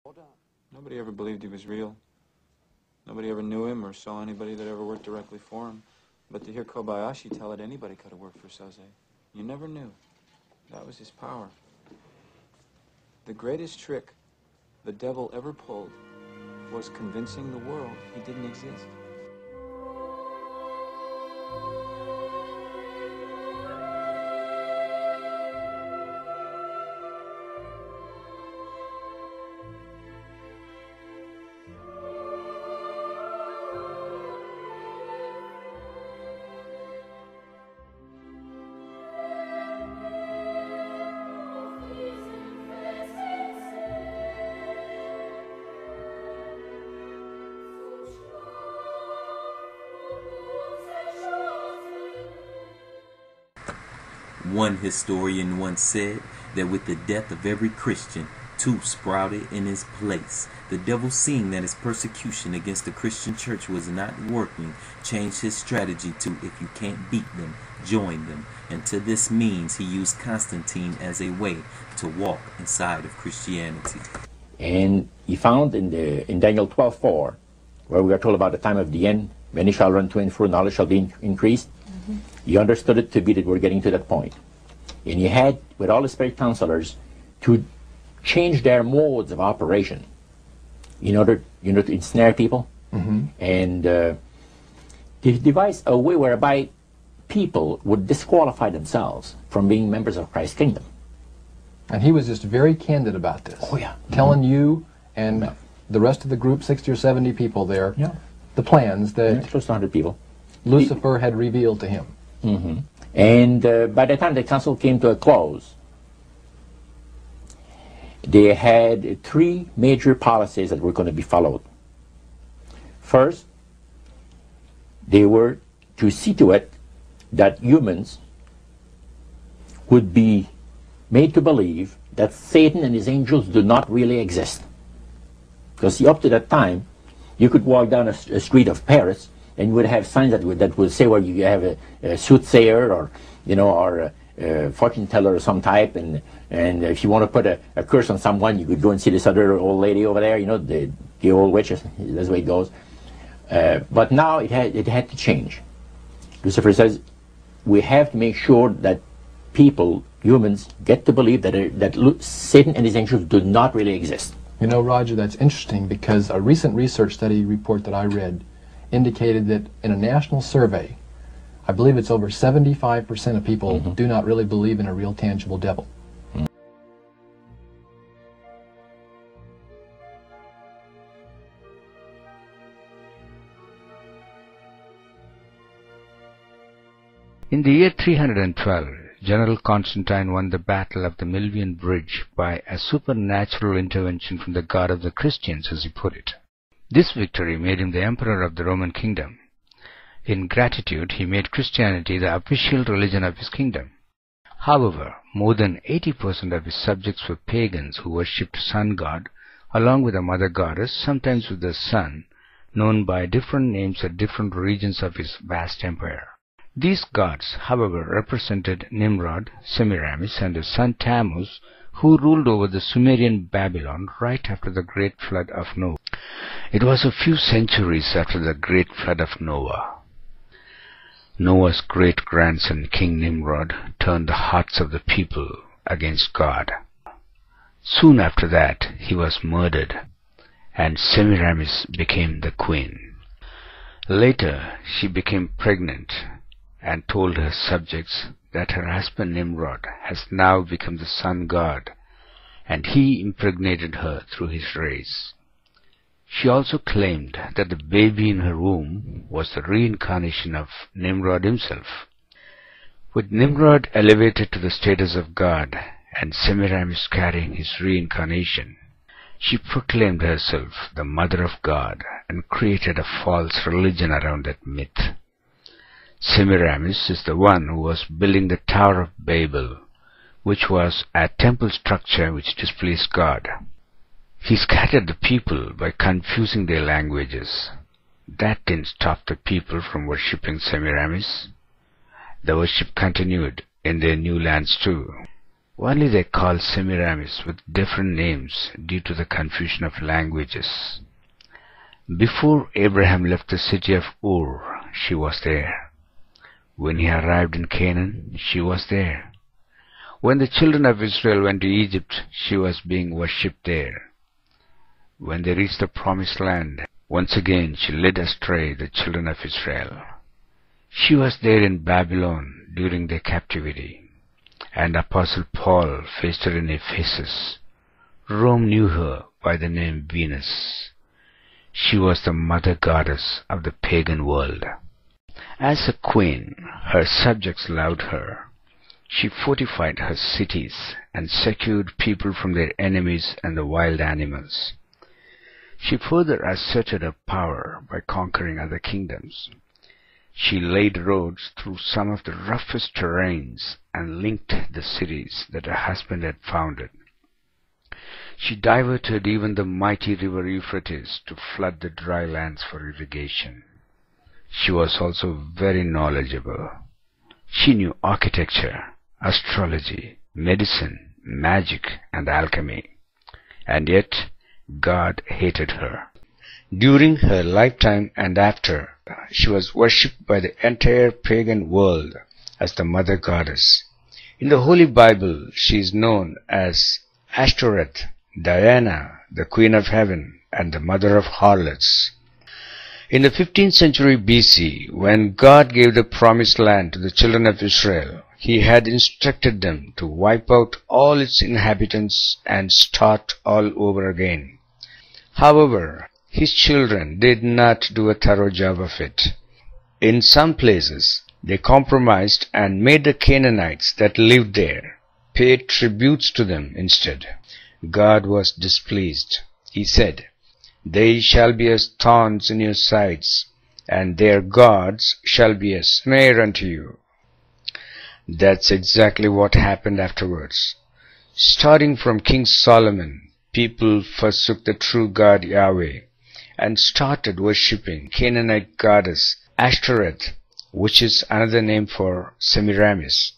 Nobody ever believed he was real. Nobody ever knew him or saw anybody that ever worked directly for him. But to hear Kobayashi tell it, anybody could have worked for Soze. You never knew. That was his power. The greatest trick the devil ever pulled was convincing the world he didn't exist. One historian once said that with the death of every Christian, two sprouted in his place. The devil, seeing that his persecution against the Christian church was not working, changed his strategy to, if you can't beat them, join them. And to this means he used Constantine as a way to walk inside of Christianity. And he found in Daniel 12:4, where we are told about the time of the end, many shall run to and fro, knowledge shall be increased. He understood it to be that we're getting to that point. And he had, with all the spirit counselors, to change their modes of operation in order, to ensnare people. And he devised a way whereby people would disqualify themselves from being members of Christ's kingdom. And he was just very candid about this. Oh, yeah. Telling you and the rest of the group, 60 or 70 people there, the plans that close to 100 people. Lucifer had revealed to him. And by the time the council came to a close, they had three major policies that were going to be followed. First, they were to see to it that humans would be made to believe that Satan and his angels do not really exist. Because see, up to that time, you could walk down a street of Paris and you would have signs that would say, well, you have a soothsayer or, or a fortune teller of some type, and if you want to put a curse on someone, you could go and see this other old lady over there, the old witch, that's the way it goes. But now it had to change. Lucifer says, we have to make sure that people, humans, get to believe that Satan and his angels do not really exist. Roger, that's interesting because a recent research study report that I read indicated that in a national survey, I believe it's over 75% of people do not really believe in a real tangible devil. In the year 312, General Constantine won the Battle of the Milvian Bridge by a supernatural intervention from the God of the Christians, as he put it. This victory made him the emperor of the Roman kingdom. In gratitude, he made Christianity the official religion of his kingdom. However, more than 80% of his subjects were pagans who worshipped sun god, along with a mother goddess, sometimes with the sun, known by different names at different regions of his vast empire. These gods, however, represented Nimrod, Semiramis, and his son Tammuz, who ruled over the Sumerian Babylon right after the great flood of Noah. It was a few centuries after the great flood of Noah. Noah's great-grandson, King Nimrod, turned the hearts of the people against God. Soon after that, he was murdered, and Semiramis became the queen. Later, she became pregnant and told her subjects that her husband Nimrod has now become the sun god, and he impregnated her through his race. She also claimed that the baby in her womb was the reincarnation of Nimrod himself. With Nimrod elevated to the status of God and Semiramis carrying his reincarnation, she proclaimed herself the Mother of God and created a false religion around that myth. Semiramis is the one who was building the Tower of Babel, which was a temple structure which displeased God. He scattered the people by confusing their languages. That didn't stop the people from worshipping Semiramis. The worship continued in their new lands too. Only they call Semiramis with different names due to the confusion of languages. Before Abraham left the city of Ur, she was there. When he arrived in Canaan, she was there. When the children of Israel went to Egypt, she was being worshipped there. When they reached the promised land, once again she led astray the children of Israel. She was there in Babylon during their captivity, and Apostle Paul faced her in Ephesus. Rome knew her by the name Venus. She was the mother goddess of the pagan world. As a queen, her subjects loved her. She fortified her cities and secured people from their enemies and the wild animals. She further asserted her power by conquering other kingdoms. She laid roads through some of the roughest terrains and linked the cities that her husband had founded. She diverted even the mighty river Euphrates to flood the dry lands for irrigation. She was also very knowledgeable. She knew architecture, astrology, medicine, magic, and alchemy. And yet, God hated her. During her lifetime and after, she was worshipped by the entire pagan world as the mother goddess. In the Holy Bible, she is known as Ashtoreth, Diana, the Queen of Heaven, and the mother of harlots. In the 15th century BC, when God gave the promised land to the children of Israel, He had instructed them to wipe out all its inhabitants and start all over again. However, His children did not do a thorough job of it. In some places, they compromised and made the Canaanites that lived there pay tributes to them instead. God was displeased. He said, "They shall be as thorns in your sides, and their gods shall be a snare unto you." That's exactly what happened afterwards. Starting from King Solomon, people forsook the true God Yahweh and started worshipping Canaanite goddess Ashtoreth, which is another name for Semiramis.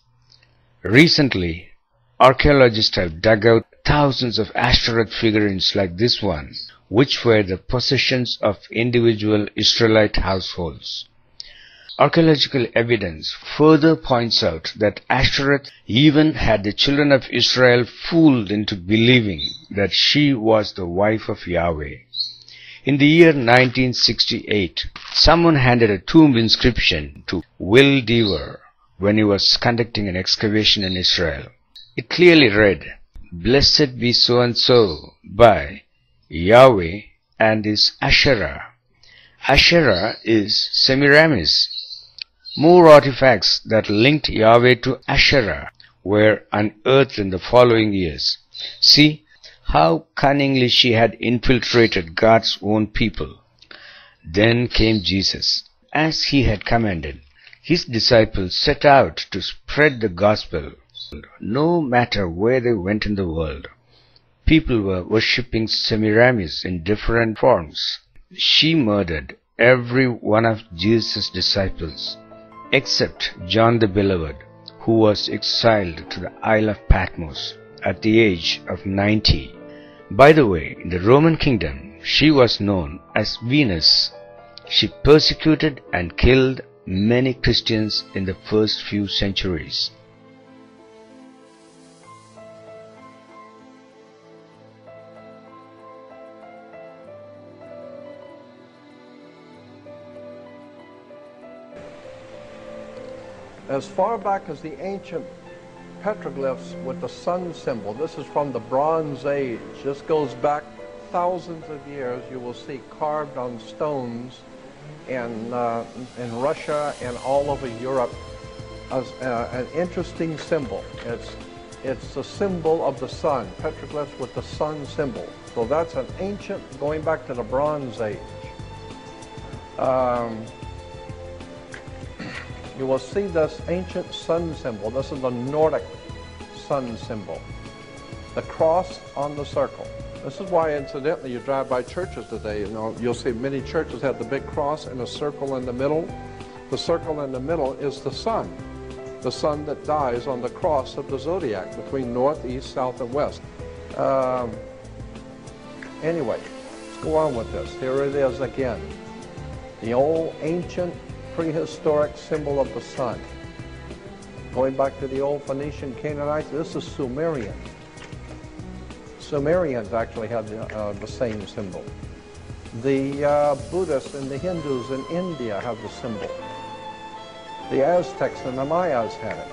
Recently, archaeologists have dug out thousands of Ashtoreth figurines like this one, which were the possessions of individual Israelite households. Archaeological evidence further points out that Ashtoreth even had the children of Israel fooled into believing that she was the wife of Yahweh. In the year 1968, someone handed a tomb inscription to Will Dever when he was conducting an excavation in Israel. It clearly read, "Blessed be so-and-so by Yahweh and his Asherah." Asherah is Semiramis. More artifacts that linked Yahweh to Asherah were unearthed in the following years. See how cunningly she had infiltrated God's own people. Then came Jesus. As he had commanded, his disciples set out to spread the gospel. No matter where they went in the world, people were worshipping Semiramis in different forms. She murdered every one of Jesus' disciples, except John the Beloved, who was exiled to the Isle of Patmos at the age of 90. By the way, in the Roman kingdom, she was known as Venus. She persecuted and killed many Christians in the first few centuries. As far back as the ancient petroglyphs with the sun symbol, this is from the Bronze Age. This goes back thousands of years. You will see carved on stones in Russia and all over Europe as an interesting symbol. It's the symbol of the sun, petroglyphs with the sun symbol. So that's an ancient, going back to the Bronze Age. You will see this ancient sun symbol. This is the Nordic sun symbol. The cross on the circle. This is why, incidentally, you drive by churches today, you'll see many churches have the big cross and a circle in the middle. The circle in the middle is the sun. the sun that dies on the cross of the zodiac between north, east, south, and west. Anyway, let's go on with this. Here it is again. The old ancient prehistoric symbol of the sun. Going back to the old Phoenician Canaanites, this is Sumerian. Sumerians actually had the same symbol. The Buddhists and the Hindus in India have the symbol. The Aztecs and the Mayas had it.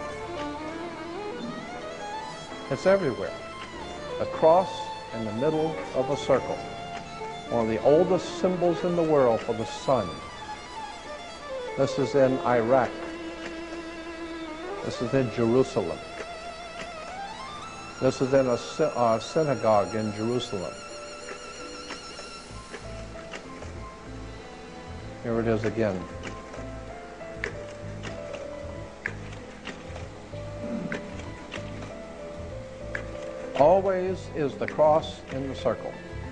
It's everywhere. A cross in the middle of a circle. One of the oldest symbols in the world for the sun. This is in Iraq. This is in Jerusalem. This is in a synagogue in Jerusalem. Here it is again. Always is the cross in the circle.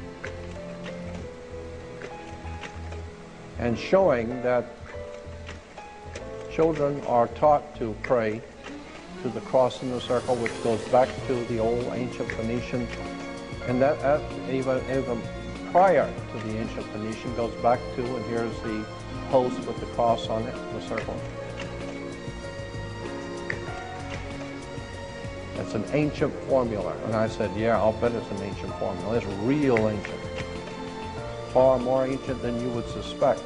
And showing that children are taught to pray to the cross in the circle, which goes back to the old ancient Phoenician, and that even prior to the ancient Phoenician goes back to, and here's the post with the cross on it, the circle. It's an ancient formula. And I said, yeah, I'll bet it's an ancient formula. It's real ancient. Far more ancient than you would suspect.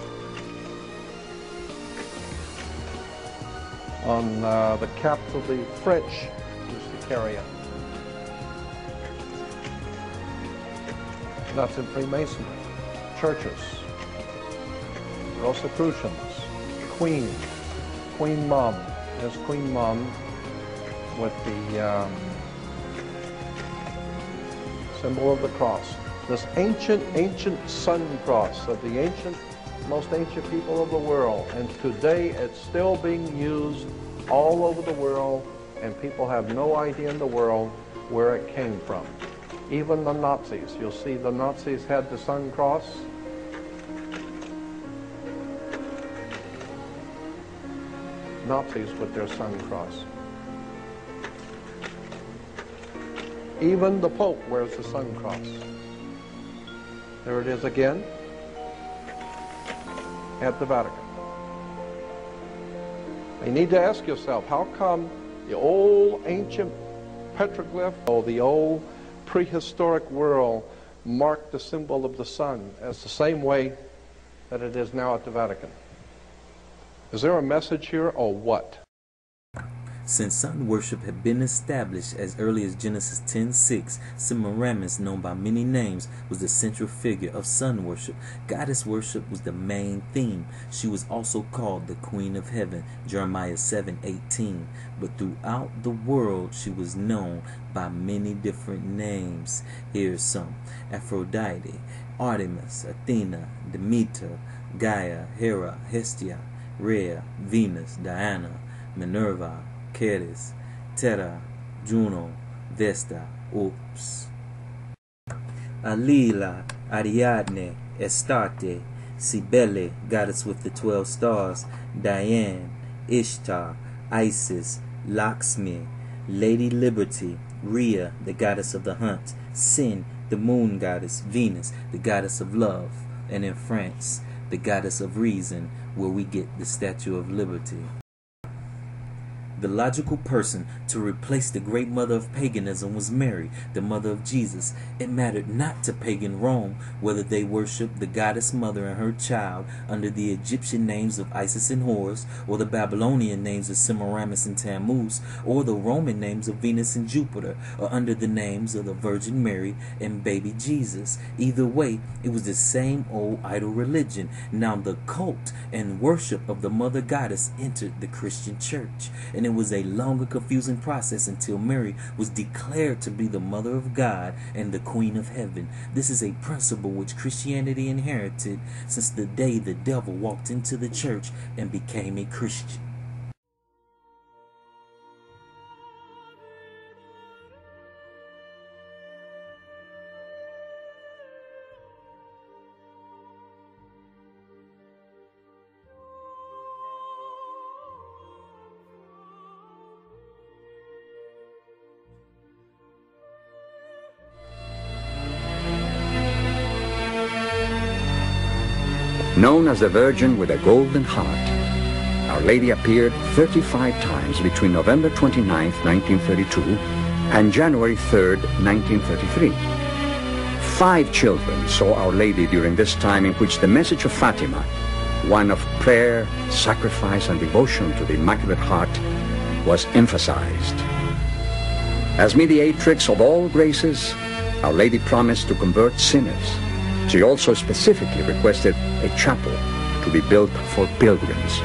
On the caps of the French used to carry it. That's in Freemasonry. Churches. Rosicrucians. Queen. Queen Mom. There's Queen Mom with the symbol of the cross. This ancient sun cross of the most ancient people of the world. And today it's still being used all over the world, and people have no idea in the world where it came from. Even the Nazis. You'll see the Nazis had the sun cross. Nazis with their sun cross. Even the Pope wears the sun cross. There it is again at the Vatican. You need to ask yourself, how come the old ancient petroglyph, or the old prehistoric world, marked the symbol of the sun as the same way that it is now at the Vatican? Is there a message here, or what? Since sun worship had been established as early as Genesis 10:6, Semiramis, known by many names, was the central figure of sun worship. Goddess worship was the main theme. She was also called the Queen of Heaven, Jeremiah 7:18. But throughout the world, she was known by many different names. Here's some: Aphrodite, Artemis, Athena, Demeter, Gaia, Hera, Hestia, Rhea, Venus, Diana, Minerva, Ceres, Terra, Juno, Vesta, Ops, Alila, Ariadne, Astarte, Cybele, goddess with the 12 stars, Diane, Ishtar, Isis, Lakshmi, Lady Liberty, Rhea, the goddess of the hunt, Sin, the moon goddess, Venus, the goddess of love, and in France, the goddess of reason, where we get the Statue of Liberty. The logical person to replace the great mother of paganism was Mary, the mother of Jesus. It mattered not to pagan Rome whether they worshipped the goddess mother and her child under the Egyptian names of Isis and Horus, or the Babylonian names of Semiramis and Tammuz, or the Roman names of Venus and Jupiter, or under the names of the Virgin Mary and baby Jesus. Either way, it was the same old idol religion. Now the cult and worship of the mother goddess entered the Christian church, and it was a long and confusing process until Mary was declared to be the Mother of God and the Queen of Heaven. This is a principle which Christianity inherited since the day the devil walked into the church and became a Christian. Known as the Virgin with a Golden Heart, Our Lady appeared 35 times between November 29, 1932 and January 3, 1933. 5 children saw Our Lady during this time, in which the message of Fatima, one of prayer, sacrifice, and devotion to the Immaculate Heart, was emphasized. As mediatrix of all graces, Our Lady promised to convert sinners. She also specifically requested a chapel to be built for pilgrims.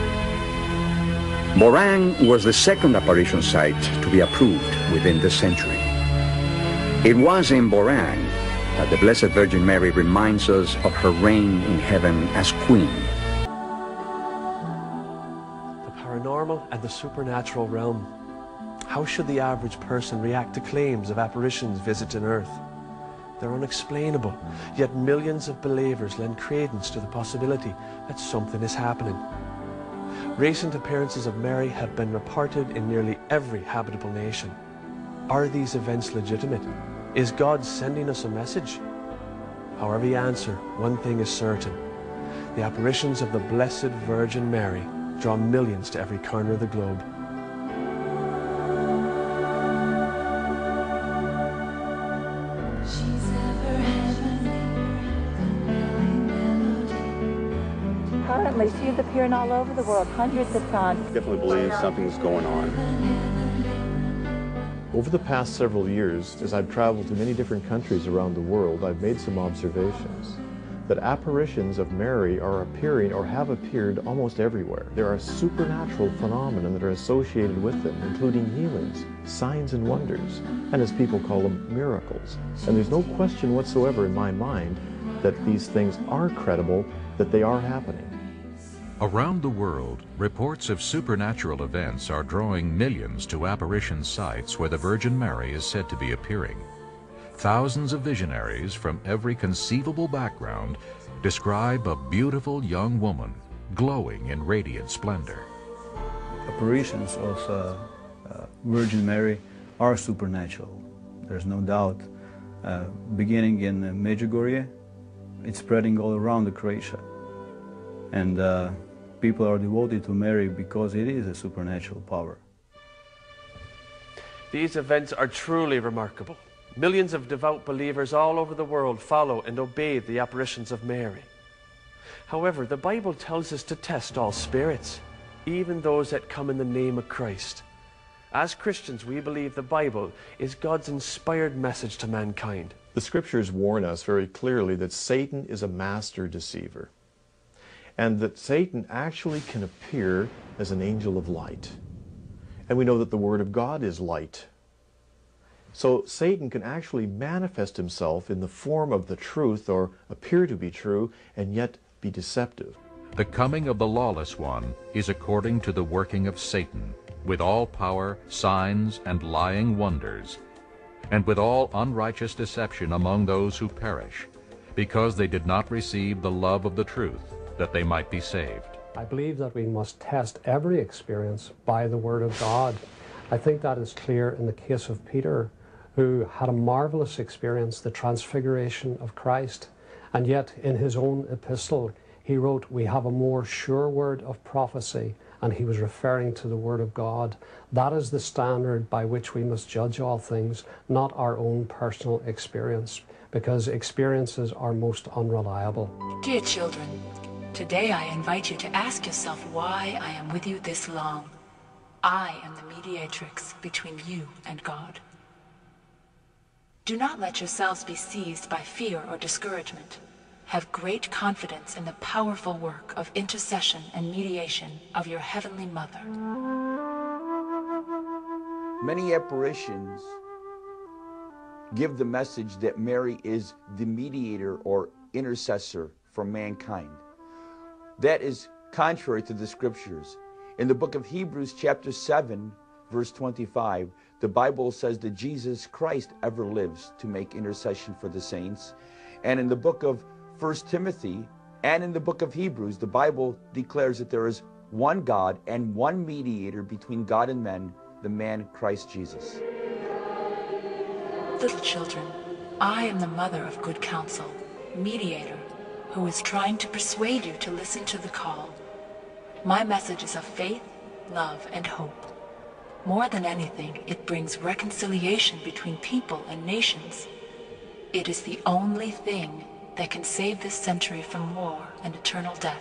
Borang was the second apparition site to be approved within this century. It was in Borang that the Blessed Virgin Mary reminds us of her reign in heaven as Queen. The paranormal and the supernatural realm. How should the average person react to claims of apparitions visiting Earth? They're unexplainable, yet millions of believers lend credence to the possibility that something is happening. Recent appearances of Mary have been reported in nearly every habitable nation. Are these events legitimate? Is God sending us a message? However you answer, one thing is certain. The apparitions of the Blessed Virgin Mary draw millions to every corner of the globe. Currently, she's appearing all over the world, hundreds of times. Definitely believe something's going on. Over the past several years, as I've traveled to many different countries around the world, I've made some observations that apparitions of Mary are appearing or have appeared almost everywhere. There are supernatural phenomena that are associated with them, including healings, signs and wonders, and as people call them, miracles. And there's no question whatsoever in my mind that these things are credible, that they are happening. Around the world, reports of supernatural events are drawing millions to apparition sites where the Virgin Mary is said to be appearing. Thousands of visionaries from every conceivable background describe a beautiful young woman glowing in radiant splendor. Apparitions of Virgin Mary are supernatural. There's no doubt. Beginning in Medjugorje, it's spreading all around Croatia. And people are devoted to Mary because it is a supernatural power. These events are truly remarkable. Millions of devout believers all over the world follow and obey the apparitions of Mary. However, the Bible tells us to test all spirits, even those that come in the name of Christ. As Christians, we believe the Bible is God's inspired message to mankind. The scriptures warn us very clearly that Satan is a master deceiver, and that Satan actually can appear as an angel of light. And we know that the Word of God is light. So Satan can actually manifest himself in the form of the truth, or appear to be true, and yet be deceptive. The coming of the lawless one is according to the working of Satan, with all power, signs, and lying wonders, and with all unrighteous deception among those who perish, because they did not receive the love of the truth, that they might be saved. I believe that we must test every experience by the Word of God. I think that is clear in the case of Peter, who had a marvelous experience, the transfiguration of Christ, and yet in his own epistle he wrote, "We have a more sure word of prophecy," and he was referring to the Word of God. That is the standard by which we must judge all things, not our own personal experience, because experiences are most unreliable. Dear children, today I invite you to ask yourself why I am with you this long. I am the mediatrix between you and God. Do not let yourselves be seized by fear or discouragement. Have great confidence in the powerful work of intercession and mediation of your Heavenly Mother. Many apparitions give the message that Mary is the mediator or intercessor for mankind. That is contrary to the scriptures. In the book of Hebrews chapter 7, verse 25, the Bible says that Jesus Christ ever lives to make intercession for the saints. And in the book of 1 Timothy and in the book of Hebrews, the Bible declares that there is one God and one mediator between God and men, the man Christ Jesus. Little children, I am the mother of good counsel, mediator, who is trying to persuade you to listen to the call. My message is of faith, love, and hope. More than anything, it brings reconciliation between people and nations. It is the only thing that can save this century from war and eternal death.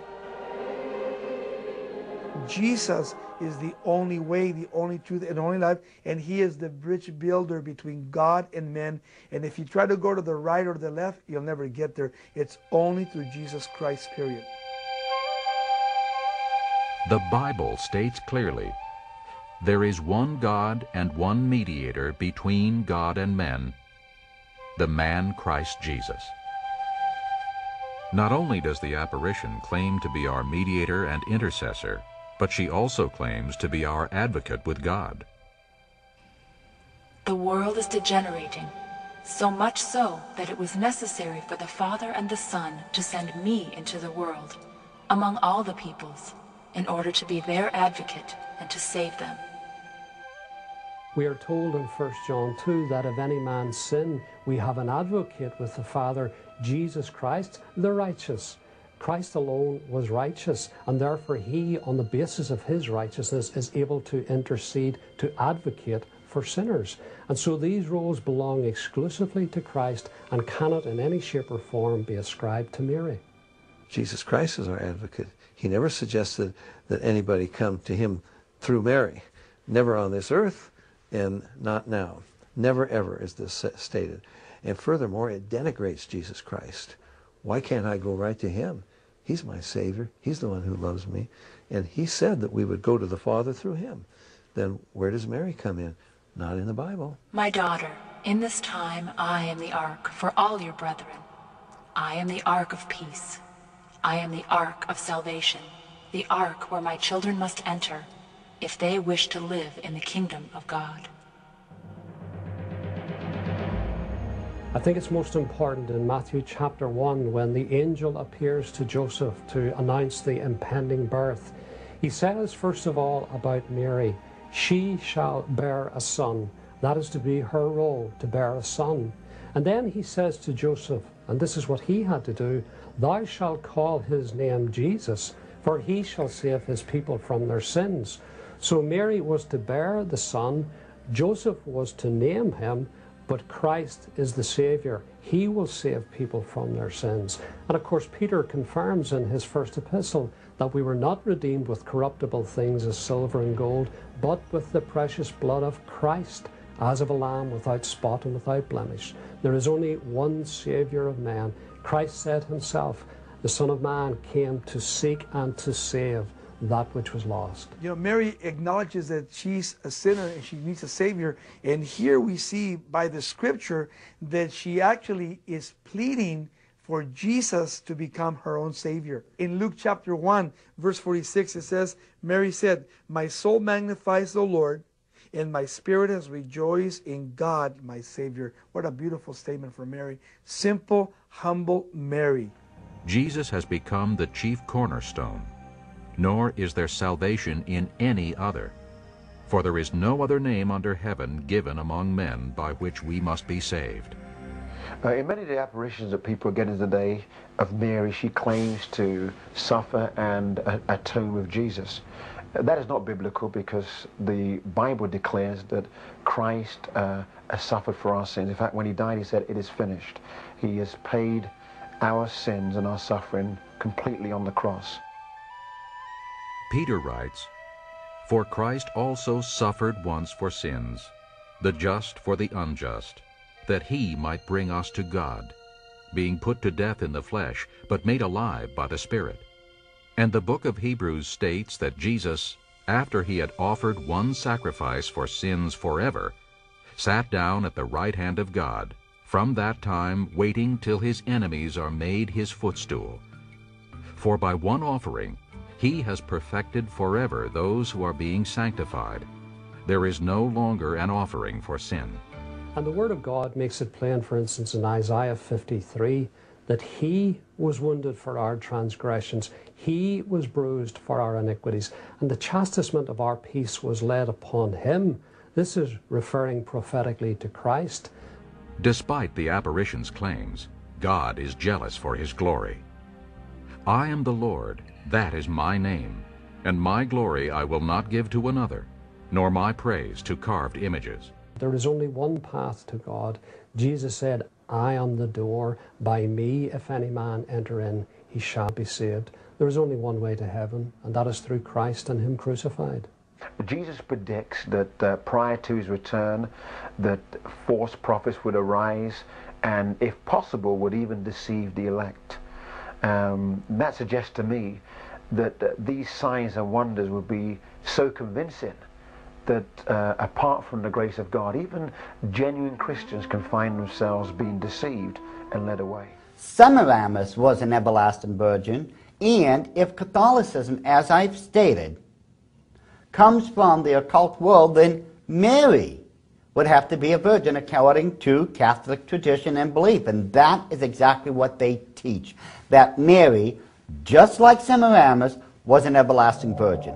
Jesus is the only way, the only truth, and only life, and he is the bridge builder between God and men. And if you try to go to the right or the left, you'll never get there. It's only through Jesus Christ, period. The Bible states clearly, there is one God and one mediator between God and men, the man Christ Jesus. Not only does the apparition claim to be our mediator and intercessor, but she also claims to be our advocate with God. The world is degenerating, so much so that it was necessary for the Father and the Son to send me into the world, among all the peoples, in order to be their advocate and to save them. We are told in 1 John 2 that if any man sin, we have an advocate with the Father, Jesus Christ, the righteous. Christ alone was righteous, and therefore he, on the basis of his righteousness, is able to intercede, to advocate for sinners. And so these roles belong exclusively to Christ and cannot in any shape or form be ascribed to Mary. Jesus Christ is our advocate. He never suggested that anybody come to him through Mary. Never on this earth, and not now. Never ever is this stated. And furthermore, it denigrates Jesus Christ. Why can't I go right to him? He's my Savior. He's the one who loves me. And he said that we would go to the Father through him. Then where does Mary come in? Not in the Bible. My daughter, in this time I am the ark for all your brethren. I am the ark of peace. I am the ark of salvation, the ark where my children must enter if they wish to live in the kingdom of God. I think it's most important in Matthew chapter 1 when the angel appears to Joseph to announce the impending birth. He says, first of all, about Mary, she shall bear a son. That is to be her role, to bear a son. And then he says to Joseph, and this is what he had to do, thou shalt call his name Jesus, for he shall save his people from their sins. So Mary was to bear the son, Joseph was to name him, but Christ is the Savior. He will save people from their sins. And of course, Peter confirms in his first epistle that we were not redeemed with corruptible things as silver and gold, but with the precious blood of Christ, as of a lamb without spot and without blemish. There is only one Savior of man. Christ said himself, the Son of Man came to seek and to save that which was lost. You know, Mary acknowledges that she's a sinner and she needs a Savior. And here we see by the scripture that she actually is pleading for Jesus to become her own Savior. In Luke chapter 1, verse 46, it says, Mary said, my soul magnifies the Lord, and my spirit has rejoiced in God, my Savior. What a beautiful statement for Mary. Simple, humble Mary. Jesus has become the chief cornerstone, nor is there salvation in any other. For there is no other name under heaven given among men by which we must be saved. In many of the apparitions that people are getting today of Mary, she claims to suffer and atone with Jesus. That is not biblical, because the Bible declares that Christ suffered for our sins. In fact, when he died, he said, it is finished. He has paid our sins and our suffering completely on the cross. Peter writes, for Christ also suffered once for sins, the just for the unjust, that he might bring us to God, being put to death in the flesh, but made alive by the Spirit. And the book of Hebrews states that Jesus, after he had offered one sacrifice for sins forever, sat down at the right hand of God, from that time waiting till his enemies are made his footstool. For by one offering he has perfected forever those who are being sanctified. There is no longer an offering for sin. And the Word of God makes it plain, for instance, in Isaiah 53, that he was wounded for our transgressions, he was bruised for our iniquities, and the chastisement of our peace was laid upon him. This is referring prophetically to Christ. Despite the apparition's claims, God is jealous for his glory. I am the Lord, that is my name, and my glory I will not give to another, nor my praise to carved images. There is only one path to God. Jesus said, I am the door. By me, if any man enter in, he shall be saved. There is only one way to heaven, and that is through Christ and him crucified. Jesus predicts that prior to his return, that false prophets would arise and, if possible, would even deceive the elect. That suggests to me that these signs and wonders would be so convincing that apart from the grace of God, even genuine Christians can find themselves being deceived and led away. Semiramis was an everlasting virgin, and if Catholicism, as I've stated, comes from the occult world, then Mary would have to be a virgin according to Catholic tradition and belief. And that is exactly what they teach, that Mary, just like Semiramis, was an everlasting virgin.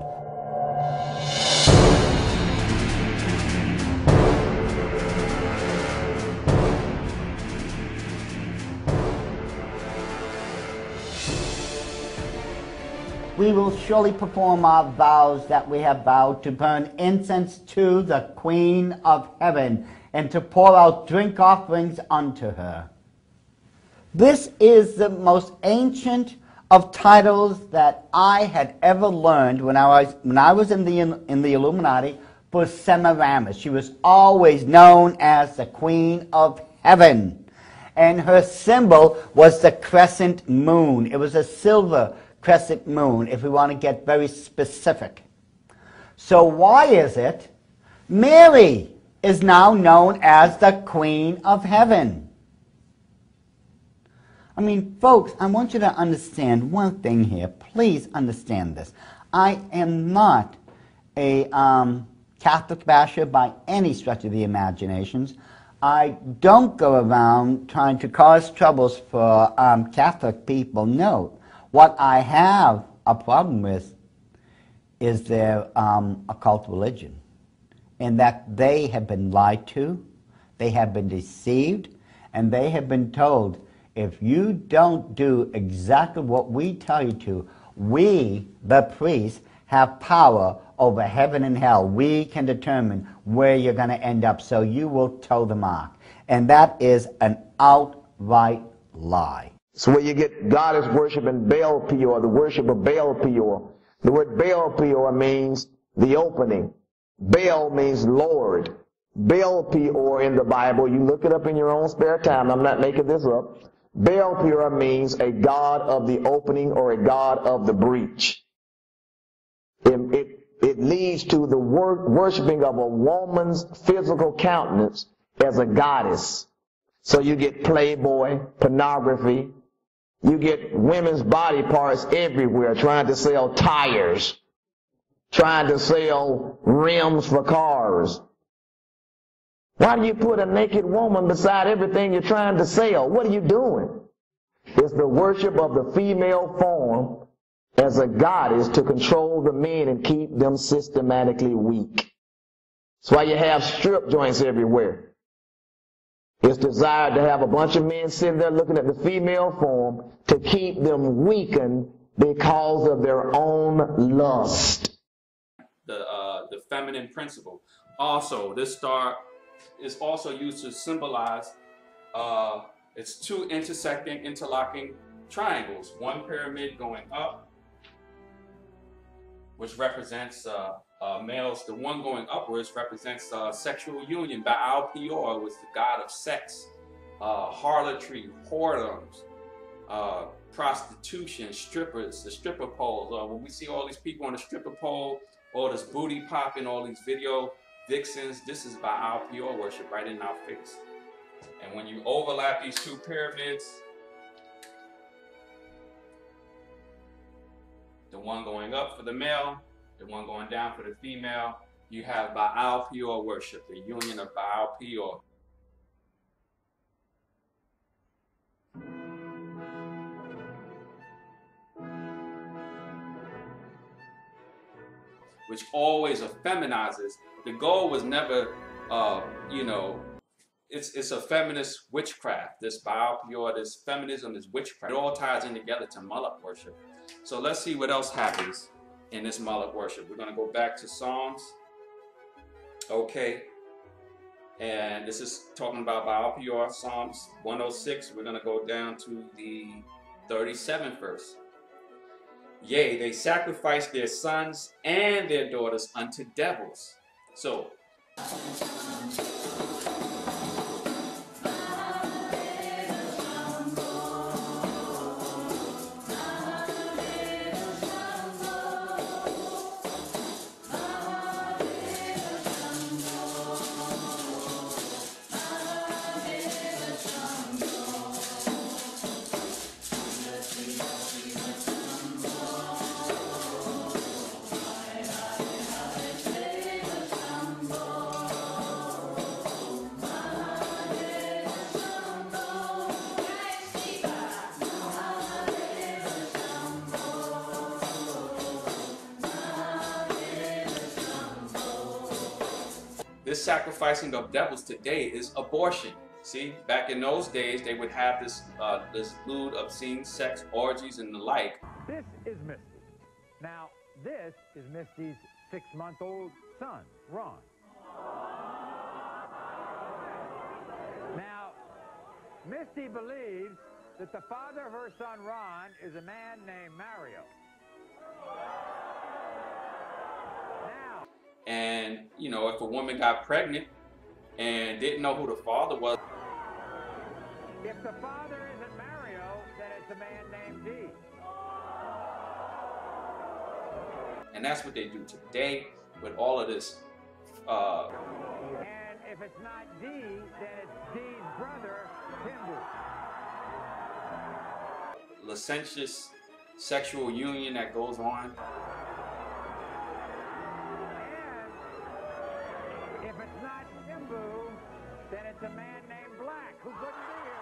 We will surely perform our vows that we have vowed, to burn incense to the Queen of Heaven and to pour out drink offerings unto her. This is the most ancient of titles that I had ever learned when I was in the Illuminati for Semiramis. She was always known as the Queen of Heaven, and her symbol was the crescent moon. It was a silver crescent moon, if we want to get very specific. So why is it Mary is now known as the Queen of Heaven? I mean, folks, I want you to understand one thing here. Please understand this. I am not a Catholic basher by any stretch of the imaginations. I don't go around trying to cause troubles for Catholic people. No. What I have a problem with is their occult religion, and that they have been lied to, they have been deceived, and they have been told, if you don't do exactly what we tell you to, we, the priests, have power over heaven and hell. We can determine where you're going to end up, so you will toe the mark. And that is an outright lie. So where you get goddess worship and Baal Peor, the worship of Baal Peor. The word Baal Peor means the opening. Baal means Lord. Baal Peor in the Bible, you look it up in your own spare time, I'm not making this up. Baal Peor means a god of the opening or a god of the breach. It leads to the worshiping of a woman's physical countenance as a goddess. So you get Playboy, pornography. You get women's body parts everywhere, trying to sell tires, trying to sell rims for cars. Why do you put a naked woman beside everything you're trying to sell? What are you doing? It's the worship of the female form as a goddess to control the men and keep them systematically weak. That's why you have strip joints everywhere. It's desired to have a bunch of men sitting there looking at the female form to keep them weakened because of their own lust. The feminine principle. Also, this star is also used to symbolize it's two intersecting, interlocking triangles. One pyramid going up, which represents males. The one going upwards represents sexual union. Baal Peor was the god of sex, harlotry, whoredoms, prostitution, strippers, the stripper poles. When we see all these people on the stripper pole, all this booty popping, all these video vixens, this is Baal Peor worship right in our face. And when you overlap these two pyramids, the one going up for the male, the one going down for the female, you have Baal Peor worship, the union of Baal Peor. Which always effeminizes. The goal was never, it's a feminist witchcraft. This biopure, this feminism is witchcraft. It all ties in together to Moloch worship. So let's see what else happens in this Moloch worship. We're going to go back to Psalms. Okay. And this is talking about biopure, Psalms 106. We're going to go down to the 37th verse. Yea, they sacrifice their sons and their daughters unto devils. So, this sacrificing of devils today is abortion. See, back in those days, they would have this lewd, obscene sex orgies and the like. This is Misty. Now, this is Misty's 6-month-old son, Ron. Now, Misty believes that the father of her son, Ron, is a man named Mario. And, you know, if a woman got pregnant and didn't know who the father was. If the father isn't Mario, then it's a man named D. And that's what they do today with all of this. And if it's not D, then it's D's brother, Timbu. Licentious sexual union that goes on. If it's not Timbu, then it's a man named Black who couldn't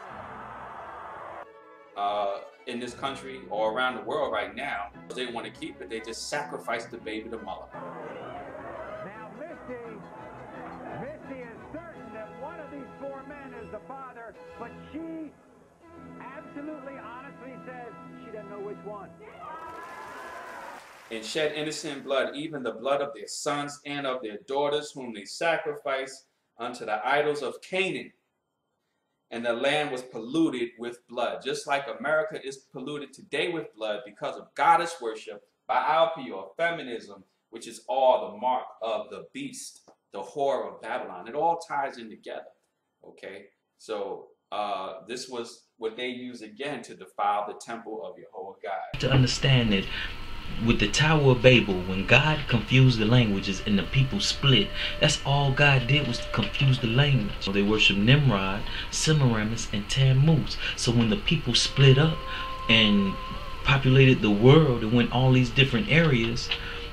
be here. In this country or around the world right now, they want to keep it. They just sacrifice the baby to Moloch. Now, Misty is certain that one of these 4 men is the father, but she absolutely, honestly says she doesn't know which one. And shed innocent blood, even the blood of their sons and of their daughters, whom they sacrificed unto the idols of Canaan. And the land was polluted with blood, just like America is polluted today with blood because of goddess worship, biopure, feminism, which is all the mark of the beast, the whore of Babylon. It all ties in together, okay? So this was what they used again to defile the temple of Jehovah God. To understand that with the Tower of Babel, when God confused the languages and the people split, that's all God did was confuse the language. So they worshiped Nimrod, Semiramis, and Tammuz. So when the people split up and populated the world and went all these different areas,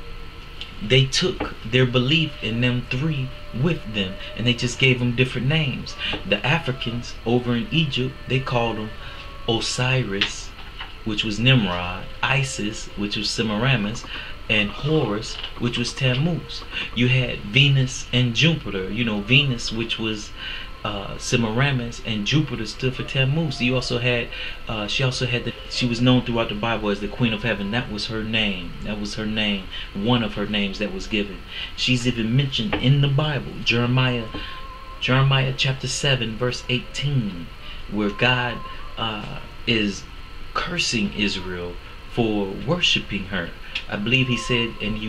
they took their belief in them 3 with them, and they just gave them different names. The Africans over in Egypt, they called them Osiris, which was Nimrod, Isis, which was Semiramis, and Horus, which was Tammuz. You had Venus and Jupiter, you know, Venus, which was Semiramis, and Jupiter stood for Tammuz. You also had, she was known throughout the Bible as the Queen of Heaven. That was her name. That was her name, one of her names that was given. She's even mentioned in the Bible, Jeremiah chapter 7, verse 18, where God is cursing Israel for worshiping her. I believe he said, and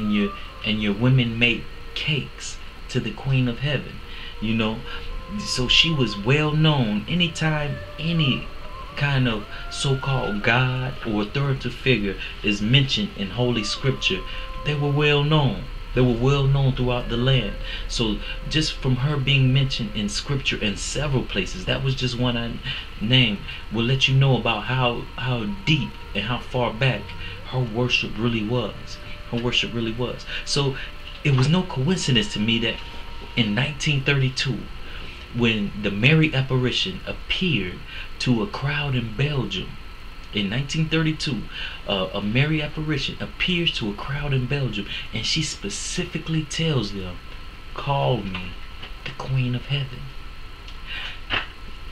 your women make cakes to the Queen of Heaven. You know, so she was well known. Anytime any kind of so-called God or authoritative figure is mentioned in Holy Scripture, they were well known. They were well known throughout the land. So just from her being mentioned in Scripture in several places, that was just one I named, will let you know about how deep and how far back her worship really was. Her worship really was. So it was no coincidence to me that in 1932, when the Mary apparition appeared to a crowd in Belgium, in 1932, a Mary apparition appears to a crowd in Belgium, and she specifically tells them, "Call me the Queen of Heaven."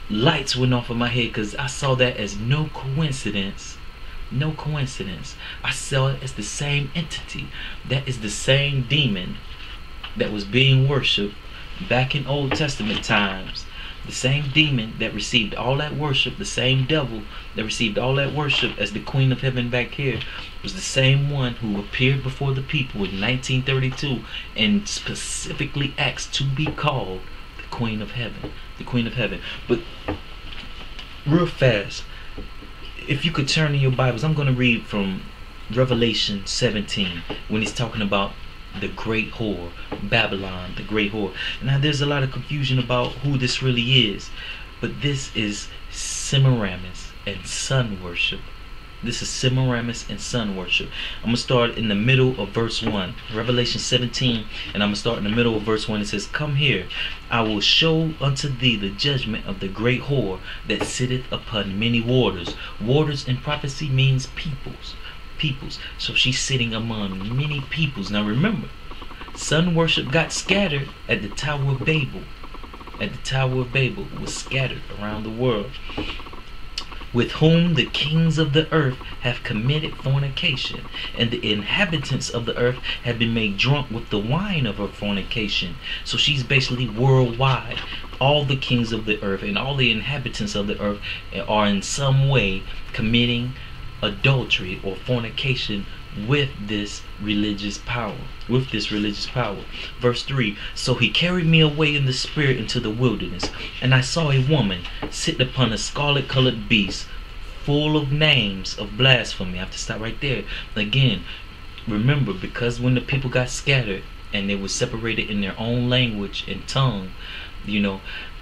lights went off in my head, because I saw that as no coincidence. No coincidence. I saw it as the same entity. That is the same demon that was being worshipped back in Old Testament times. The same demon that received all that worship, the same devil that received all that worship as the Queen of Heaven back here, was the same one who appeared before the people in 1932 and specifically asked to be called the Queen of Heaven. The Queen of Heaven. But real fast, if you could turn in your Bibles, I'm going to read from Revelation 17 when he's talking about the great whore, Babylon, the great whore. Now there's a lot of confusion about who this really is, but this is Semiramis and sun worship. This is Semiramis and sun worship. I'm going to start in the middle of verse 1. Revelation 17, and I'm going to start in the middle of verse 1. It says, "Come here, I will show unto thee the judgment of the great whore that sitteth upon many waters." Waters in prophecy means peoples. Peoples. So she's sitting among many peoples. Now remember, sun worship got scattered at the Tower of Babel. At the Tower of Babel. It was scattered around the world. "With whom the kings of the earth have committed fornication, and the inhabitants of the earth have been made drunk with the wine of her fornication." So she's basically worldwide. All the kings of the earth and all the inhabitants of the earth are in some way committing adultery or fornication with this religious power. With this religious power. Verse 3, "So he carried me away in the spirit into the wilderness, and I saw a woman sit upon a scarlet colored beast, full of names of blasphemy." I have to stop right there. Again, remember, because when the people got scattered and they were separated in their own language and tongue, you know,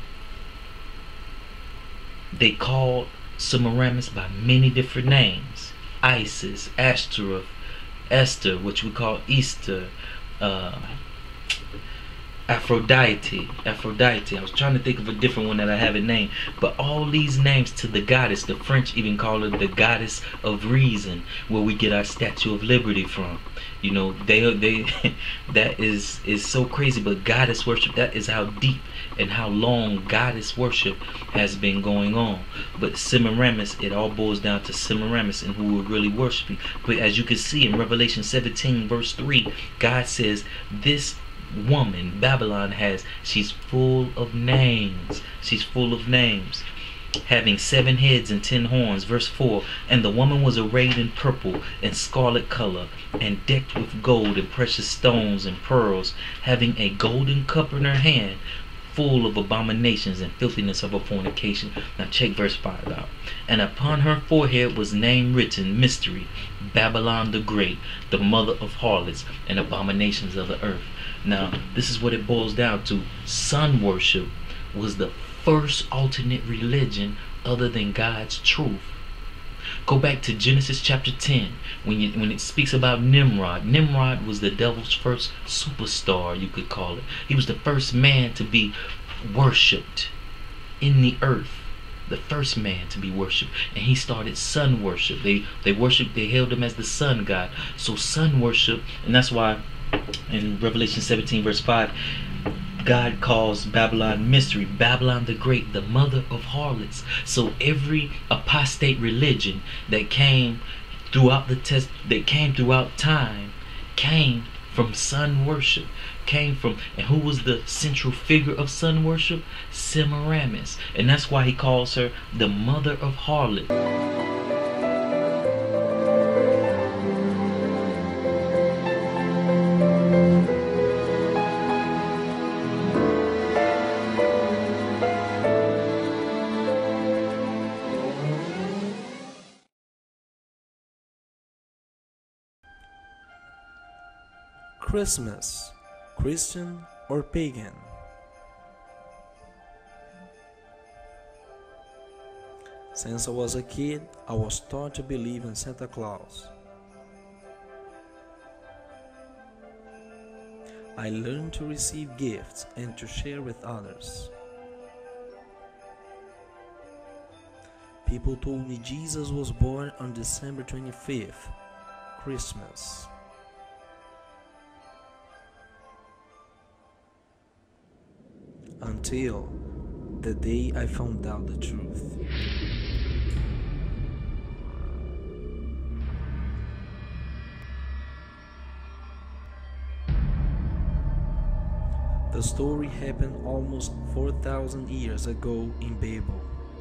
they called Semiramis by many different names. Isis, Ashtoreth, Esther, which we call Easter, Aphrodite. I was trying to think of a different one that I haven't named, but all these names to the goddess. The French even call her the goddess of reason, where we get our Statue of Liberty from. You know, they that is so crazy. But goddess worship, that is how deep and how long goddess worship has been going on. But Semiramis, it all boils down to Semiramis and who we're really worshiping. But as you can see in Revelation 17 verse 3, God says this woman, Babylon, she's full of names. She's full of names. Having 7 heads and 10 horns. Verse 4, "And the woman was arrayed in purple and scarlet color, and decked with gold and precious stones and pearls, having a golden cup in her hand, full of abominations and filthiness of her fornication." Now check verse 5 out. "And upon her forehead was name written, Mystery, Babylon the Great, the mother of harlots and abominations of the earth." Now this is what it boils down to. Sun worship was the first alternate religion other than God's truth. Go back to Genesis chapter 10 when it speaks about Nimrod. Nimrod was the devil's first superstar, you could call it. He was the first man to be worshipped in the earth. The first man to be worshipped. And he started sun worship. They held him as the sun god. So sun worship, and that's why in Revelation 17 verse 5, God calls Babylon Mystery, Babylon the Great, the mother of harlots. So every apostate religion that came throughout time came from sun worship. And who was the central figure of sun worship? Semiramis. And that's why he calls her the mother of harlots. Christmas, Christian or pagan? Since I was a kid, I was taught to believe in Santa Claus. I learned to receive gifts and to share with others. People told me Jesus was born on December 25th, Christmas. Until the day I found out the truth. The story happened almost 4,000 years ago in Babel.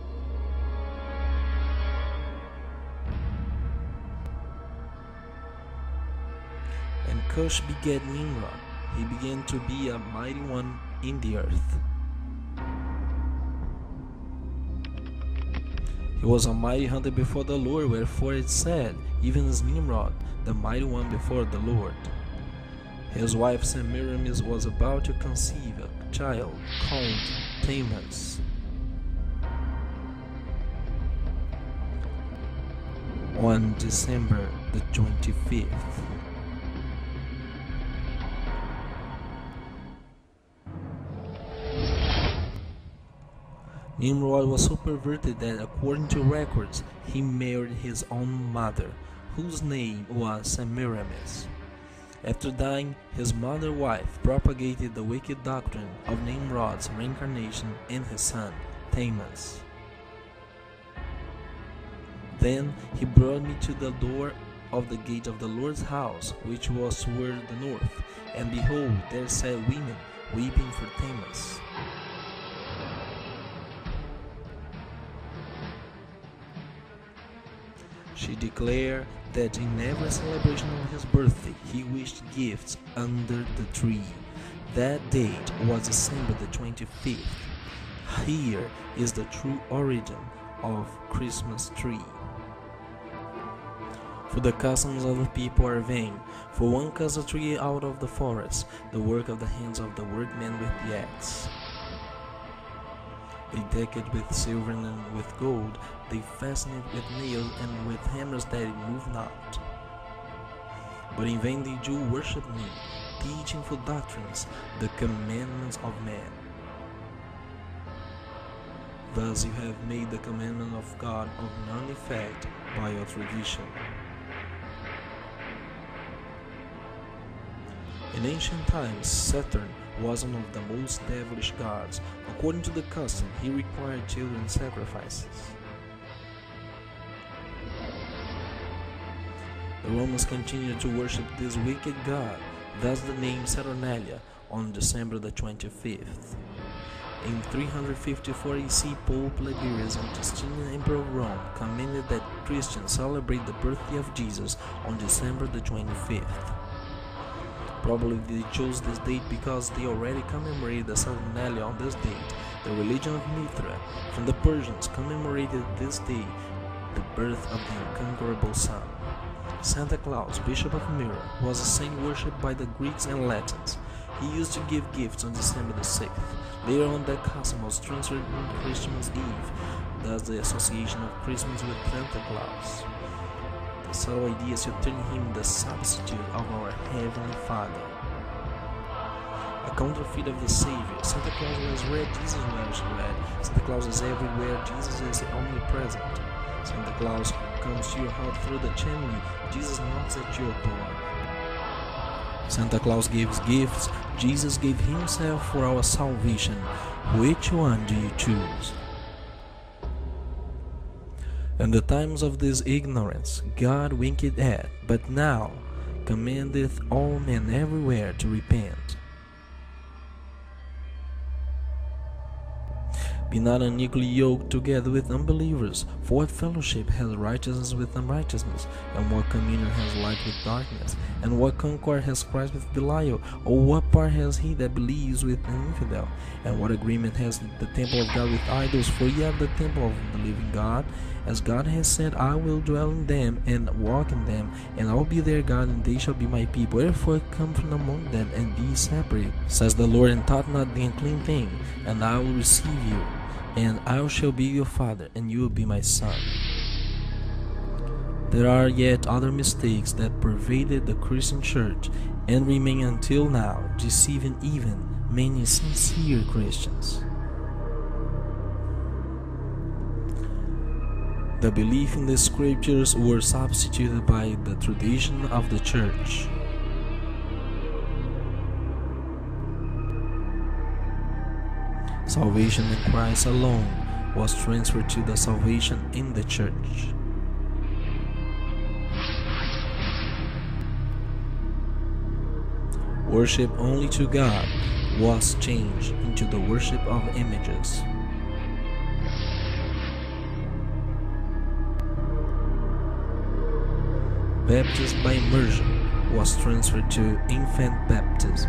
And Cush begat Nimrod. He began to be a mighty one in the earth. He was a mighty hunter before the Lord, wherefore it said, even as Nimrod, the mighty one before the Lord. His wife Semiramis was about to conceive a child called Tammuz. On December the 25th. Nimrod was so perverted that, according to records, he married his own mother, whose name was Semiramis. After dying, his mother-wife propagated the wicked doctrine of Nimrod's reincarnation in his son, Tammuz. Then he brought me to the door of the gate of the Lord's house, which was toward the north, and behold, there sat women weeping for Tammuz. She declared that in every celebration of his birthday, he wished gifts under the tree. That date was December the 25th. Here is the true origin of Christmas tree. For the customs of the people are vain, for one cuts a tree out of the forest, the work of the hands of the workman with the axe. They deck it with silver and with gold, they fasten it with nails and with hammers that it move not. But in vain they do worship me, teaching for doctrines the commandments of man. Thus you have made the commandment of God of none effect by your tradition. In ancient times, Saturn was one of the most devilish gods. According to the custom, he required children sacrifices. The Romans continued to worship this wicked god, thus the name Saturnalia, on December the 25th. In 354 AC, Pope Liberius and Justinian Emperor of Rome commanded that Christians celebrate the birthday of Jesus on December the 25th. Probably they chose this date because they already commemorated the Saturnalia on this date. The religion of Mithra from the Persians commemorated this day the birth of the unconquerable sun. Santa Claus, Bishop of Myra, was a saint worshipped by the Greeks and Latins. He used to give gifts on December the 6th. Later on, that custom was transferred into Christmas Eve, thus the association of Christmas with Santa Claus. The subtle idea is to turn him the substitute of our Heavenly Father. A counterfeit of the Savior. Santa Claus was red, Jesus was red. Santa Claus is everywhere, Jesus is omnipresent. Santa Claus comes to your house through the chimney, Jesus knocks at your door. Santa Claus gives gifts, Jesus gave himself for our salvation. Which one do you choose? In the times of this ignorance, God winked at, but now commandeth all men everywhere to repent. Be not unequally yoked together with unbelievers, for what fellowship has righteousness with unrighteousness, and what communion has light with darkness, and what concord has Christ with Belial, or what part has he that believes with an infidel, and what agreement has the temple of God with idols? For ye are the temple of the living God, as God has said, I will dwell in them, and walk in them, and I will be their God, and they shall be my people. Therefore come from among them, and be separate, says the Lord, and taught not the unclean thing, and I will receive you. And I shall be your father, and you will be my son. There are yet other mistakes that pervaded the Christian church and remain until now, deceiving even many sincere Christians. The belief in the scriptures were substituted by the tradition of the church. Salvation in Christ alone was transferred to the salvation in the church. Worship only to God was changed into the worship of images. Baptism by immersion was transferred to infant baptism.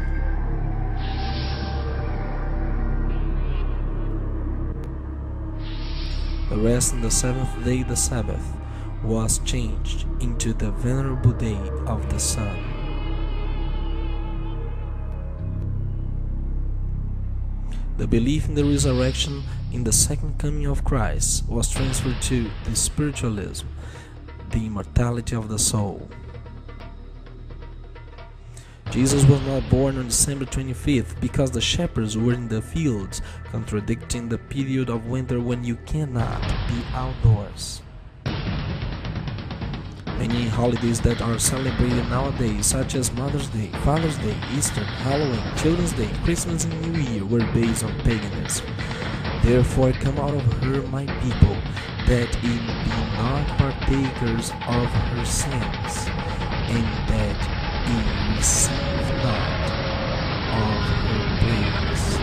The rest on the seventh day, the Sabbath, was changed into the venerable day of the sun. The belief in the resurrection in the second coming of Christ was transferred to the spiritualism, the immortality of the soul. Jesus was not born on December 25th because the shepherds were in the fields, contradicting the period of winter when you cannot be outdoors. Many holidays that are celebrated nowadays, such as Mother's Day, Father's Day, Easter, Halloween, Children's Day, Christmas and New Year, were based on paganism. Therefore come out of her, my people, that ye be not partakers of her sins, and that ye receive not of her plagues.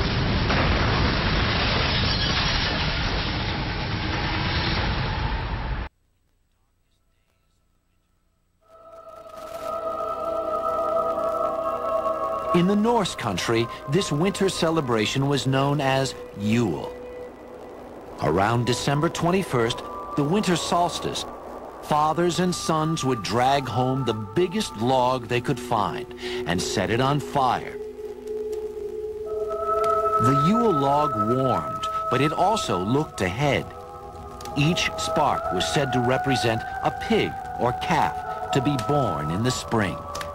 In the Norse country, this winter celebration was known as Yule. Around December 21st, the winter solstice, fathers and sons would drag home the biggest log they could find and set it on fire. The Yule log warmed, but it also looked ahead. Each spark was said to represent a pig or calf to be born in the spring.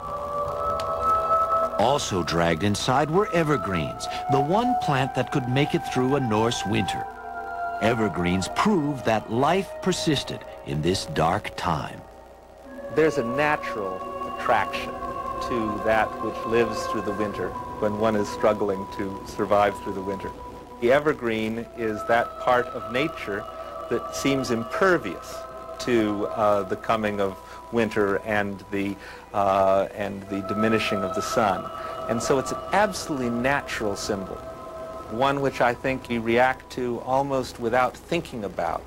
Also dragged inside were evergreens, the one plant that could make it through a Norse winter. Evergreens proved that life persisted in this dark time. There's a natural attraction to that which lives through the winter when one is struggling to survive through the winter. The evergreen is that part of nature that seems impervious to the coming of winter and the diminishing of the sun. And so it's an absolutely natural symbol, one which I think you react to almost without thinking about.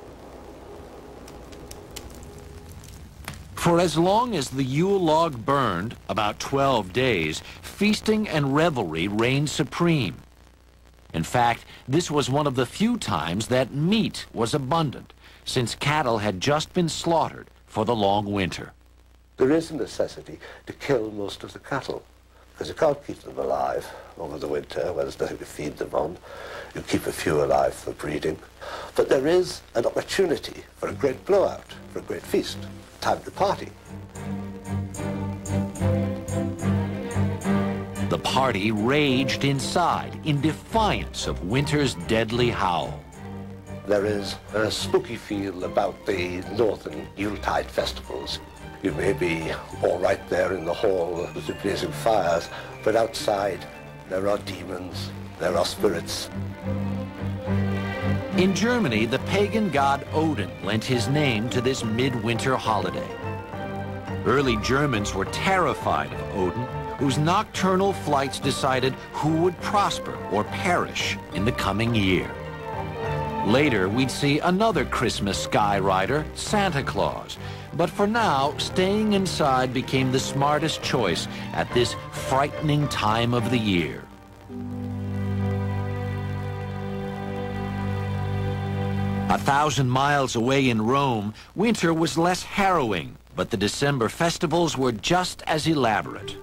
For as long as the Yule log burned, about 12 days, feasting and revelry reigned supreme. In fact, this was one of the few times that meat was abundant, since cattle had just been slaughtered for the long winter. There is a necessity to kill most of the cattle, because you can't keep them alive over the winter when there's nothing to feed them on. You keep a few alive for breeding. But there is an opportunity for a great blowout, for a great feast, time to party. The party raged inside in defiance of winter's deadly howl. There is a spooky feel about the northern Yuletide festivals. You may be all right there in the hall with the blazing fires, but outside there are demons, there are spirits. In Germany, the pagan god Odin lent his name to this midwinter holiday. Early Germans were terrified of Odin, whose nocturnal flights decided who would prosper or perish in the coming year. Later, we'd see another Christmas sky rider, Santa Claus. But for now, staying inside became the smartest choice at this frightening time of the year. A 1,000 miles away in Rome, winter was less harrowing, but the December festivals were just as elaborate.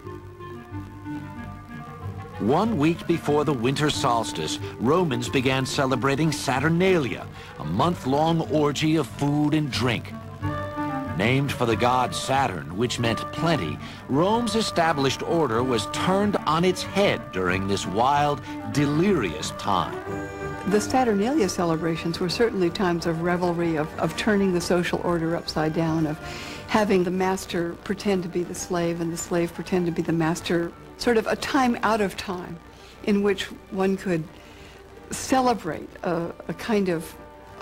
1 week before the winter solstice, Romans began celebrating Saturnalia, a month-long orgy of food and drink. Named for the god Saturn, which meant plenty, Rome's established order was turned on its head during this wild, delirious time. The Saturnalia celebrations were certainly times of revelry, of turning the social order upside down, of having the master pretend to be the slave and the slave pretend to be the master, sort of a time out of time in which one could celebrate a kind of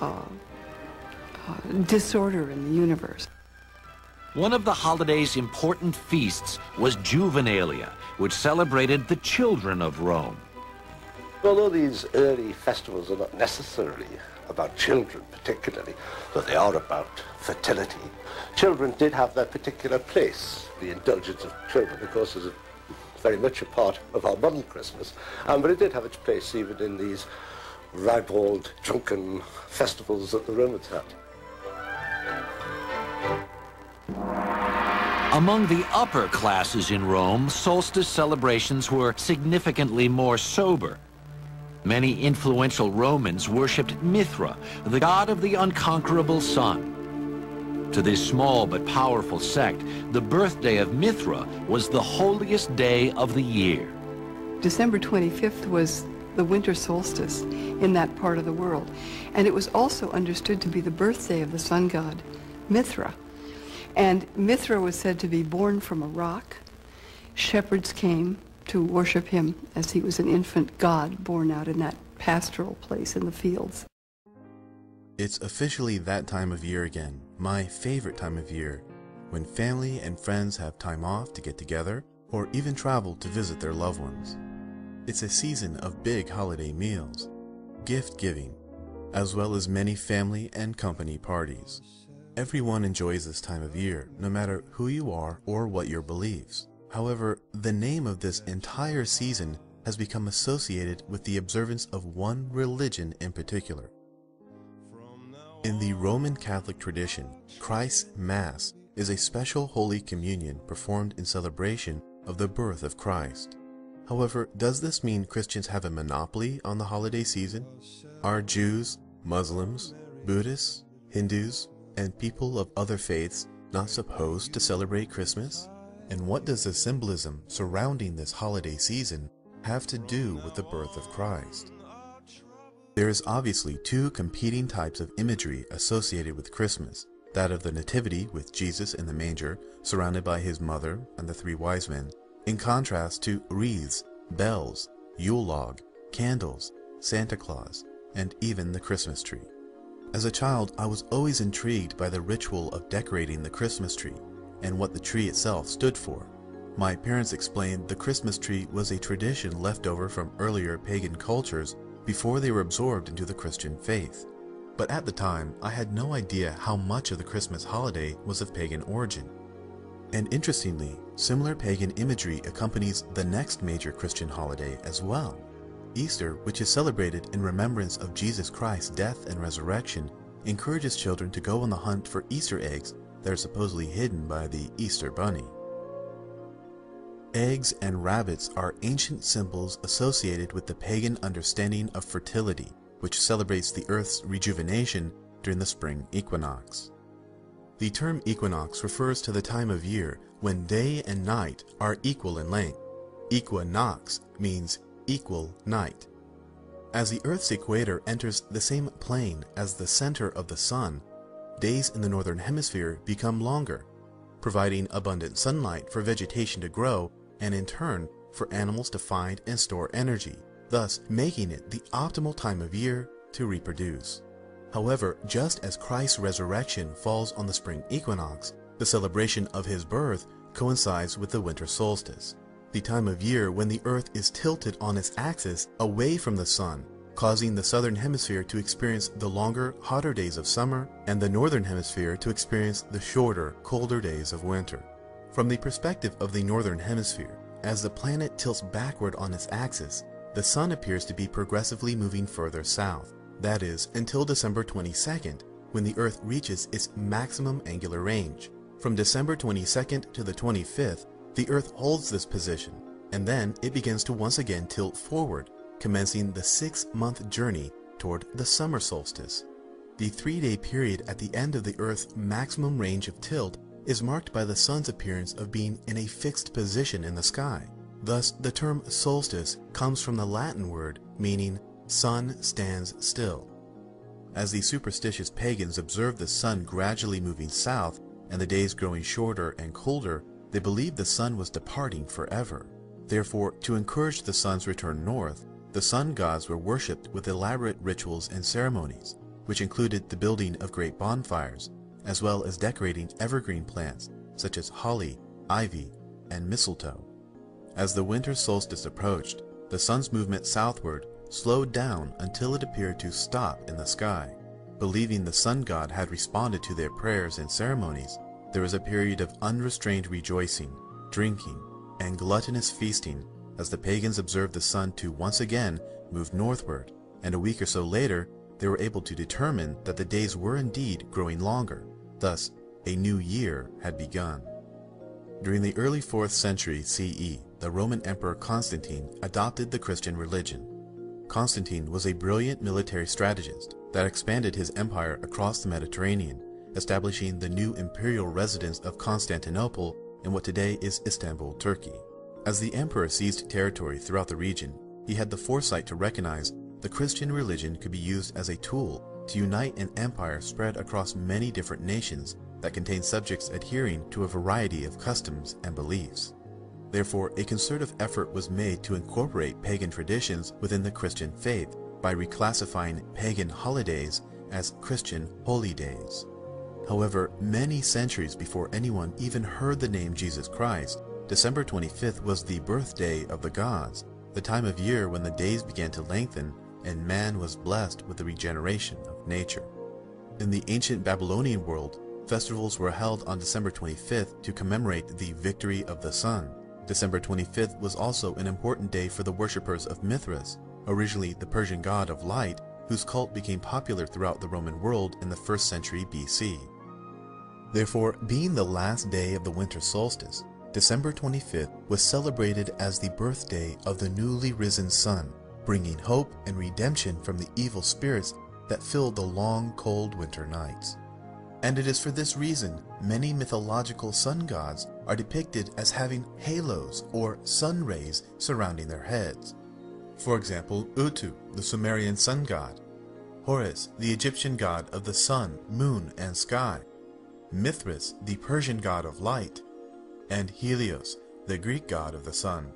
disorder in the universe. One of the holiday's important feasts was Juvenalia, which celebrated the children of Rome. Although these early festivals are not necessarily about children particularly, but they are about fertility, children did have their particular place. The indulgence of children, of course, is very much a part of our modern Christmas, but it did have its place even in these ribald, drunken festivals that the Romans had. Among the upper classes in Rome, solstice celebrations were significantly more sober. Many influential Romans worshipped Mithra, the god of the unconquerable sun. To this small but powerful sect, the birthday of Mithra was the holiest day of the year. December 25th was the winter solstice in that part of the world, and it was also understood to be the birthday of the sun god, Mithra. And Mithra was said to be born from a rock. Shepherds came to worship him as he was an infant god born out in that pastoral place in the fields. It's officially that time of year again, my favorite time of year, when family and friends have time off to get together or even travel to visit their loved ones. It's a season of big holiday meals, gift giving, as well as many family and company parties. Everyone enjoys this time of year, no matter who you are or what your beliefs. However, the name of this entire season has become associated with the observance of one religion in particular. In the Roman Catholic tradition, Christ's Mass is a special Holy Communion performed in celebration of the birth of Christ. However, does this mean Christians have a monopoly on the holiday season? Are Jews, Muslims, Buddhists, Hindus, and people of other faiths not supposed to celebrate Christmas? And what does the symbolism surrounding this holiday season have to do with the birth of Christ? There is obviously two competing types of imagery associated with Christmas, that of the Nativity with Jesus in the manger, surrounded by his mother and the three wise men, in contrast to wreaths, bells, Yule log, candles, Santa Claus, and even the Christmas tree. As a child, I was always intrigued by the ritual of decorating the Christmas tree and what the tree itself stood for. My parents explained the Christmas tree was a tradition left over from earlier pagan cultures before they were absorbed into the Christian faith. But at the time, I had no idea how much of the Christmas holiday was of pagan origin. And interestingly, similar pagan imagery accompanies the next major Christian holiday as well. Easter, which is celebrated in remembrance of Jesus Christ's death and resurrection, encourages children to go on the hunt for Easter eggs that are supposedly hidden by the Easter bunny. Eggs and rabbits are ancient symbols associated with the pagan understanding of fertility, which celebrates the Earth's rejuvenation during the spring equinox. The term equinox refers to the time of year when day and night are equal in length. Equinox means equal night. As the Earth's equator enters the same plane as the center of the sun, days in the northern hemisphere become longer, providing abundant sunlight for vegetation to grow and in turn for animals to find and store energy, thus making it the optimal time of year to reproduce. However, just as Christ's resurrection falls on the spring equinox, the celebration of his birth coincides with the winter solstice, the time of year when the Earth is tilted on its axis away from the sun, causing the southern hemisphere to experience the longer, hotter days of summer and the northern hemisphere to experience the shorter, colder days of winter. From the perspective of the northern hemisphere, as the planet tilts backward on its axis, the sun appears to be progressively moving further south. That is, until December 22nd, when the Earth reaches its maximum angular range. From December 22nd to the 25th, the Earth holds this position, and then it begins to once again tilt forward, commencing the 6-month journey toward the summer solstice. The 3-day period at the end of the Earth's maximum range of tilt is marked by the sun's appearance of being in a fixed position in the sky. Thus, the term solstice comes from the Latin word meaning sun stands still. As the superstitious pagans observed the sun gradually moving south and the days growing shorter and colder, they believed the sun was departing forever. Therefore, to encourage the sun's return north, the sun gods were worshipped with elaborate rituals and ceremonies, which included the building of great bonfires, as well as decorating evergreen plants such as holly, ivy, and mistletoe. As the winter solstice approached, the sun's movement southward slowed down until it appeared to stop in the sky. Believing the sun god had responded to their prayers and ceremonies, there was a period of unrestrained rejoicing, drinking, and gluttonous feasting as the pagans observed the sun to once again move northward, and a week or so later they were able to determine that the days were indeed growing longer. Thus, a new year had begun. During the early 4th century CE, the Roman Emperor Constantine adopted the Christian religion. Constantine was a brilliant military strategist that expanded his empire across the Mediterranean, establishing the new imperial residence of Constantinople in what today is Istanbul, Turkey. As the emperor seized territory throughout the region, he had the foresight to recognize the Christian religion could be used as a tool to unite an empire spread across many different nations that contained subjects adhering to a variety of customs and beliefs. Therefore, a concerted effort was made to incorporate pagan traditions within the Christian faith by reclassifying pagan holidays as Christian holy days. However, many centuries before anyone even heard the name Jesus Christ, December 25th was the birthday of the gods, the time of year when the days began to lengthen and man was blessed with the regeneration of nature. In the ancient Babylonian world, festivals were held on December 25th to commemorate the victory of the sun. December 25th was also an important day for the worshippers of Mithras, originally the Persian god of light, whose cult became popular throughout the Roman world in the 1st century BC. Therefore, being the last day of the winter solstice, December 25th was celebrated as the birthday of the newly risen sun, bringing hope and redemption from the evil spirits that filled the long, cold winter nights. And it is for this reason many mythological sun gods are depicted as having halos or sun rays surrounding their heads. For example, Utu, the Sumerian sun god, Horus, the Egyptian god of the sun, moon, and sky, Mithras, the Persian god of light, and Helios, the Greek god of the sun.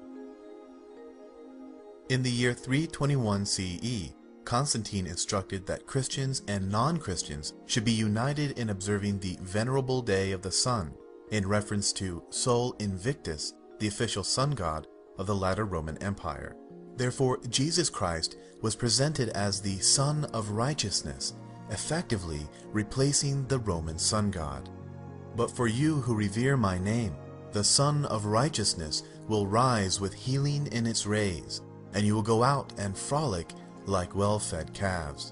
In the year 321 CE, Constantine instructed that Christians and non-Christians should be united in observing the Venerable Day of the Sun, in reference to Sol Invictus, the official sun god of the latter Roman Empire. Therefore, Jesus Christ was presented as the Sun of Righteousness, effectively replacing the Roman sun god. But for you who revere my name, the Sun of Righteousness will rise with healing in its rays, and you will go out and frolic like well-fed calves.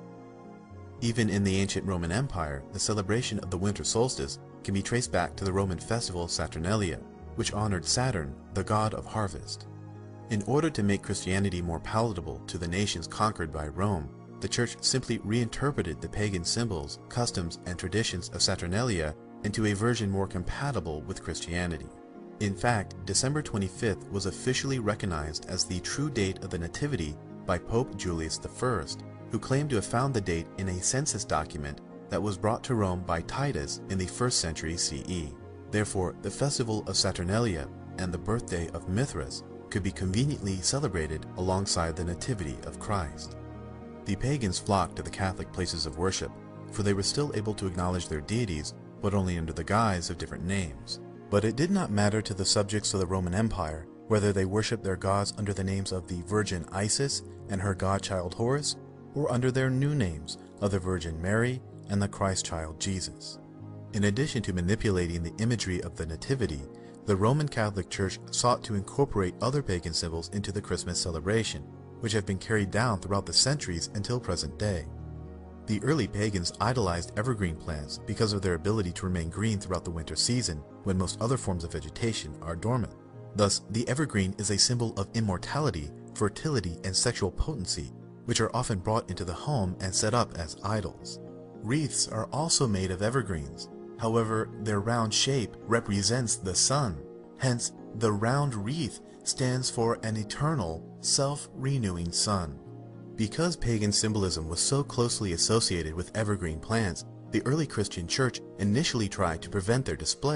Even in the ancient Roman Empire, the celebration of the winter solstice can be traced back to the Roman festival Saturnalia, which honored Saturn, the god of harvest. In order to make Christianity more palatable to the nations conquered by Rome, the Church simply reinterpreted the pagan symbols, customs, and traditions of Saturnalia into a version more compatible with Christianity. In fact, December 25th was officially recognized as the true date of the Nativity by Pope Julius I, who claimed to have found the date in a census document that was brought to Rome by Titus in the 1st century CE. Therefore, the festival of Saturnalia and the birthday of Mithras could be conveniently celebrated alongside the Nativity of Christ. The pagans flocked to the Catholic places of worship, for they were still able to acknowledge their deities, but only under the guise of different names. But it did not matter to the subjects of the Roman Empire whether they worshipped their gods under the names of the Virgin Isis and her godchild Horus, or under their new names of the Virgin Mary and the Christ child Jesus. In addition to manipulating the imagery of the Nativity, the Roman Catholic Church sought to incorporate other pagan symbols into the Christmas celebration, which have been carried down throughout the centuries until present day. The early pagans idolized evergreen plants because of their ability to remain green throughout the winter season when most other forms of vegetation are dormant. Thus, the evergreen is a symbol of immortality, fertility, and sexual potency, which are often brought into the home and set up as idols. Wreaths are also made of evergreens. However, their round shape represents the sun. Hence, the round wreath stands for an eternal, self-renewing sun. Because pagan symbolism was so closely associated with evergreen plants, the early Christian church initially tried to prevent their display.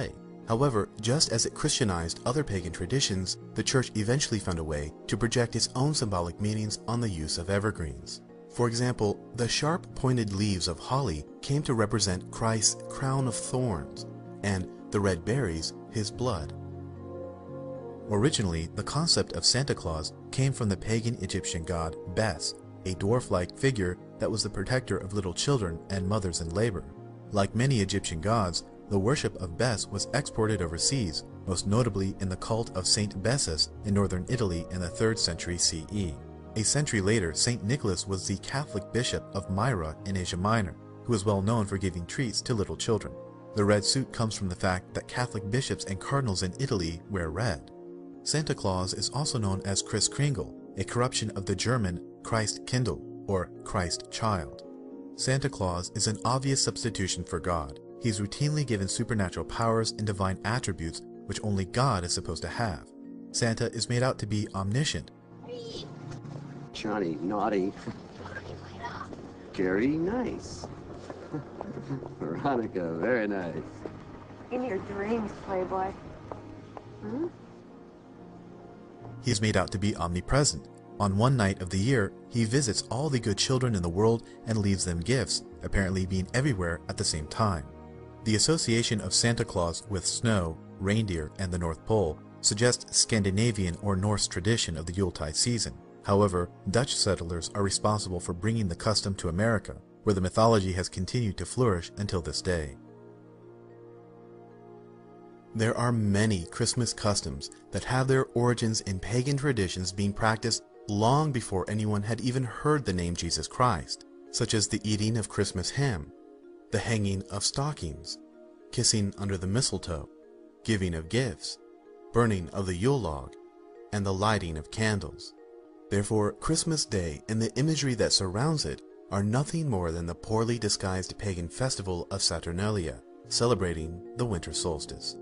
However, just as it Christianized other pagan traditions, the church eventually found a way to project its own symbolic meanings on the use of evergreens. For example, the sharp pointed leaves of holly came to represent Christ's crown of thorns, and the red berries, his blood. Originally, the concept of Santa Claus came from the pagan Egyptian god Bes, a dwarf-like figure that was the protector of little children and mothers in labor. Like many Egyptian gods, the worship of Bes was exported overseas, most notably in the cult of Saint Bessus in northern Italy in the 3rd century CE. A century later, Saint Nicholas was the Catholic bishop of Myra in Asia Minor, who was well known for giving treats to little children. The red suit comes from the fact that Catholic bishops and cardinals in Italy wear red. Santa Claus is also known as Kris Kringle, a corruption of the German Christkindl, or Christ Child. Santa Claus is an obvious substitution for God. He is routinely given supernatural powers and divine attributes which only God is supposed to have. Santa is made out to be omniscient. Johnny, naughty. Gary, nice. Veronica, very nice. In your dreams, Playboy. Hmm? He is made out to be omnipresent. On one night of the year, he visits all the good children in the world and leaves them gifts, apparently being everywhere at the same time. The association of Santa Claus with snow, reindeer, and the North Pole suggests Scandinavian or Norse tradition of the Yuletide season. However, Dutch settlers are responsible for bringing the custom to America, where the mythology has continued to flourish until this day. There are many Christmas customs that have their origins in pagan traditions being practiced long before anyone had even heard the name Jesus Christ, such as the eating of Christmas ham, the hanging of stockings, kissing under the mistletoe, giving of gifts, burning of the Yule log, and the lighting of candles. Therefore, Christmas Day and the imagery that surrounds it are nothing more than the poorly disguised pagan festival of Saturnalia, celebrating the winter solstice.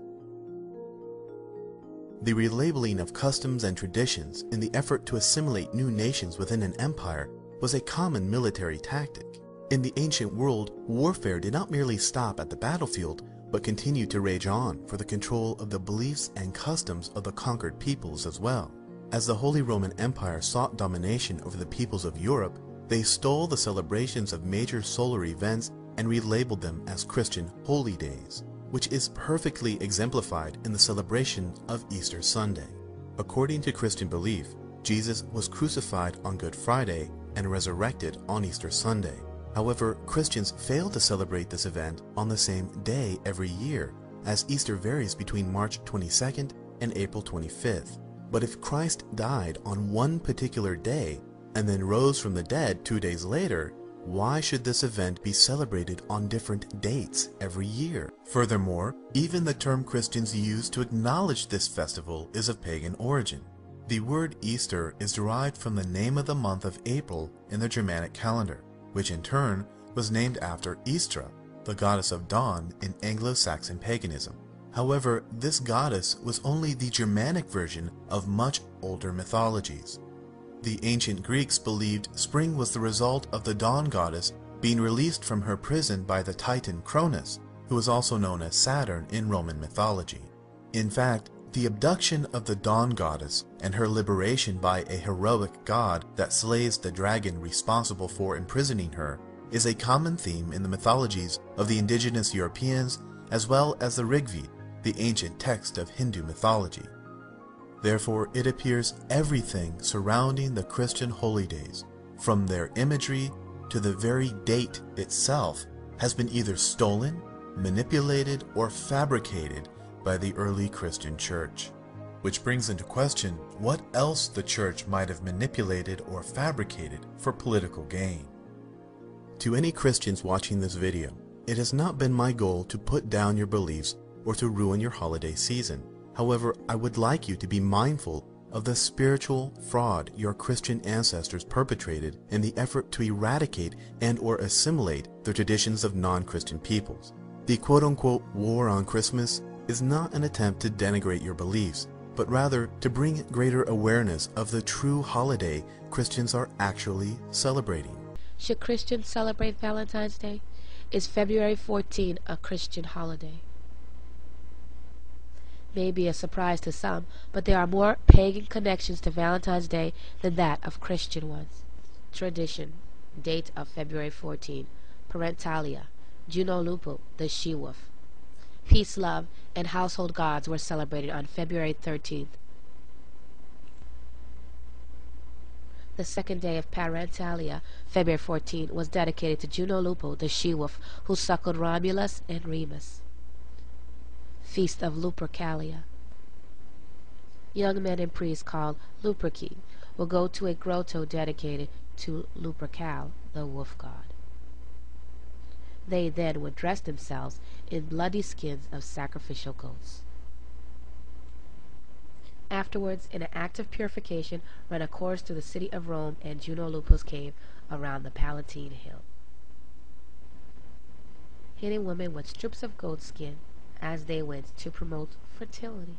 The relabeling of customs and traditions in the effort to assimilate new nations within an empire was a common military tactic. In the ancient world, warfare did not merely stop at the battlefield, but continued to rage on for the control of the beliefs and customs of the conquered peoples as well. As the Holy Roman Empire sought domination over the peoples of Europe, they stole the celebrations of major solar events and relabeled them as Christian holy days, which is perfectly exemplified in the celebration of Easter Sunday. According to Christian belief, Jesus was crucified on Good Friday and resurrected on Easter Sunday. However, Christians fail to celebrate this event on the same day every year, as Easter varies between March 22nd and April 25th. But if Christ died on one particular day and then rose from the dead 2 days later, why should this event be celebrated on different dates every year? Furthermore, even the term Christians use to acknowledge this festival is of pagan origin. The word Easter is derived from the name of the month of April in the Germanic calendar, which in turn was named after Istra, the goddess of dawn in Anglo-Saxon paganism. However, this goddess was only the Germanic version of much older mythologies. The ancient Greeks believed spring was the result of the dawn goddess being released from her prison by the Titan Cronus, who was also known as Saturn in Roman mythology. In fact, the abduction of the dawn goddess and her liberation by a heroic god that slays the dragon responsible for imprisoning her is a common theme in the mythologies of the indigenous Europeans as well as the Rigveda, the ancient text of Hindu mythology. Therefore, it appears everything surrounding the Christian holy days, from their imagery to the very date itself, has been either stolen, manipulated, or fabricated by the early Christian church. Which brings into question what else the church might have manipulated or fabricated for political gain. To any Christians watching this video, it has not been my goal to put down your beliefs or to ruin your holiday season. However, I would like you to be mindful of the spiritual fraud your Christian ancestors perpetrated in the effort to eradicate and or assimilate the traditions of non-Christian peoples. The quote-unquote war on Christmas is not an attempt to denigrate your beliefs, but rather to bring greater awareness of the true holiday Christians are actually celebrating. Should Christians celebrate Valentine's Day? Is February 14 a Christian holiday? may be a surprise to some, but there are more pagan connections to Valentine's Day than that of Christian ones. Tradition. Date of February 14. Parentalia. Juno Lupo, the she-wolf. Peace, love, and household gods were celebrated on February 13th. The second day of Parentalia, February 14, was dedicated to Juno Lupo, the she-wolf, who suckled Romulus and Remus. Feast of Lupercalia. Young men and priests called Luperci will go to a grotto dedicated to Lupercal, the wolf god. They then would dress themselves in bloody skins of sacrificial goats. Afterwards, in an act of purification, ran a course through the city of Rome and Juno Lupo's cave around the Palatine Hill. Hitting women with strips of goat skin as they went to promote fertility.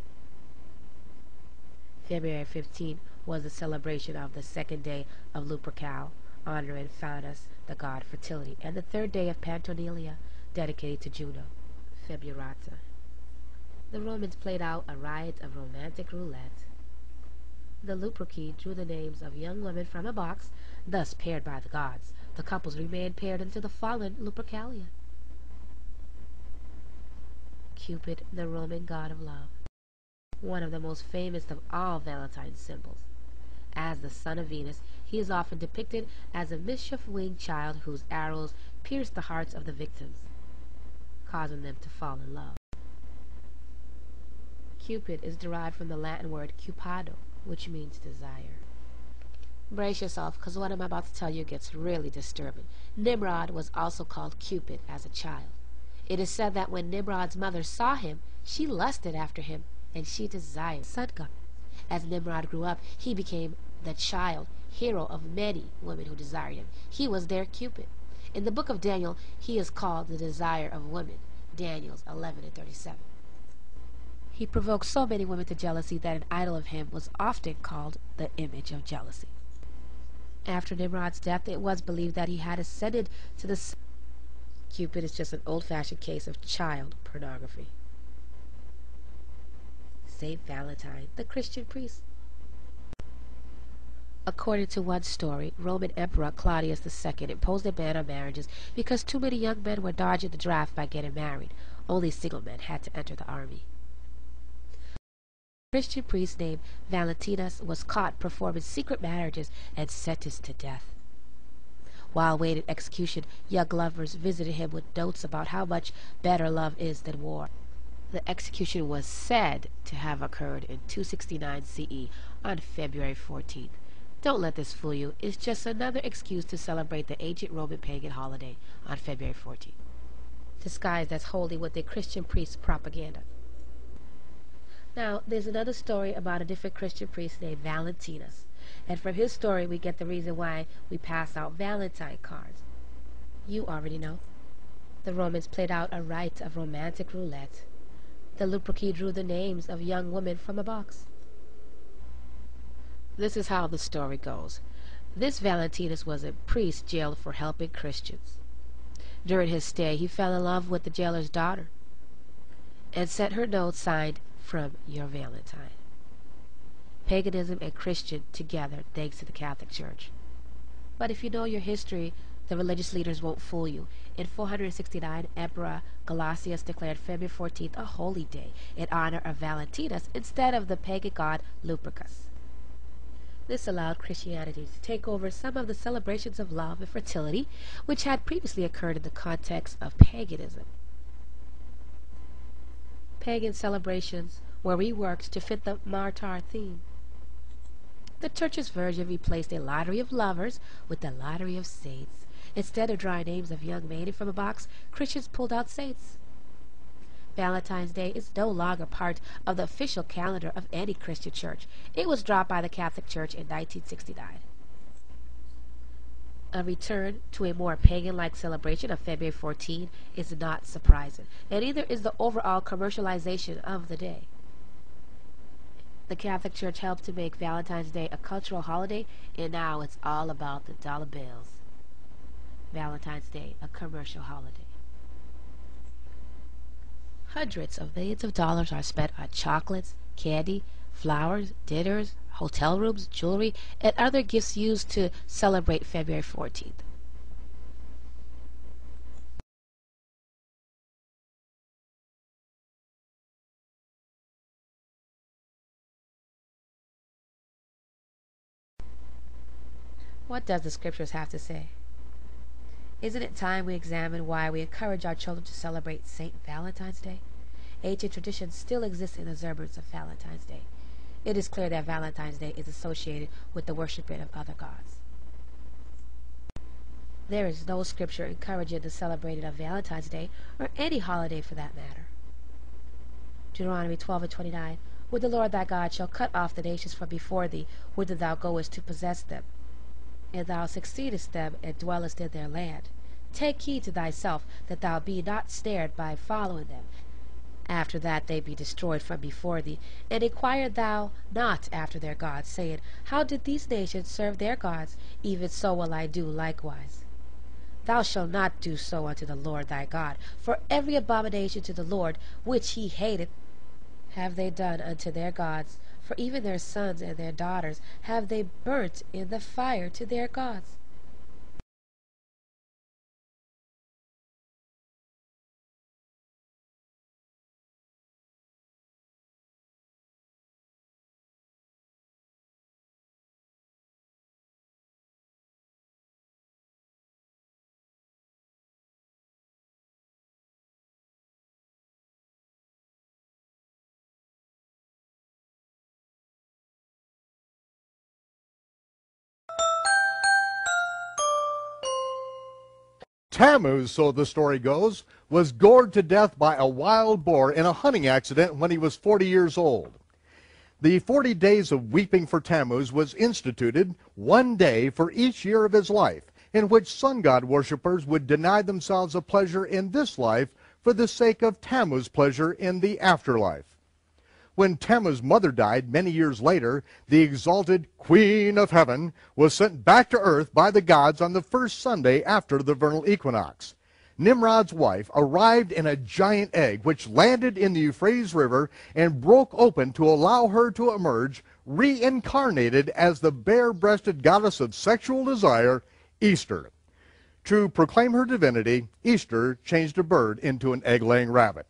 February 15 was the celebration of the second day of Lupercal, honoring Faunus, the god fertility, and the third day of Pantonelia, dedicated to Juno, Februarata. The Romans played out a riot of romantic roulette. The Luperci drew the names of young women from a box, thus paired by the gods. The couples remained paired until the following Lupercalia. Cupid, the Roman god of love, one of the most famous of all Valentine's symbols. As the son of Venus, he is often depicted as a mischief-winged child whose arrows pierce the hearts of the victims, causing them to fall in love. Cupid is derived from the Latin word cupado, which means desire. Brace yourself, because what I'm about to tell you gets really disturbing. Nimrod was also called Cupid as a child. It is said that when Nimrod's mother saw him, she lusted after him, and she desired sun god. As Nimrod grew up, he became the child hero of many women who desired him. He was their Cupid. In the book of Daniel, he is called the desire of women, Daniel 11:37. He provoked so many women to jealousy that an idol of him was often called the image of jealousy. After Nimrod's death, it was believed that he had ascended to the sun. Cupid is just an old-fashioned case of child pornography. Saint Valentine, the Christian priest. According to one story, Roman Emperor Claudius II imposed a ban on marriages because too many young men were dodging the draft by getting married. Only single men had to enter the army. A Christian priest named Valentinus was caught performing secret marriages and sentenced to death. While awaiting execution, young lovers visited him with notes about how much better love is than war. The execution was said to have occurred in 269 CE on February 14th. Don't let this fool you. It's just another excuse to celebrate the ancient Roman pagan holiday on February 14th, disguised as holy with a Christian priest's propaganda. Now, there's another story about a different Christian priest named Valentinus, and from his story we get the reason why we pass out Valentine cards. You already know. The Romans played out a rite of romantic roulette. The Luperci drew the names of young women from a box. This is how the story goes. This Valentinus was a priest jailed for helping Christians. During his stay, he fell in love with the jailer's daughter and sent her note signed, "From your Valentine." Paganism and Christian together, thanks to the Catholic Church. But if you know your history, the religious leaders won't fool you. In 469, Emperor Gelasius declared February 14th a holy day in honor of Valentinus instead of the pagan god Lupercus. This allowed Christianity to take over some of the celebrations of love and fertility, which had previously occurred in the context of paganism. Pagan celebrations were reworked to fit the martyr theme. The Church's version replaced a lottery of lovers with a lottery of saints. Instead of drawing names of young maidens from a box, Christians pulled out saints. Valentine's Day is no longer part of the official calendar of any Christian church. It was dropped by the Catholic Church in 1969. A return to a more pagan-like celebration of February 14 is not surprising, and neither is the overall commercialization of the day. The Catholic Church helped to make Valentine's Day a cultural holiday, and now it's all about the dollar bills. Valentine's Day, a commercial holiday. Hundreds of millions of dollars are spent on chocolates, candy, flowers, dinners, hotel rooms, jewelry, and other gifts used to celebrate February 14th. What does the scriptures have to say? Isn't it time we examine why we encourage our children to celebrate St. Valentine's Day? Ancient traditions still exist in observance of Valentine's Day. It is clear that Valentine's Day is associated with the worshiping of other gods. There is no scripture encouraging the celebrating of Valentine's Day or any holiday for that matter. Deuteronomy 12:29, "When the Lord thy God shall cut off the nations from before thee, whither thou goest to possess them, and thou succeedest them and dwellest in their land. Take heed to thyself that thou be not snared by following them, after that they be destroyed from before thee. And inquire thou not after their gods, saying, How did these nations serve their gods? Even so will I do likewise. Thou shalt not do so unto the Lord thy God, for every abomination to the Lord which he hateth have they done unto their gods, for even their sons and their daughters have they burnt in the fire to their gods." Tammuz, so the story goes, was gored to death by a wild boar in a hunting accident when he was 40 years old. The 40 days of weeping for Tammuz was instituted, one day for each year of his life, in which sun god worshippers would deny themselves a pleasure in this life for the sake of Tammuz's pleasure in the afterlife. When Tammuz's mother died many years later, the exalted Queen of Heaven was sent back to earth by the gods on the first Sunday after the vernal equinox. Nimrod's wife arrived in a giant egg which landed in the Euphrates River and broke open to allow her to emerge, reincarnated as the bare-breasted goddess of sexual desire, Easter. To proclaim her divinity, Easter changed a bird into an egg-laying rabbit.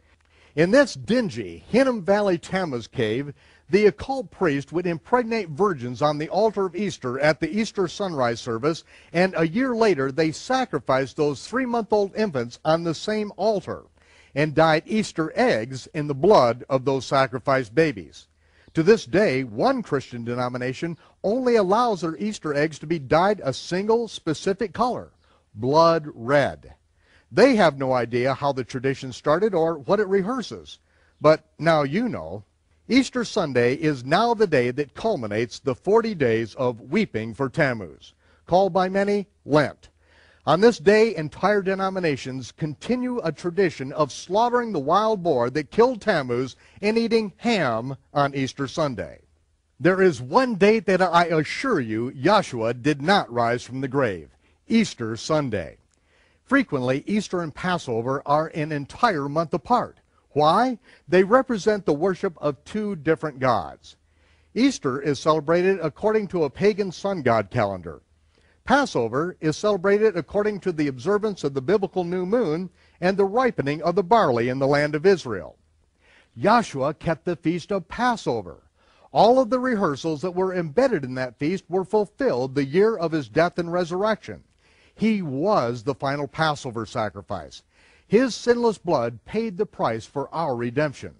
In this dingy Hinnom Valley Tammuz cave, the occult priest would impregnate virgins on the altar of Easter at the Easter sunrise service, and a year later they sacrificed those 3-month-old infants on the same altar and dyed Easter eggs in the blood of those sacrificed babies. To this day, one Christian denomination only allows their Easter eggs to be dyed a single specific color, blood red. They have no idea how the tradition started or what it rehearses. But now you know. Easter Sunday is now the day that culminates the 40 days of weeping for Tammuz, called by many Lent. On this day, entire denominations continue a tradition of slaughtering the wild boar that killed Tammuz and eating ham on Easter Sunday. There is one date that I assure you Joshua did not rise from the grave, Easter Sunday. Frequently, Easter and Passover are an entire month apart. Why? They represent the worship of two different gods. Easter is celebrated according to a pagan sun god calendar. Passover is celebrated according to the observance of the biblical new moon and the ripening of the barley in the land of Israel. Joshua kept the feast of Passover. All of the rehearsals that were embedded in that feast were fulfilled the year of his death and resurrection. He was the final Passover sacrifice. His sinless blood paid the price for our redemption.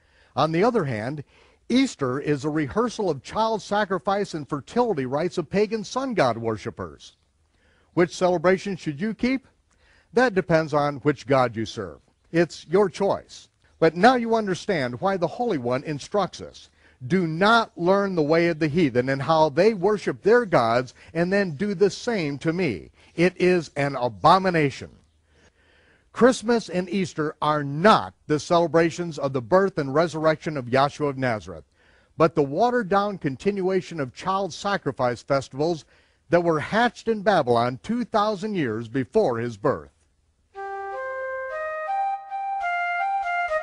On the other hand, Easter is a rehearsal of child sacrifice and fertility rites of pagan sun god worshippers. Which celebration should you keep? That depends on which god you serve. It's your choice. But now you understand why the Holy One instructs us. Do not learn the way of the heathen and how they worship their gods and then do the same to me. It is an abomination. Christmas and Easter are not the celebrations of the birth and resurrection of Yahshua of Nazareth, but the watered-down continuation of child sacrifice festivals that were hatched in Babylon 2,000 years before his birth.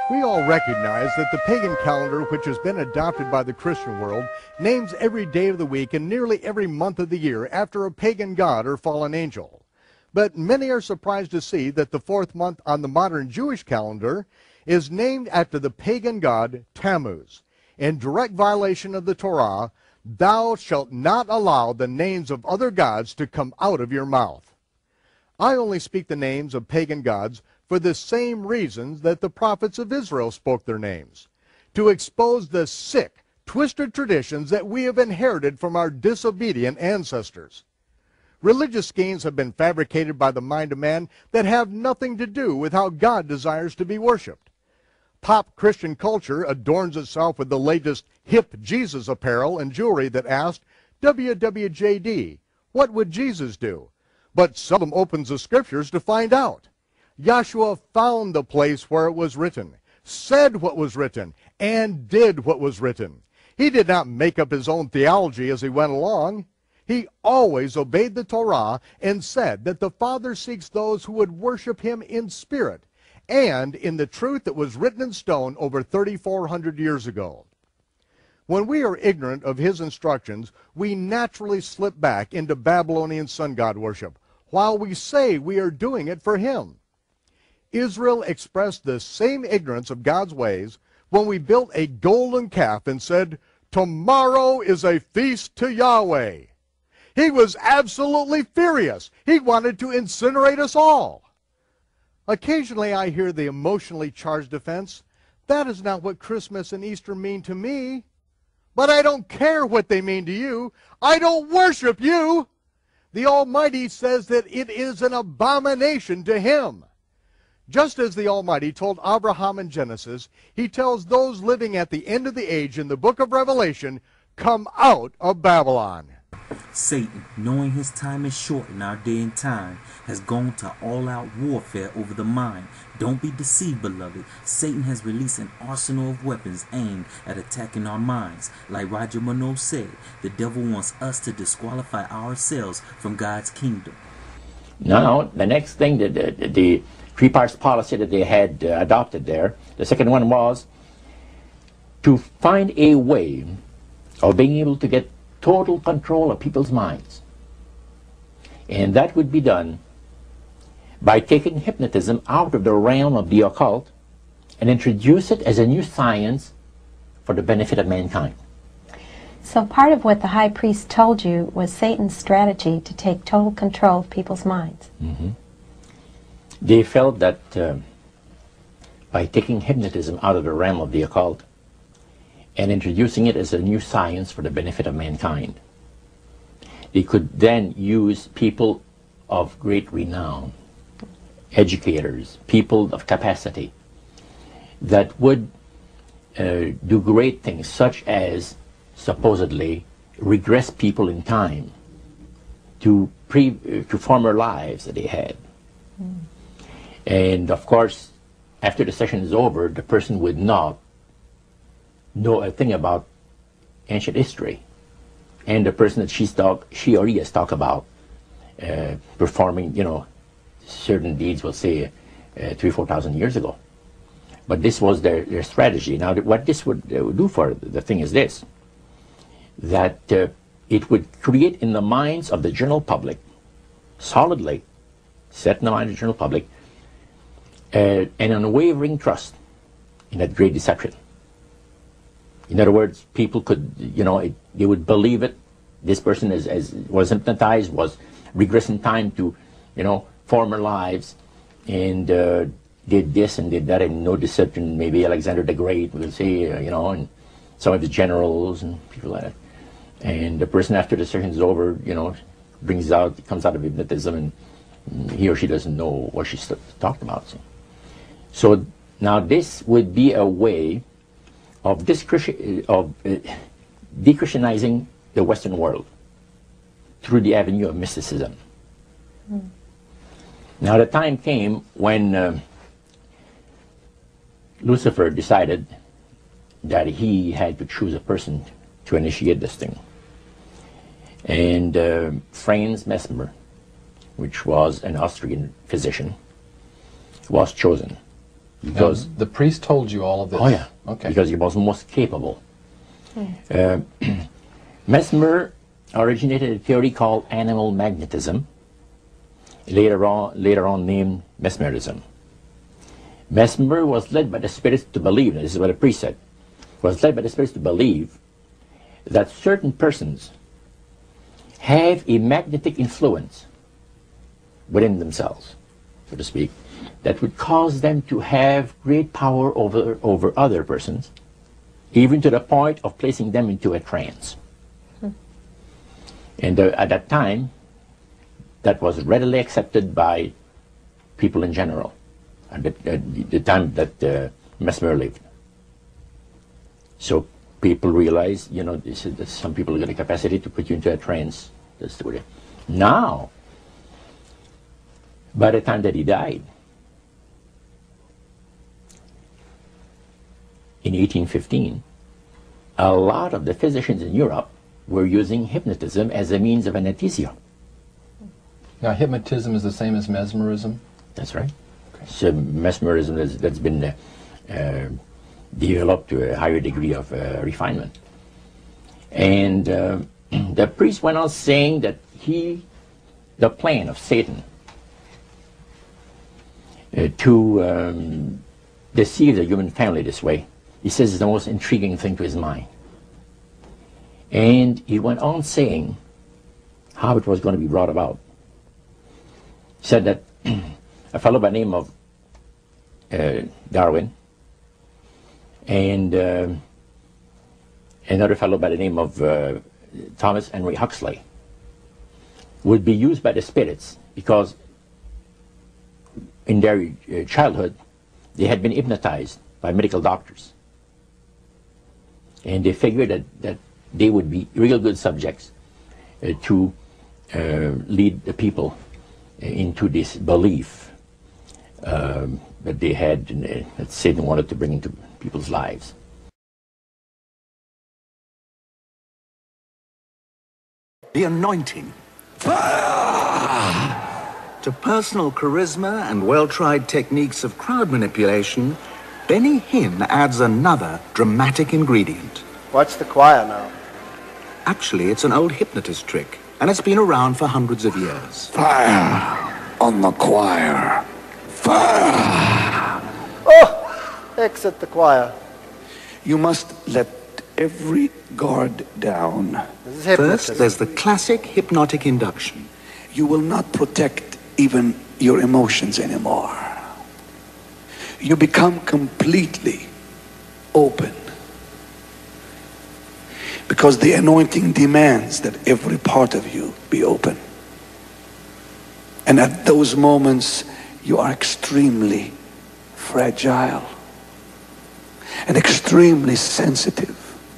We all recognize that the pagan calendar, which has been adopted by the Christian world, names every day of the week and nearly every month of the year after a pagan god or fallen angel. But many are surprised to see that the fourth month on the modern Jewish calendar is named after the pagan god Tammuz. In direct violation of the Torah, thou shalt not allow the names of other gods to come out of your mouth. I only speak the names of pagan gods for the same reasons that the prophets of Israel spoke their names, to expose the sick, twisted traditions that we have inherited from our disobedient ancestors. Religious schemes have been fabricated by the mind of man that have nothing to do with how God desires to be worshipped. Pop Christian culture adorns itself with the latest hip Jesus apparel and jewelry that asked, WWJD, what would Jesus do? But seldom opens the scriptures to find out. Joshua found the place where it was written, said what was written, and did what was written. He did not make up his own theology as he went along. He always obeyed the Torah and said that the Father seeks those who would worship him in spirit and in the truth that was written in stone over 3,400 years ago. When we are ignorant of his instructions, we naturally slip back into Babylonian sun god worship, while we say we are doing it for him. Israel expressed the same ignorance of God's ways when we built a golden calf and said, tomorrow is a feast to Yahweh. He was absolutely furious. He wanted to incinerate us all. Occasionally I hear the emotionally charged defense, that is not what Christmas and Easter mean to me. But I don't care what they mean to you. I don't worship you. The Almighty says that it is an abomination to him. Just as the Almighty told Abraham in Genesis, he tells those living at the end of the age in the book of Revelation, come out of Babylon. Satan, knowing his time is short in our day and time, has gone to all-out warfare over the mind. Don't be deceived, beloved. Satan has released an arsenal of weapons aimed at attacking our minds. Like Roger Monroe said, the devil wants us to disqualify ourselves from God's kingdom. Now, the next thing, the three-parts policy that they had adopted there, the second one was to find a way of being able to get total control of people's minds. And that would be done by taking hypnotism out of the realm of the occult and introduce it as a new science for the benefit of mankind. So part of what the high priest told you was Satan's strategy to take total control of people's minds. Mm-hmm. They felt that by taking hypnotism out of the realm of the occult and introducing it as a new science for the benefit of mankind, they could then use people of great renown, educators, people of capacity, that would do great things, such as supposedly regress people in time to former lives that they had. Mm. And of course, after the session is over, the person would not know a thing about ancient history. And the person that she or he has talked about performing, certain deeds, we'll say 3,000-4,000 years ago. But this was their strategy. Now, what this would do for the thing is this, that it would create in the minds of the general public, solidly set in the mind of the general public, an unwavering trust in that great deception. In other words, people could, they would believe it. This person was hypnotized, was regressing time to, former lives, and did this and did that, and no deception. Maybe Alexander the Great, we'll say, and some of the generals and people like that. And the person, after the session is over, comes out of hypnotism, and he or she doesn't know what she's talked about. So now this would be a way of de-Christianizing the Western world through the avenue of mysticism. Mm. Now the time came when Lucifer decided that he had to choose a person to initiate this thing. And Franz Mesmer, which was an Austrian physician, was chosen. Because the priest told you all of this? Oh yeah. Okay. Because he was most capable. Mesmer originated a theory called animal magnetism, later on named mesmerism. Mesmer was led by the spirits to believe, and this is what a priest said, was led by the spirits to believe that certain persons have a magnetic influence within themselves, so to speak, that would cause them to have great power over other persons, even to the point of placing them into a trance. And at that time, that was readily accepted by people in general, at the time that Mesmer lived. So people realized, you know, that some people got a capacity to put you into a trance. That's the way. Now, by the time that he died, in 1815, a lot of the physicians in Europe were using hypnotism as a means of anesthesia. Now, hypnotism is the same as mesmerism? That's right. Okay. So mesmerism that's been developed to a higher degree of refinement. And the priest went on saying that the plan of Satan to deceive the human family this way, he says, is the most intriguing thing to his mind. And he went on saying how it was going to be brought about. He said that a fellow by the name of Darwin and another fellow by the name of Thomas Henry Huxley would be used by the spirits because in their childhood they had been hypnotized by medical doctors. And they figured that they would be real good subjects to lead the people into this belief that they had, that Satan wanted to bring into people's lives. The anointing. To personal charisma and well-tried techniques of crowd manipulation, Benny Hinn adds another dramatic ingredient. Watch the choir now. Actually, it's an old hypnotist trick, and it's been around for hundreds of years. Fire on the choir. Fire! Oh! Exit the choir. You must let every guard down. This is hypnotism. First, there's the classic hypnotic induction. You will not protect even your emotions anymore. You become completely open. Because the anointing demands that every part of you be open. And at those moments, you are extremely fragile and extremely sensitive.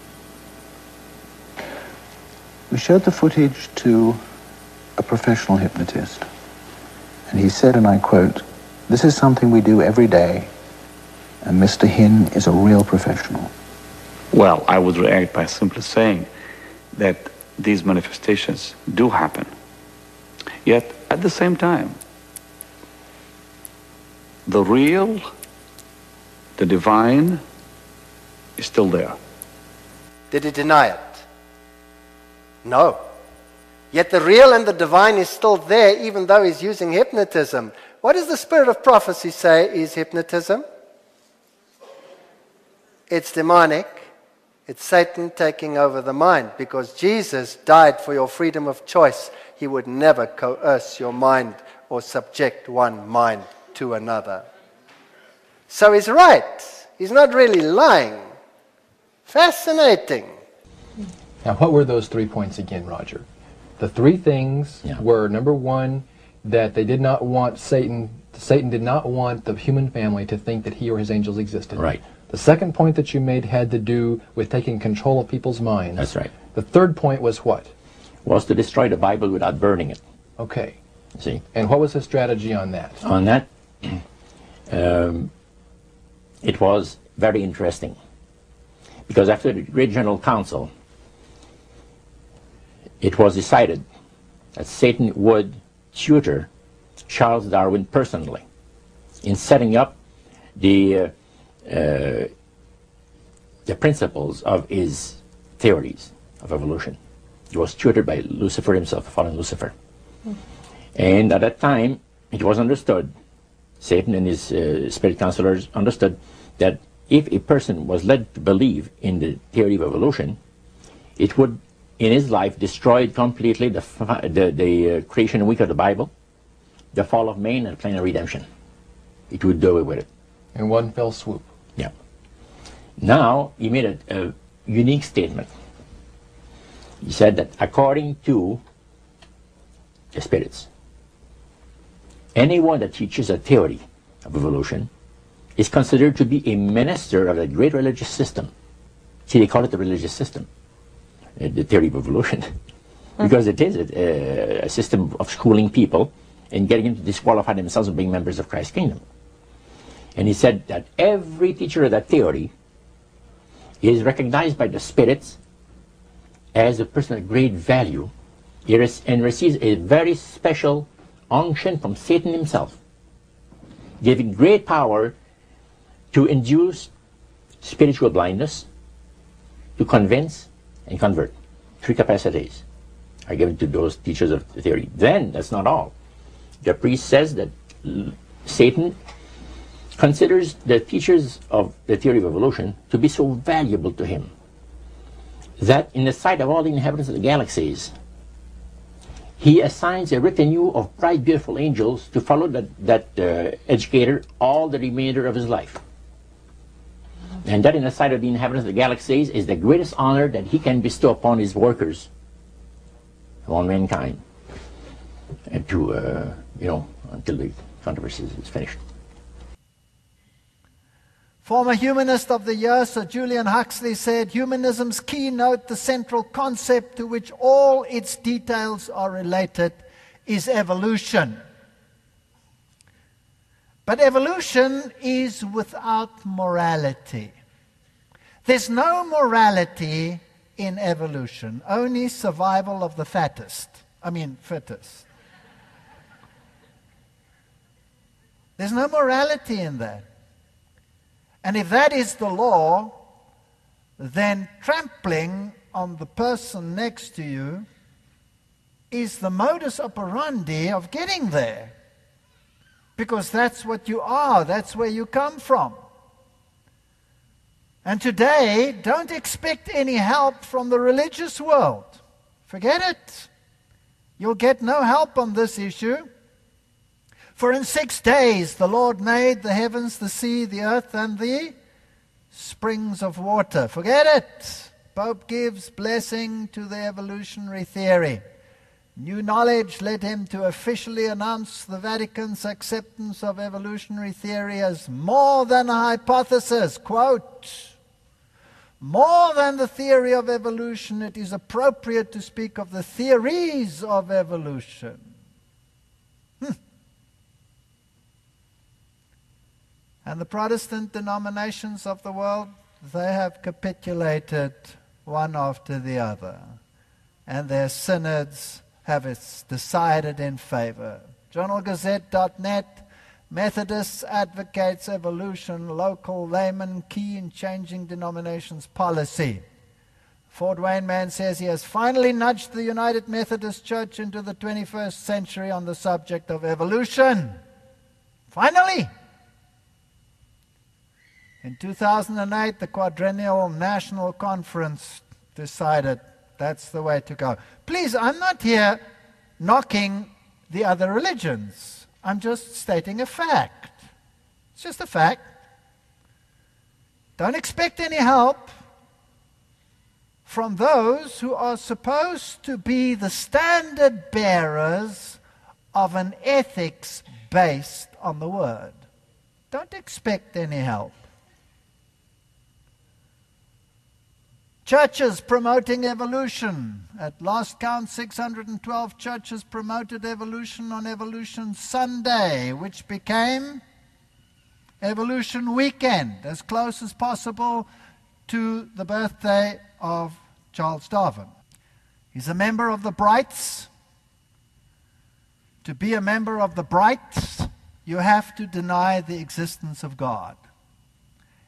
We showed the footage to a professional hypnotist. And he said, and I quote, "This is something we do every day, and Mr. Hinn is a real professional." Well, I would react by simply saying that these manifestations do happen. Yet, at the same time, the real, the divine, is still there. Did he deny it? No. Yet the real and the divine is still there, even though he's using hypnotism. What does the spirit of prophecy say is hypnotism? It's demonic. It's Satan taking over the mind, because Jesus died for your freedom of choice. He would never coerce your mind or subject one mind to another. So he's right. He's not really lying. Fascinating. Now, what were those 3 points again, Roger? The 3 things were, number 1, that they did not want Satan did not want the human family to think that he or his angels existed. Right. The second point that you made had to do with taking control of people's minds. That's right. The third point was what? Was to destroy the Bible without burning it. Okay. See? And what was the strategy on that? On that, it was very interesting. Because after the Great General Council, it was decided that Satan would tutor Charles Darwin personally in setting up the principles of his theories of evolution. He was tutored by Lucifer himself, fallen Lucifer. And at that time, it was understood, Satan and his spirit counselors understood, that if a person was led to believe in the theory of evolution, it would, in his life, destroy completely the creation week of the Bible, the fall of man, and the plan of redemption. It would do away with it. In one fell swoop. Yeah. Now, he made a unique statement. He said that according to the spirits, anyone that teaches a theory of evolution is considered to be a minister of a great religious system. See, they call it the religious system, the theory of evolution, because it is a system of schooling people and getting them to disqualify themselves from being members of Christ's kingdom. And he said that every teacher of that theory is recognized by the spirits as a person of great value and receives a very special unction from Satan himself, giving great power to induce spiritual blindness, to convince and convert. 3 capacities are given to those teachers of the theory. Then, that's not all. The priest says that Satan considers the teachers of the theory of evolution to be so valuable to him that in the sight of all the inhabitants of the galaxies, he assigns a retinue of bright, beautiful angels to follow that educator all the remainder of his life. And that in the sight of the inhabitants of the galaxies is the greatest honor that he can bestow upon his workers, upon mankind, and to, until the controversy is finished. Former humanist of the year, Sir Julian Huxley, said, "Humanism's keynote, the central concept to which all its details are related, is evolution. But evolution is without morality. There's no morality in evolution, only survival of the fittest. There's no morality in that. And if that is the law, then trampling on the person next to you is the modus operandi of getting there. Because that's what you are, that's where you come from. And today, don't expect any help from the religious world. Forget it. You'll get no help on this issue. For in 6 days the Lord made the heavens, the sea, the earth, and the springs of water. Forget it. Pope gives blessing to the evolutionary theory. New knowledge led him to officially announce the Vatican's acceptance of evolutionary theory as more than a hypothesis. Quote, "More than the theory of evolution, it is appropriate to speak of the theories of evolution." And the Protestant denominations of the world, they have capitulated one after the other. And their synods have decided in favor. JournalGazette.net, Methodists advocates evolution, local layman key in changing denominations policy. Fort Wayne man says he has finally nudged the United Methodist Church into the 21st century on the subject of evolution. Finally! In 2008, the Quadrennial National Conference decided that's the way to go. Please, I'm not here knocking the other religions. I'm just stating a fact. It's just a fact. Don't expect any help from those who are supposed to be the standard bearers of an ethics based on the Word. Don't expect any help. Churches promoting evolution. At last count, 612 churches promoted evolution on Evolution Sunday, which became Evolution Weekend, as close as possible to the birthday of Charles Darwin. He's a member of the Brights. To be a member of the Brights, you have to deny the existence of God.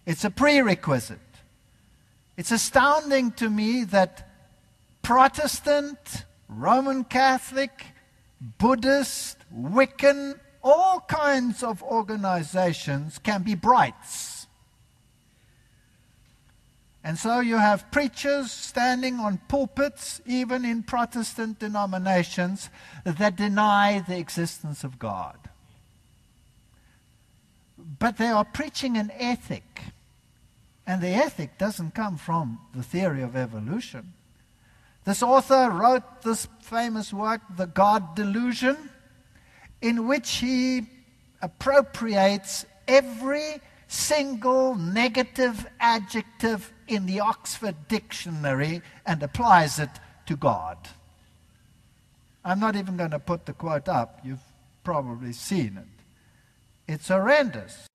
It's a prerequisite. It's astounding to me that Protestant, Roman Catholic, Buddhist, Wiccan, all kinds of organizations can be brights. And so you have preachers standing on pulpits, even in Protestant denominations, that deny the existence of God. But they are preaching an ethic. And the ethic doesn't come from the theory of evolution. This author wrote this famous work, The God Delusion, in which he appropriates every single negative adjective in the Oxford Dictionary and applies it to God. I'm not even going to put the quote up. You've probably seen it. It's horrendous.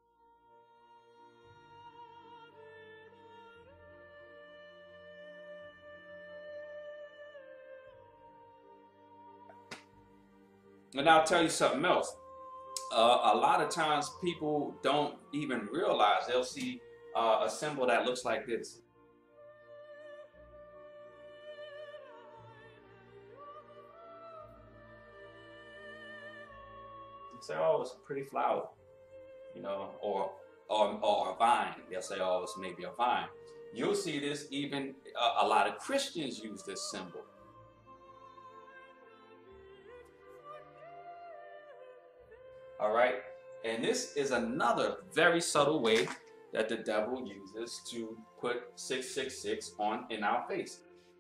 And I'll tell you something else. A lot of times people don't even realize they'll see a symbol that looks like this. You say, oh, it's a pretty flower, you know, or a vine. They'll say, oh, it's maybe a vine. You'll see this even, a lot of Christians use this symbol. All right, and this is another very subtle way that the devil uses to put 666 on in our face.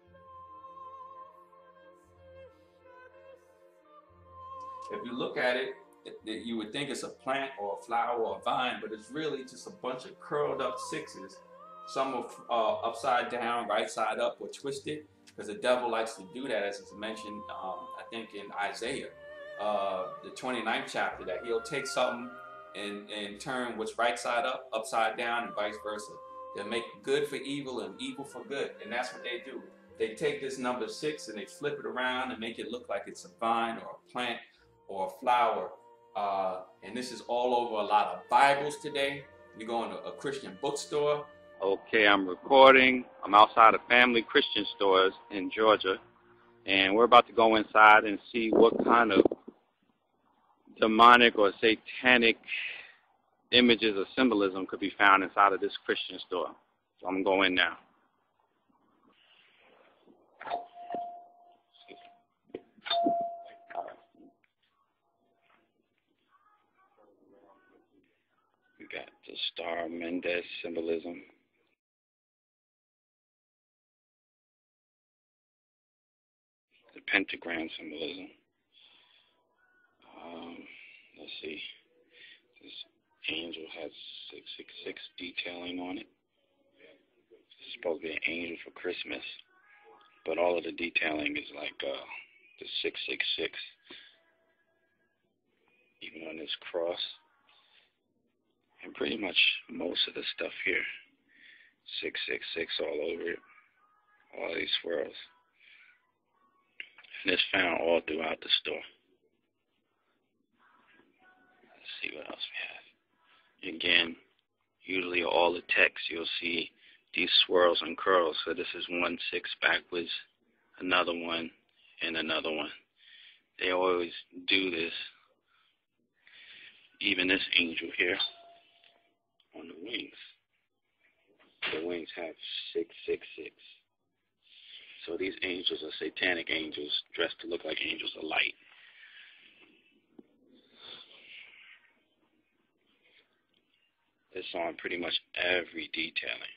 If you look at it, you would think it's a plant or a flower or a vine, but it's really just a bunch of curled up sixes. Some are upside down, right side up, or twisted, because the devil likes to do that, as it's mentioned, I think in Isaiah. The 29th chapter, that he'll take something and turn what's right side up, upside down, and vice versa. They'll make good for evil and evil for good, and that's what they do. They take this number 6 and they flip it around and make it look like it's a vine or a plant or a flower. And this is all over a lot of Bibles today. You go into a Christian bookstore. Okay, I'm recording. I'm outside of Family Christian Stores in Georgia, and we're about to go inside and see what kind of demonic or satanic images or symbolism could be found inside of this Christian store. So I'm going to go in now. We got the Star Mendez symbolism. The pentagram symbolism. Let's see. This angel has 666 detailing on it. It's supposed to be an angel for Christmas, but all of the detailing is like the 666. Even on this cross, and pretty much most of the stuff here, 666 all over it. All these swirls, and it's found all throughout the store. See what else we have. Again, usually all the text you'll see these swirls and curls. So this is 1 6 backwards, another one, and another one. They always do this. Even this angel here on the wings. The wings have 666. So these angels are satanic angels dressed to look like angels of light. It's on pretty much every detailing.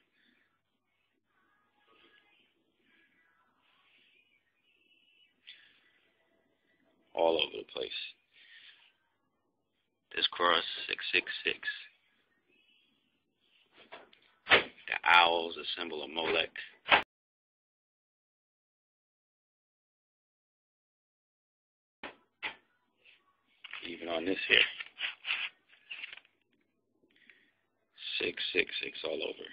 All over the place. This cross, 666. The owl is a symbol of Molech. Even on this here. 666 all over.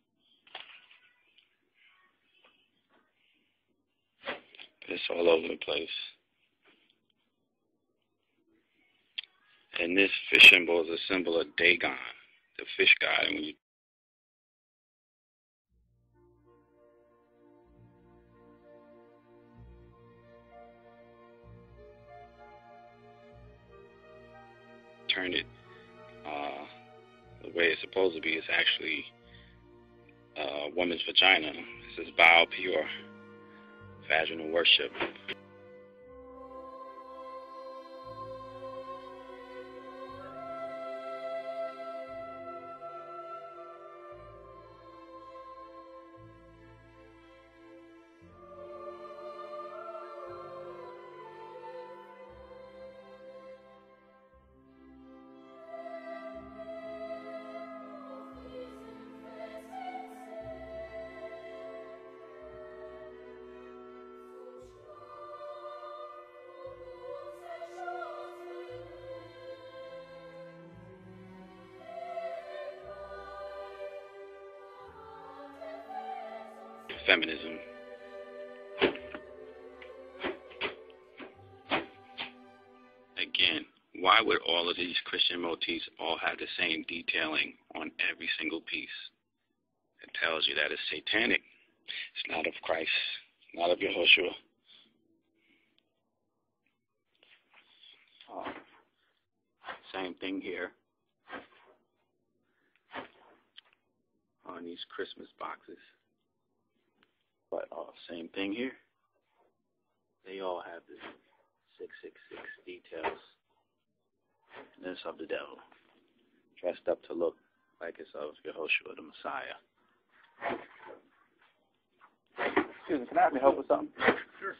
It's all over the place. And this fish symbol is a symbol of Dagon, the fish god. And when you turn it the way it's supposed to be. It's actually a woman's vagina. It says bow pure vaginal worship. Feminism. Again, why would all of these Christian motifs all have the same detailing on every single piece? It tells you that it's satanic. It's not of Christ, not of Yahushua. Same thing here on these Christmas boxes. But same thing here. They all have the 666 details. And this of the devil, dressed up to look like it's of Yahushua, the Messiah. Excuse me, can I have your help with something? Sure.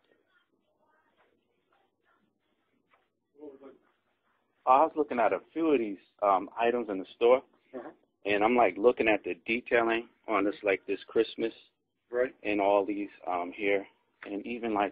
I was looking at a few of these items in the store, and I'm like looking at the detailing on this, like this Christmas. Right. And all these here, and even like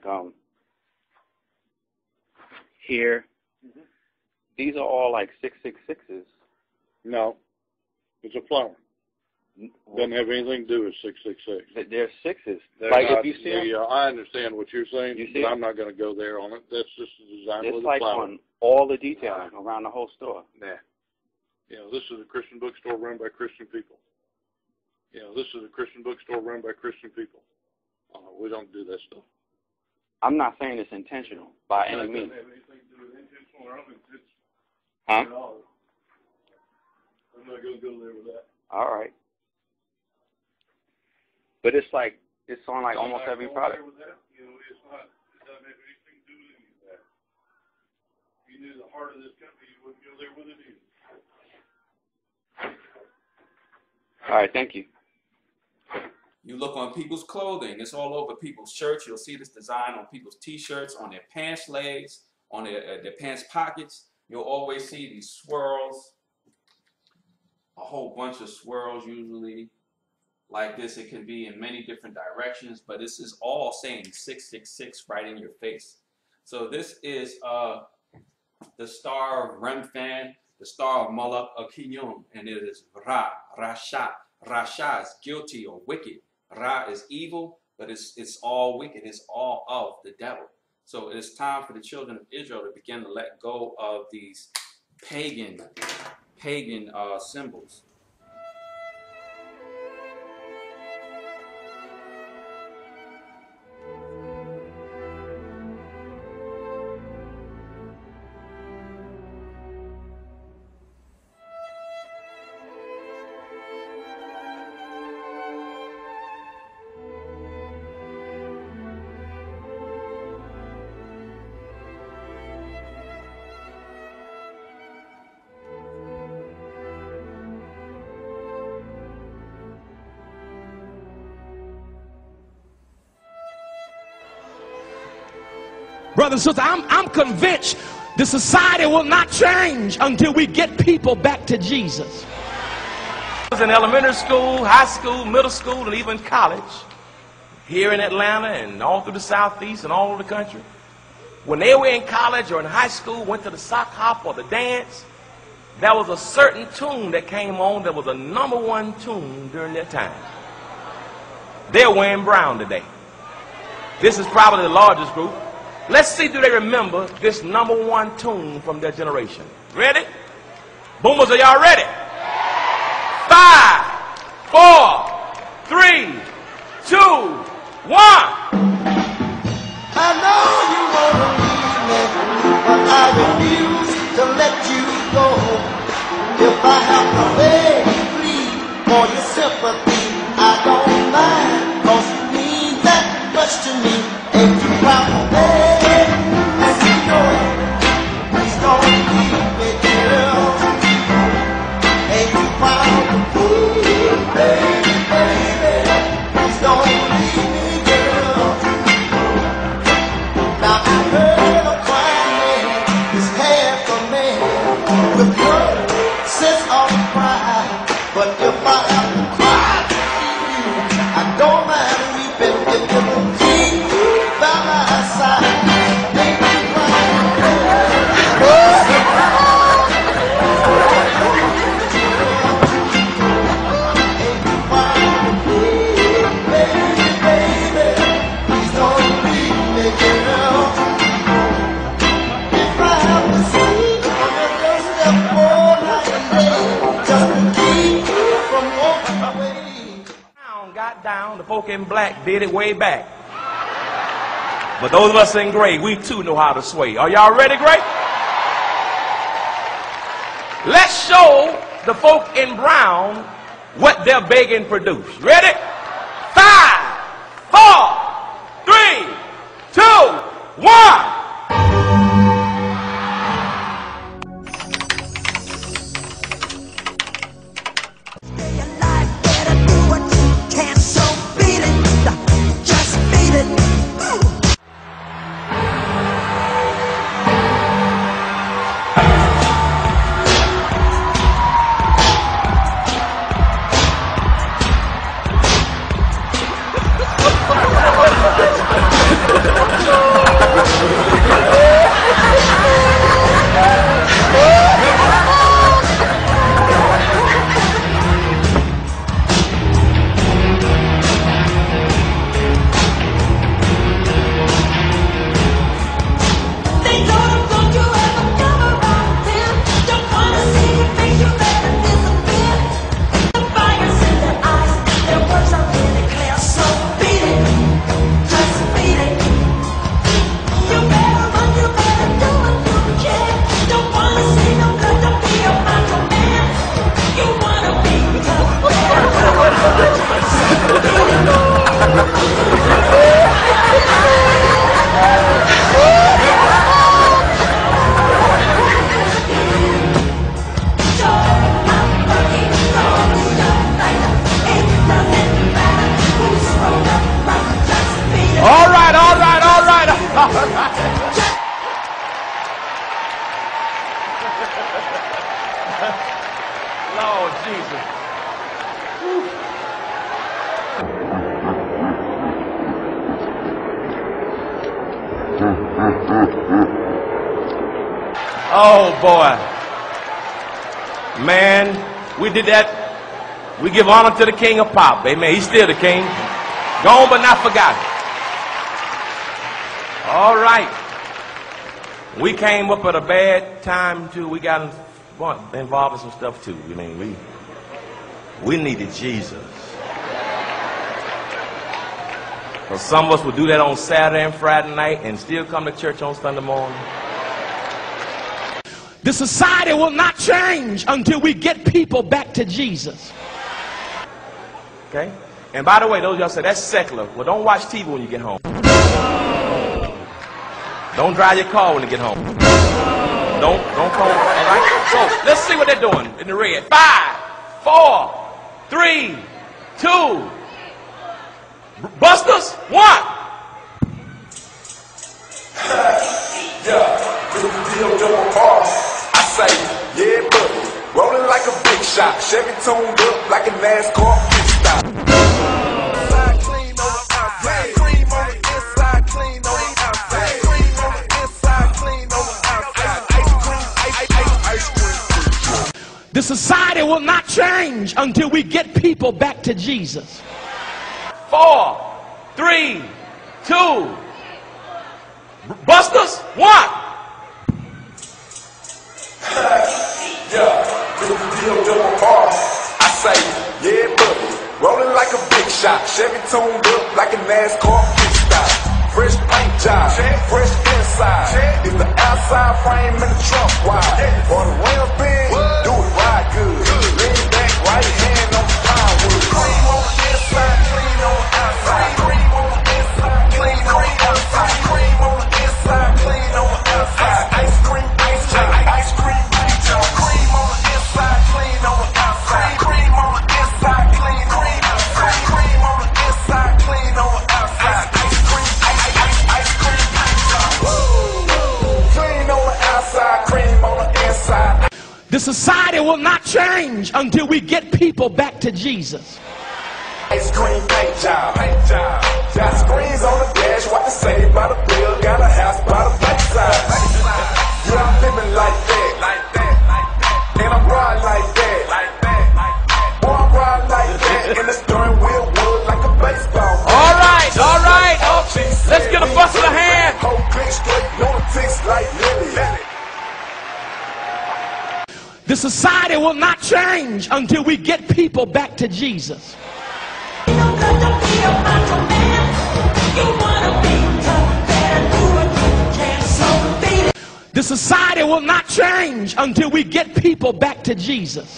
here, these are all like 666s. No, it's a flower. Doesn't have anything to do with 666. They're sixes. They're like not, if you see them, I understand what you're saying, you see but I'm not going to go there on it. That's just the design it's with the like flower. on all the detailing around the whole store. Yeah. You know, this is a Christian bookstore run by Christian people. You know, this is a Christian bookstore run by Christian people. We don't do that stuff. I'm not saying it's intentional by any means. Huh? I'm not going to go there with that. All right. But it's like, it's on like almost every product. You know, it doesn't have anything to do with any of that. If you knew the heart of this company, you wouldn't go there with it either. All right, thank you. You look on people's clothing, it's all over people's shirts. You'll see this design on people's t-shirts, on their pants legs, on their pants pockets. You'll always see these swirls, a whole bunch of swirls usually like this. It can be in many different directions, but this is all saying 666 right in your face. So this is the star of Remphan, the star of Moloch Akinyum, and it is Ra, Rasha. Rasha is guilty or wicked. Ra is evil, but it's all wicked. It's all of the devil. So it's time for the children of Israel to begin to let go of these pagan symbols. Brothers and sisters, I'm convinced the society will not change until we get people back to Jesus. I was in elementary school, high school, middle school, and even college here in Atlanta and all through the Southeast and all over the country. When they were in college or in high school, went to the sock hop or the dance, there was a certain tune that came on that was a #1 tune during their time. They're wearing brown today. This is probably the largest group. Let's see, do they remember this #1 tune from their generation? Ready? Boomers, are y'all ready? 5, 4, 3, 2, 1. I know you want to leave me, but I refuse to let you have to beg and plead for your sympathy, I don't mind, 'cause you mean that much to me. Ain't you proud of me? Yes, you know it. Please don't leave me, girl. Ain't you proud of me, baby, baby? Please don't leave me, girl. Now I heard a crying man is half a man with blood, sense of pride. But if I have to cry to you, I don't mind weeping if you will keep by my side. Ain't you proud of me? Ain't you proud of me, baby, baby? Please don't leave me, girl. If I have to sleep on your doorstep all night and day, just to keep you from walking away. Got down, the folk in black did it way back. But those of us in gray, we too know how to sway. Are y'all ready, Gray? Let's show the folk in brown what their begging produced. Ready? 5, 4, 3, 2, 1. Lord Jesus. Oh boy. Man, we did that. We give honor to the king of pop. Amen. He's still the king. Gone but not forgotten. All right. We came up at a bad time too. We got involved in some stuff too. I mean, we needed Jesus. So some of us would do that on Saturday and Friday night and still come to church on Sunday morning. The society will not change until we get people back to Jesus. Okay? And by the way, those of y'all say that's secular. Well, don't watch TV when you get home. Don't drive your car when you get home. Don't call. All right? So let's see what they're doing in the red. 5, 4, 3, 2. Busters, 1. Yeah, this is the double R. I say, yeah, buddy. Rolling like a big shot. Chevy tuned up like a NASCAR pit stop. Inside clean on the outside. Cream on the inside, clean on the outside. Cream on the inside, clean on the outside. Ice cream. The society will not change until we get people back to Jesus. 4, 3, 2. Busters, 1. Yeah, this is the double R. I say, yeah, buddy. Rolling like a big shot. Chevy tuned up like a NASCAR pit stop. Fresh paint job, fresh inside. Is the outside frame in the trunk wide? Or the rims big? Do it right good. The society will not change until we get people back to Jesus. Ice cream paint job. Got screens on the dash, what to say by the bill, got a house by the backside. Yeah, I'm living like that. And I'm riding like that. Boy, I'm riding like that. And the steering wheel wood like a baseball. All right. Let's get a fuss of the hand. Whole click straight, no ticks like Lily. The society will not change until we get people back to Jesus. The society will not change until we get people back to Jesus.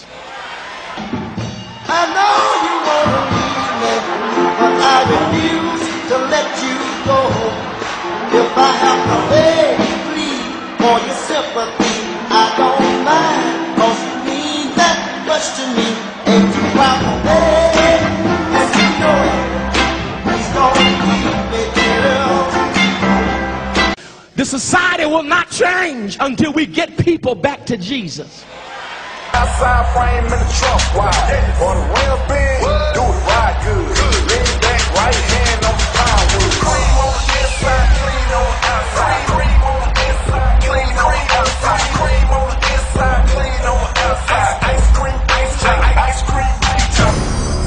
I know you want to leave me, but I refuse to let you go. If I have to beg, plead for your sympathy, I don't mind, 'cause you mean that much to me. Ain't you proud to beg? And you know it. Please don't leave me, girl. The society will not change until we get people back to Jesus. Outside frame in the trunk, why? Or the real big, do it right good. Lean back, right hand on the plywood. Cream on the inside, clean on the outside. Cream on the inside, clean on the outside. Cream on the inside, clean on the outside. Ice cream, ice cream, ice cream, ice cream.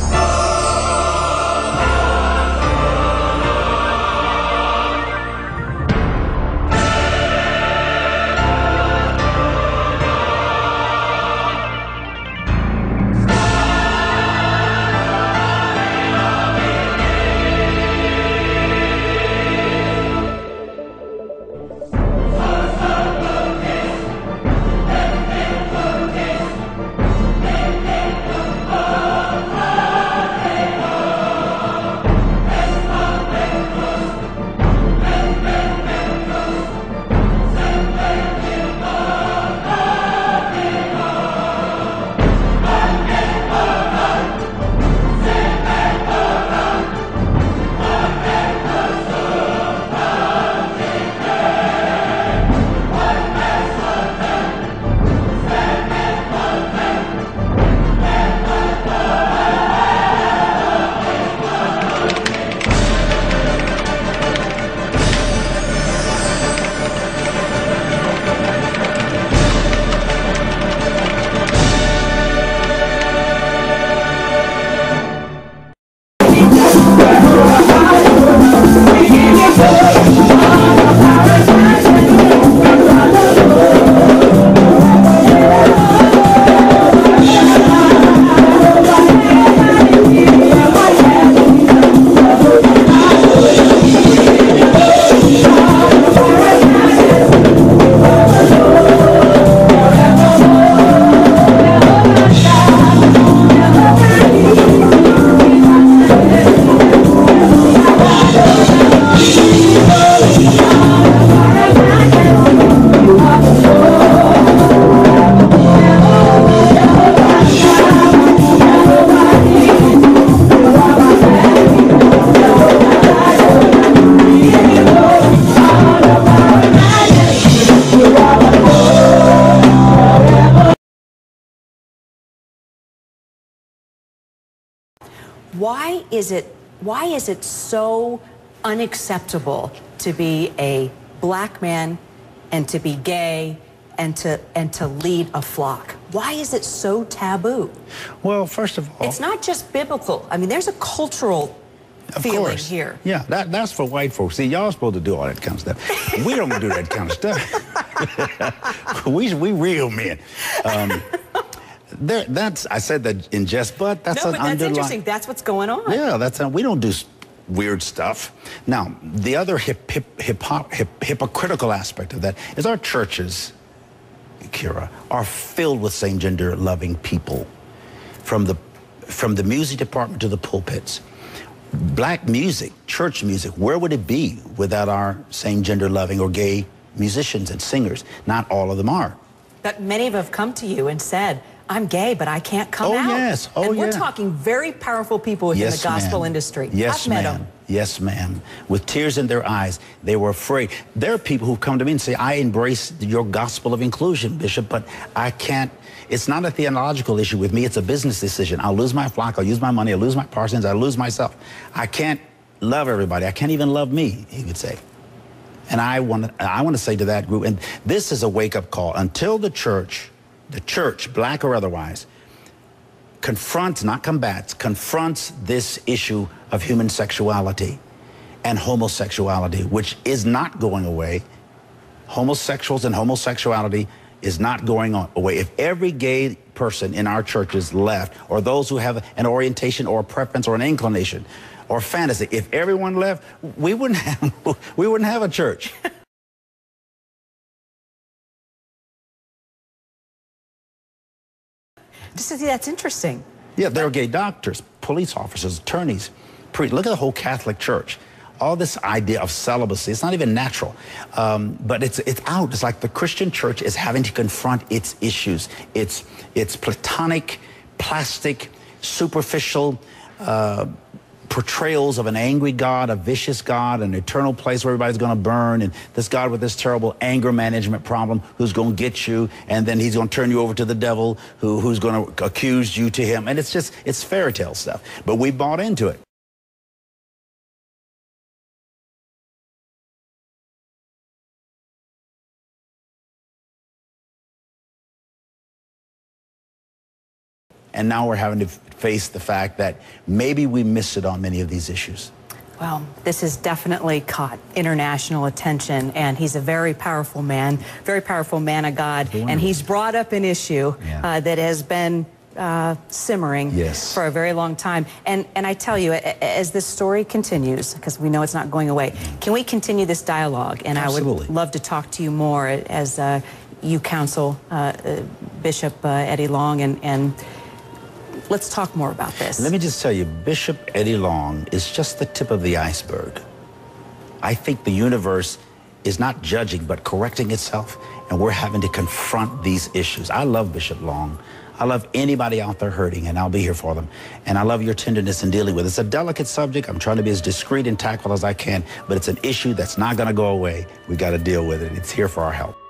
Why is it so unacceptable to be a black man and to be gay and to lead a flock? Why is it so taboo? Well, first of all, it's not just biblical. I mean, there's a cultural feeling here. Yeah, that's for white folks. See, y'all supposed to do all that kind of stuff. We don't do that kind of stuff. we real men. I said that in jest, but that's no, an but that's underlying. interesting. That's what's going on. Yeah, we don't do weird stuff. Now, the other hypocritical aspect of that is our churches, Kira, are filled with same-gender loving people, from the music department to the pulpits. Black music, church music, where would it be without our same-gender loving or gay musicians and singers? Not all of them are. But many of them have come to you and said, I'm gay, but I can't come out. Yes. Oh, and we're yeah. talking very powerful people within the gospel industry. Yes, I've met ma'am. them. Yes, ma'am. With tears in their eyes, they were afraid. There are people who come to me and say, I embrace your gospel of inclusion, Bishop, but I can't. It's not a theological issue with me. It's a business decision. I'll lose my flock. I'll use my money. I'll lose my parsons. I'll lose myself. I can't love everybody. I can't even love me, he would say. And I want to say to that group, and this is a wake-up call. Until the church, black or otherwise, confronts, not combats, confronts this issue of human sexuality and homosexuality, which is not going away. Homosexuals and homosexuality is not going away. If every gay person in our churches left, or those who have an orientation or a preference or an inclination or fantasy, if everyone left, we wouldn't have a church. That's interesting. Yeah, there are gay doctors, police officers, attorneys, priests. Look at the whole Catholic Church. All this idea of celibacy, it's not even natural, but it's out. It's like the Christian church is having to confront its issues. It's platonic, plastic, superficial portrayals of an angry God, a vicious God, an eternal place where everybody's going to burn, and this God with this terrible anger management problem who's going to get you, and then he's going to turn you over to the devil who's going to accuse you to him. And it's fairy tale stuff, but we bought into it. And now we're having to face the fact that maybe we missed it on many of these issues. Well, this has definitely caught international attention, and he's a very powerful man of God, and he's brought up an issue that has been simmering for a very long time. And I tell you, as this story continues, because we know it's not going away, can we continue this dialogue? And Absolutely. I would love to talk to you more as you counsel Bishop Eddie Long, and let's talk more about this. Let me just tell you, Bishop Eddie Long is just the tip of the iceberg. I think the universe is not judging, but correcting itself, and we're having to confront these issues. I love Bishop Long. I love anybody out there hurting, and I'll be here for them. And I love your tenderness in dealing with it. It's a delicate subject. I'm trying to be as discreet and tactful as I can, but it's an issue that's not going to go away. We got to deal with it. It's here for our help.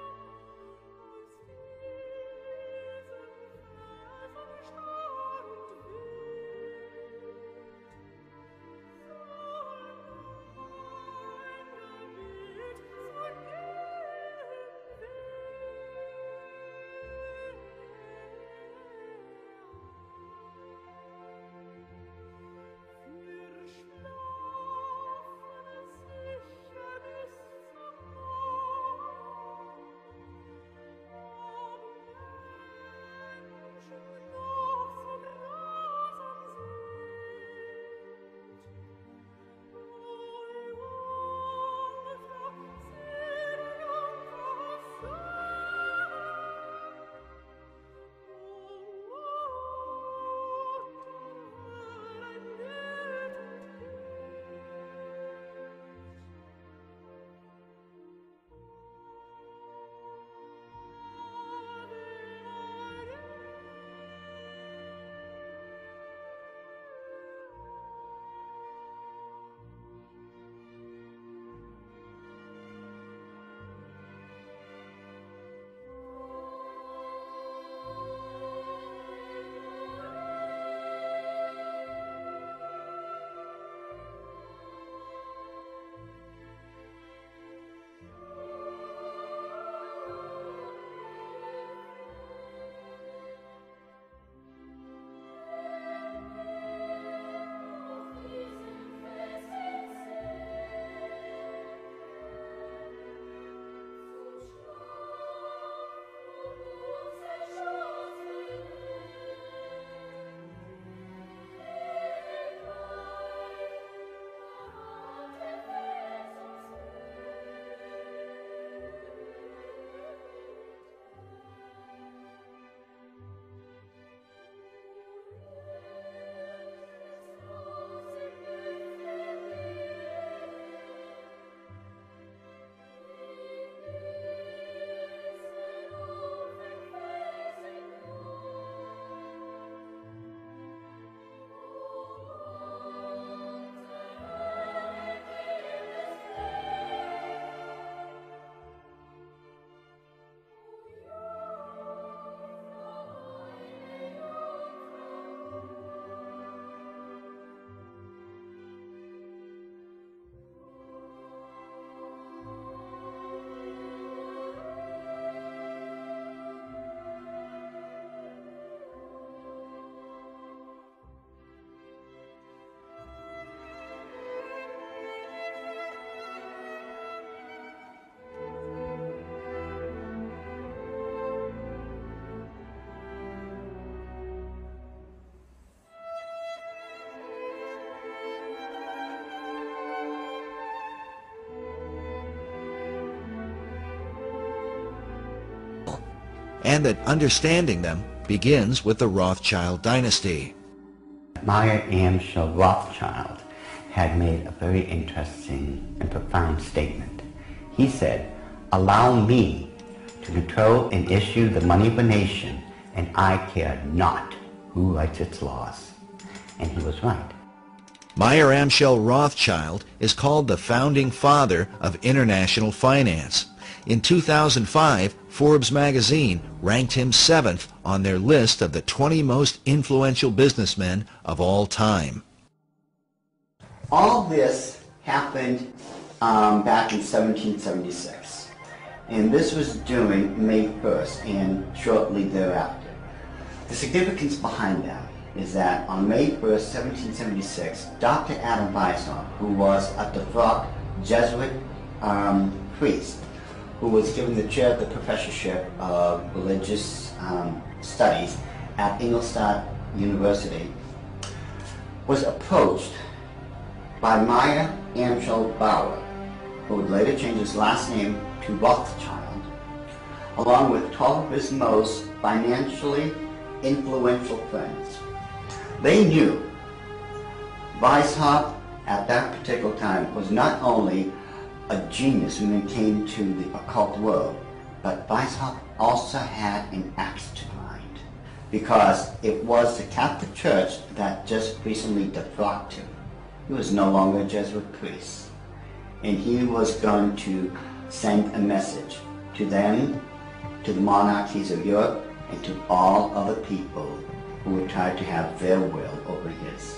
and that understanding them begins with the Rothschild dynasty. Meyer Amschel Rothschild had made a very interesting and profound statement. He said, "Allow me to control and issue the money of a nation, and I care not who writes its laws." And he was right. Meyer Amschel Rothschild is called the founding father of international finance. In 2005, Forbes magazine ranked him 7th on their list of the 20 most influential businessmen of all time. All this happened back in 1776, and this was during May 1st and shortly thereafter. The significance behind that is that on May 1st, 1776, Dr. Adam Weishaupt, who was a devout Jesuit priest, who was given the chair of the professorship of religious studies at Ingolstadt University, was approached by Meyer Amschel Bauer, who would later change his last name to Rothschild, along with 12 of his most financially influential friends. They knew Weishaupt at that particular time was not only a genius when it came to the occult world, but Weishaupt also had an axe to grind, because it was the Catholic Church that just recently defrocked him. He was no longer a Jesuit priest, and he was going to send a message to them, to the monarchies of Europe, and to all other people who would try to have their will over his.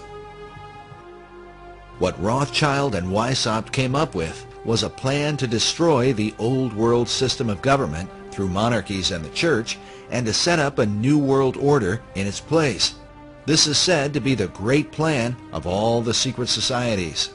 What Rothschild and Weishaupt came up with was a plan to destroy the old world system of government through monarchies and the church, and to set up a new world order in its place. This is said to be the great plan of all the secret societies.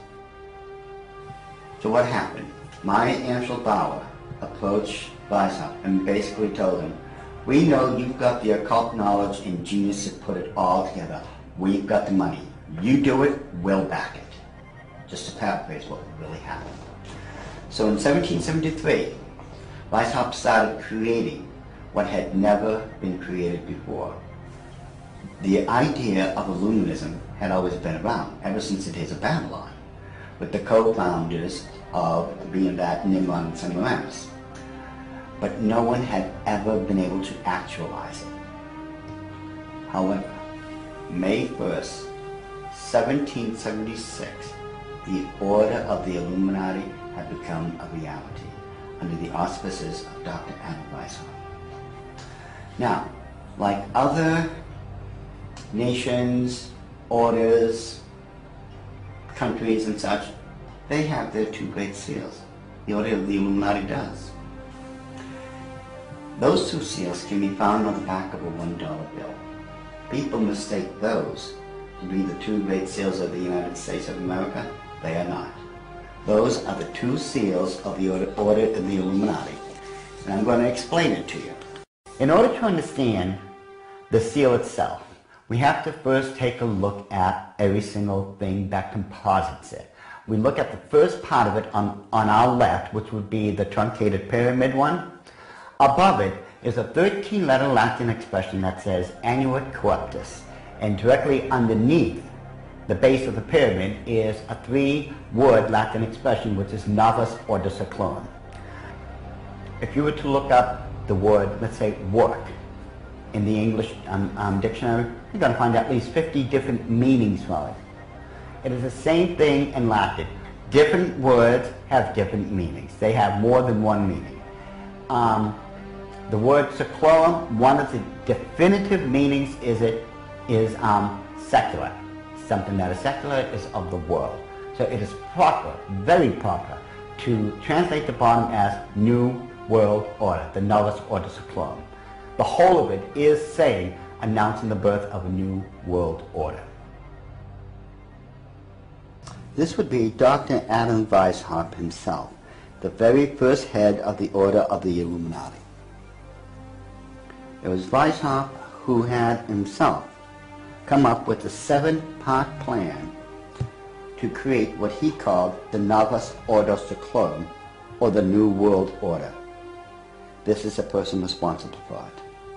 So what happened? Meyer Amschel Bauer approached Weishaupt and basically told him, "We know you've got the occult knowledge and genius to put it all together. We've got the money. You do it, we'll back it." Just to paraphrase what really happened. So in 1773, Weishaupt started creating what had never been created before. The idea of Illuminism had always been around, ever since the days of Babylon, with the co-founders of being that Nimrod and Semiramis. But no one had ever been able to actualize it. However, May 1st, 1776, the order of the Illuminati had become a reality under the auspices of Dr. Adam Weishaupt. Now, like other nations, orders, countries and such, they have their two great seals. The order of the Illuminati does. Those two seals can be found on the back of a $1 bill. People mistake those to be the two great seals of the United States of America. They are not. Those are the two seals of the order of the Illuminati. And I'm going to explain it to you. In order to understand the seal itself, we have to first take a look at every single thing that composites it. We look at the first part of it on our left, which would be the truncated pyramid one. Above it is a 13-letter Latin expression that says Annuit Corruptus, and directly underneath the base of the pyramid is a 3-word Latin expression which is Novus Ordo Seclorum. If you were to look up the word, let's say, work, in the English dictionary, you're going to find at least 50 different meanings for it. It is the same thing in Latin. Different words have different meanings. They have more than one meaning. The word seclorum, one of the definitive meanings is secular. Something that is secular is of the world. So it is proper, very proper, to translate the bottom as New World Order, the Novus Ordo Seclorum. The whole of it is saying, announcing the birth of a new world order. This would be Dr. Adam Weishaupt himself, the very first head of the order of the Illuminati. It was Weishaupt who had himself come up with a 7-part plan to create what he called the Novus Ordo Seclorum, or the New World Order. This is the person responsible for it.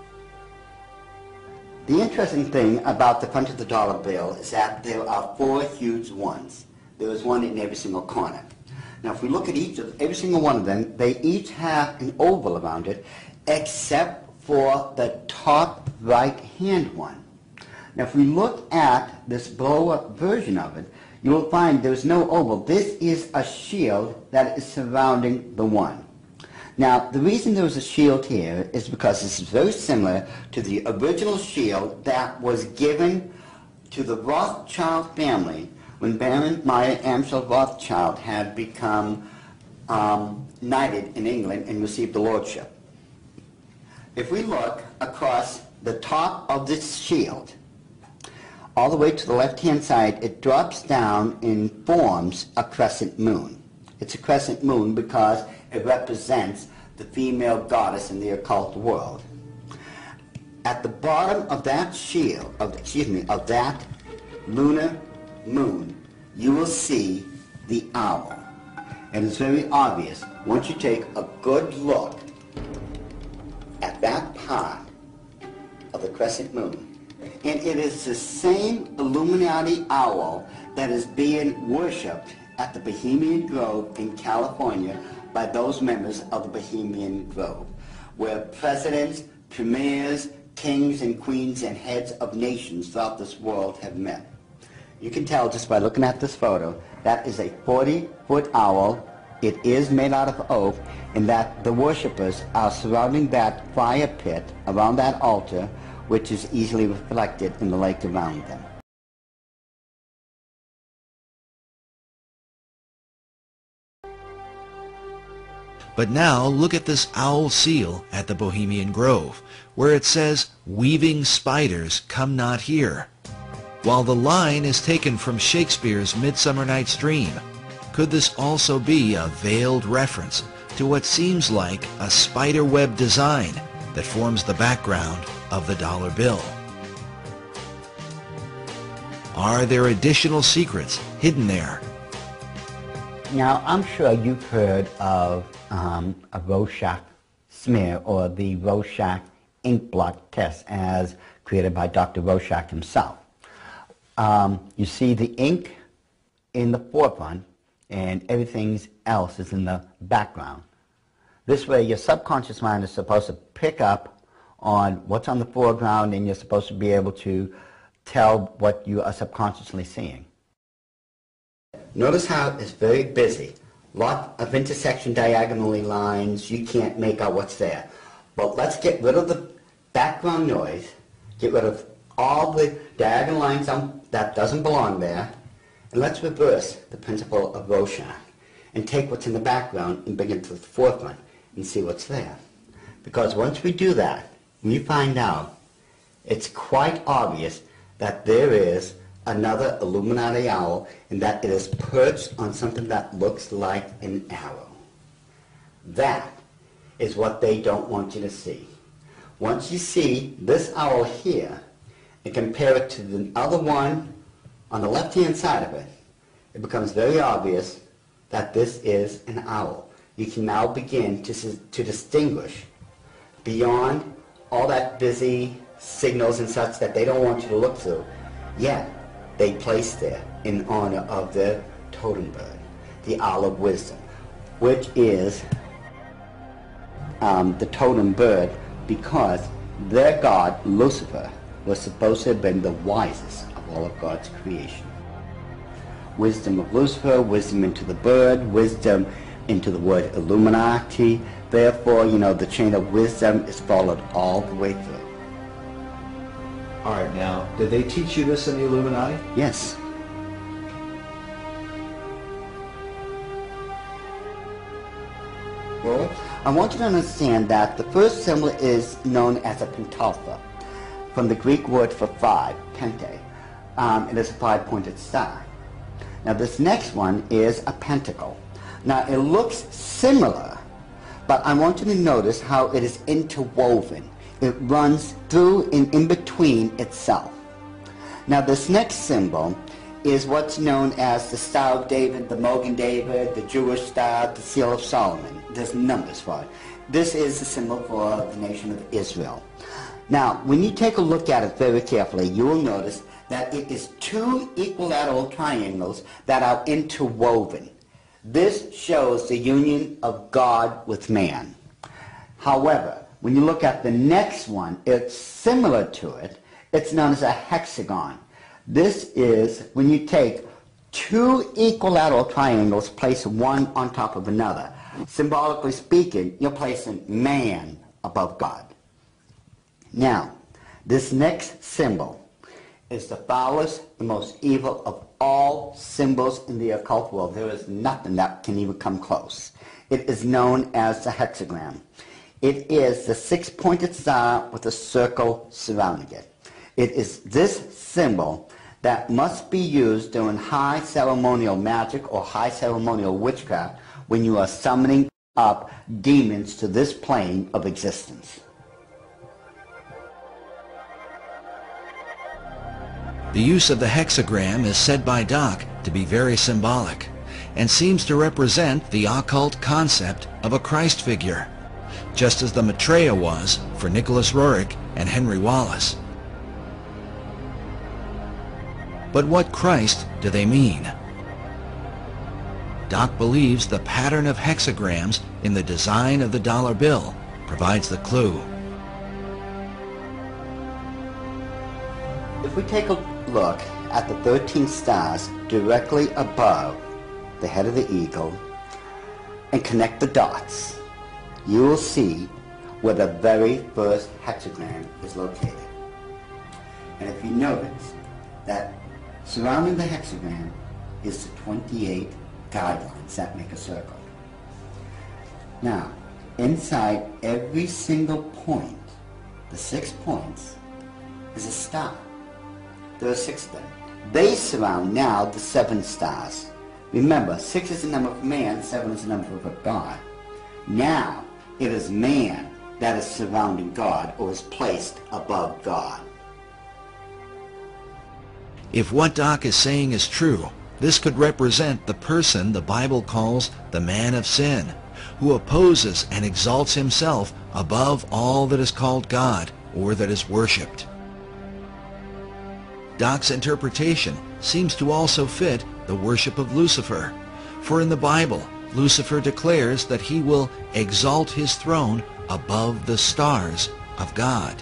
The interesting thing about the front of the dollar bill is that there are 4 huge ones. There is one in every single corner. Now if we look at every single one of them, they each have an oval around it, except for the top right-hand one. Now if we look at this blow-up version of it, you will find there's no oval. This is a shield that is surrounding the one. Now, the reason there was a shield here is because this is very similar to the original shield that was given to the Rothschild family when Baron Meyer Amschel Rothschild had become knighted in England and received the lordship. If we look across the top of this shield, all the way to the left-hand side, it drops down and forms a crescent moon. It's a crescent moon because it represents the female goddess in the occult world. At the bottom of that shield, of that lunar moon, you will see the owl. And it's very obvious once you take a good look at that part of the crescent moon. And it is the same Illuminati owl that is being worshipped at the Bohemian Grove in California by those members of the Bohemian Grove, where presidents, premiers, kings and queens and heads of nations throughout this world have met. You can tell just by looking at this photo, that is a 40-foot owl. It is made out of oak, and that the worshippers are surrounding that fire pit around that altar, which is easily reflected in the lake around them. But now look at this owl seal at the Bohemian Grove, where it says, "Weaving spiders come not here." While the line is taken from Shakespeare's Midsummer Night's Dream, could this also be a veiled reference to what seems like a spider web design that forms the background of the dollar bill? Are there additional secrets hidden there? Now, I'm sure you've heard of a Rorschach smear, or the Rorschach ink blot test as created by Dr. Rorschach himself. You see the ink in the forefront and everything else is in the background. This way your subconscious mind is supposed to pick up on what's on the foreground, and you're supposed to be able to tell what you are subconsciously seeing. Notice how it's very busy. Lot of intersection diagonally lines. You can't make out what's there. But let's get rid of the background noise, get rid of all the diagonal lines that doesn't belong there, and let's reverse the principle of Rorschach and take what's in the background and bring it to the forefront and see what's there. Because once we do that, we find out it's quite obvious that there is another Illuminati owl, and that it is perched on something that looks like an arrow. That is what they don't want you to see. Once you see this owl here and compare it to the other one on the left-hand side of it, it becomes very obvious that this is an owl. You can now begin to distinguish beyond all that busy signals and such that they don't want you to look through. Yet, they place there in honor of their totem bird, the owl of wisdom, which is the totem bird because their god, Lucifer, was supposed to have been the wisest of all of God's creation. Wisdom of Lucifer, wisdom into the bird, wisdom into the word Illuminati. Therefore, the chain of wisdom is followed all the way through. All right, now, did they teach you this in the Illuminati? Yes. Well, I want you to understand that the first symbol is known as a pentalpha, from the Greek word for 5, pente. It is a 5-pointed star. Now, this next one is a pentacle. Now, it looks similar, but I want you to notice how it is interwoven. It runs through and in between itself. Now this next symbol is what's known as the Star of David, the Mogan David, the Jewish Star, the Seal of Solomon. There's numbers for it. This is the symbol for the nation of Israel. Now, when you take a look at it very carefully, you will notice that it is two equilateral triangles that are interwoven. This shows the union of God with man. However, when you look at the next one, it's similar to it. It's known as a hexagon. This is when you take two equilateral triangles, place one on top of another. Symbolically speaking, you're placing man above God. Now, this next symbol is the foulest, the most evil of all symbols in the occult world. There is nothing that can even come close. It is known as the hexagram. It is the six-pointed star with a circle surrounding it. It is this symbol that must be used during high ceremonial magic or high ceremonial witchcraft when you are summoning up demons to this plane of existence. The use of the hexagram is said by Doc to be very symbolic and seems to represent the occult concept of a Christ figure, just as the Maitreya was for Nicholas Roerich and Henry Wallace. But what Christ do they mean? Doc believes the pattern of hexagrams in the design of the dollar bill provides the clue. If we take a look at the 13 stars directly above the head of the eagle and connect the dots, you will see where the very first hexagram is located. And if you notice that surrounding the hexagram is the 28 guidelines that make a circle. Now, inside every single point, the 6 points, is a star. There are 6 of them. They surround now the 7 stars. Remember, 6 is the number of man, 7 is the number of God. Now, it is man that is surrounding God or is placed above God. If what Doc is saying is true, this could represent the person the Bible calls the man of sin, who opposes and exalts himself above all that is called God or that is worshipped. Doc's interpretation seems to also fit the worship of Lucifer, for in the Bible, Lucifer declares that he will exalt his throne above the stars of God.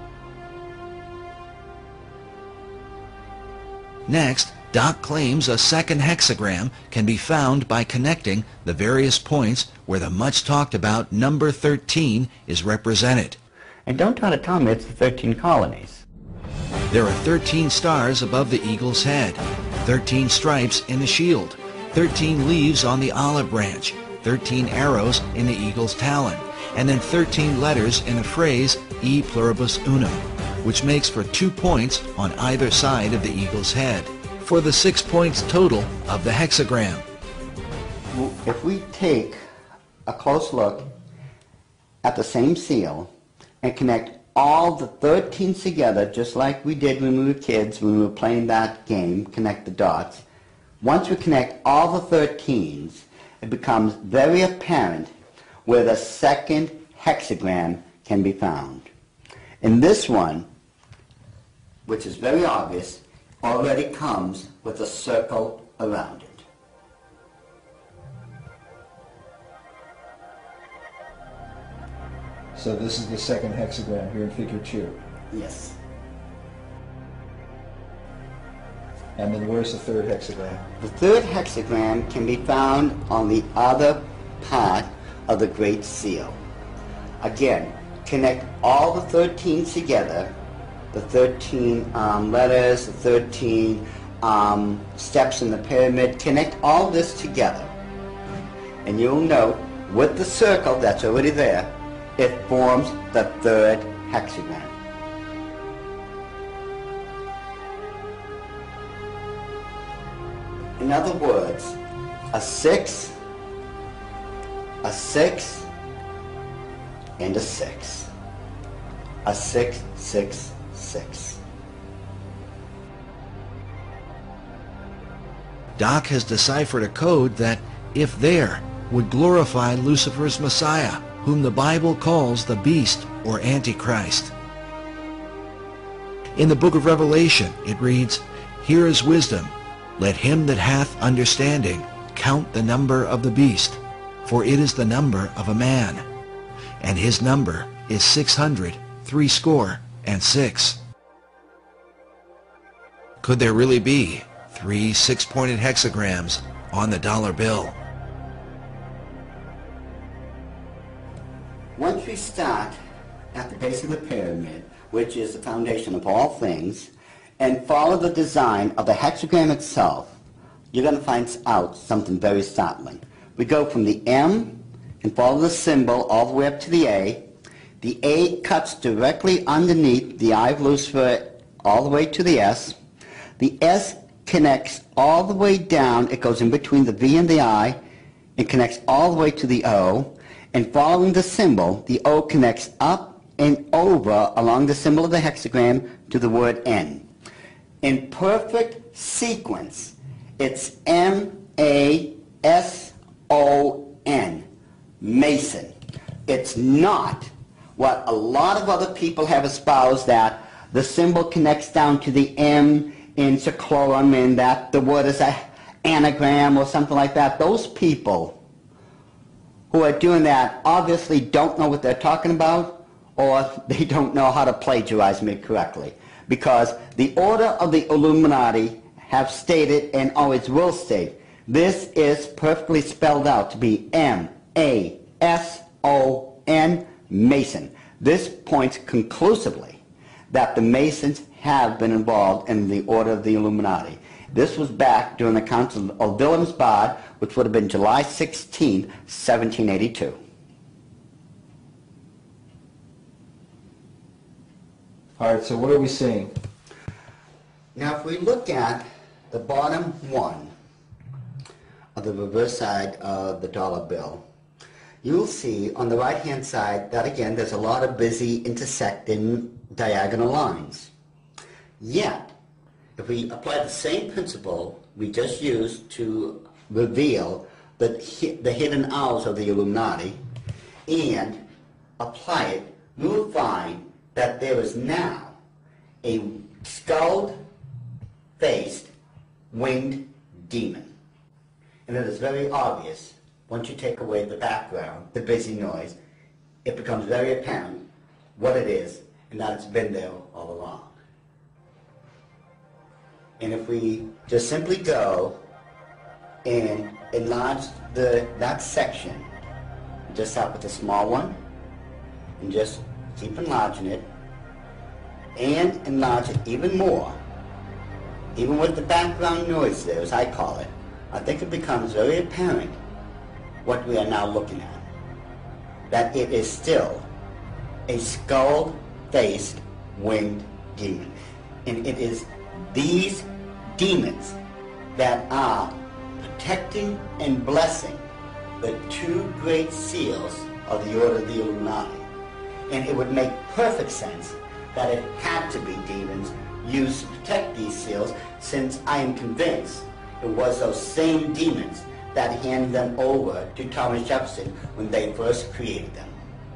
Next, Doc claims a second hexagram can be found by connecting the various points where the much talked about number 13 is represented. And don't try to tell me it's the 13 colonies. There are 13 stars above the eagle's head, 13 stripes in the shield, 13 leaves on the olive branch, 13 arrows in the eagle's talon, and then 13 letters in the phrase E pluribus unum, which makes for 2 points on either side of the eagle's head, for the 6 points total of the hexagram. If we take a close look at the same seal and connect all the 13s together, just like we did when we were kids, when we were playing that game, connect the dots. Once we connect all the 13s, it becomes very apparent where the second hexagram can be found. In this one, which is very obvious, already comes with a circle around it. So this is the second hexagram here in figure 2. Yes. And then where's the third hexagram? The third hexagram can be found on the other part of the Great Seal. Again, connect all the 13s together, the 13 letters, the 13 steps in the pyramid, connect all this together. And you'll note with the circle that's already there, it forms the third hexagram. In other words, a 6, a 6, and a 6. A 6, 6, 6. Doc has deciphered a code that, if there, would glorify Lucifer's Messiah, whom the Bible calls the beast or Antichrist. In the book of Revelation, it reads, "Here is wisdom. Let him that hath understanding count the number of the beast, for it is the number of a man, and his number is 666." Could there really be 3 six-pointed hexagrams on the dollar bill? Once we start at the base of the pyramid, which is the foundation of all things, and follow the design of the hexagram itself, you're going to find out something very startling. We go from the M and follow the symbol all the way up to the A. The A cuts directly underneath the eye of Lucifer all the way to the S. The S connects all the way down. It goes in between the V and the I. It connects all the way to the O. And following the symbol, the O connects up and over along the symbol of the hexagram to the word N. In perfect sequence, it's M-A-S-O-N, Mason. It's not what a lot of other people have espoused, that the symbol connects down to the M in seclorum and that the word is an anagram or something like that. Those people who are doing that obviously don't know what they're talking about, or they don't know how to plagiarize me correctly. Because the order of the Illuminati have stated and always will state, this is perfectly spelled out to be M-A-S-O-N, Mason. This points conclusively that the Masons have been involved in the order of the Illuminati. This was back during the Council of Wilhelmsbad, which would have been July 16, 1782. All right, so what are we seeing? Now, if we look at the bottom one of the reverse side of the dollar bill, you'll see on the right-hand side that, again, there's a lot of busy intersecting diagonal lines. Yet, if we apply the same principle we just used to reveal the hidden owls of the Illuminati and apply it, you'll find that there is now a skull-faced winged demon. And it is very obvious, once you take away the background, the busy noise, it becomes very apparent what it is and that it's been there all along. And if we just simply go and enlarge that section, just start with a small one, and just keep enlarging it, and enlarge it even more, even with the background noise there, as I call it, I think it becomes very apparent what we are now looking at. That it is still a skull-faced winged demon. And it is these demons that are protecting and blessing the two great seals of the Order of the Illuminati. And it would make perfect sense that it had to be demons used to protect these seals, since I am convinced it was those same demons that handed them over to Thomas Jefferson when they first created them.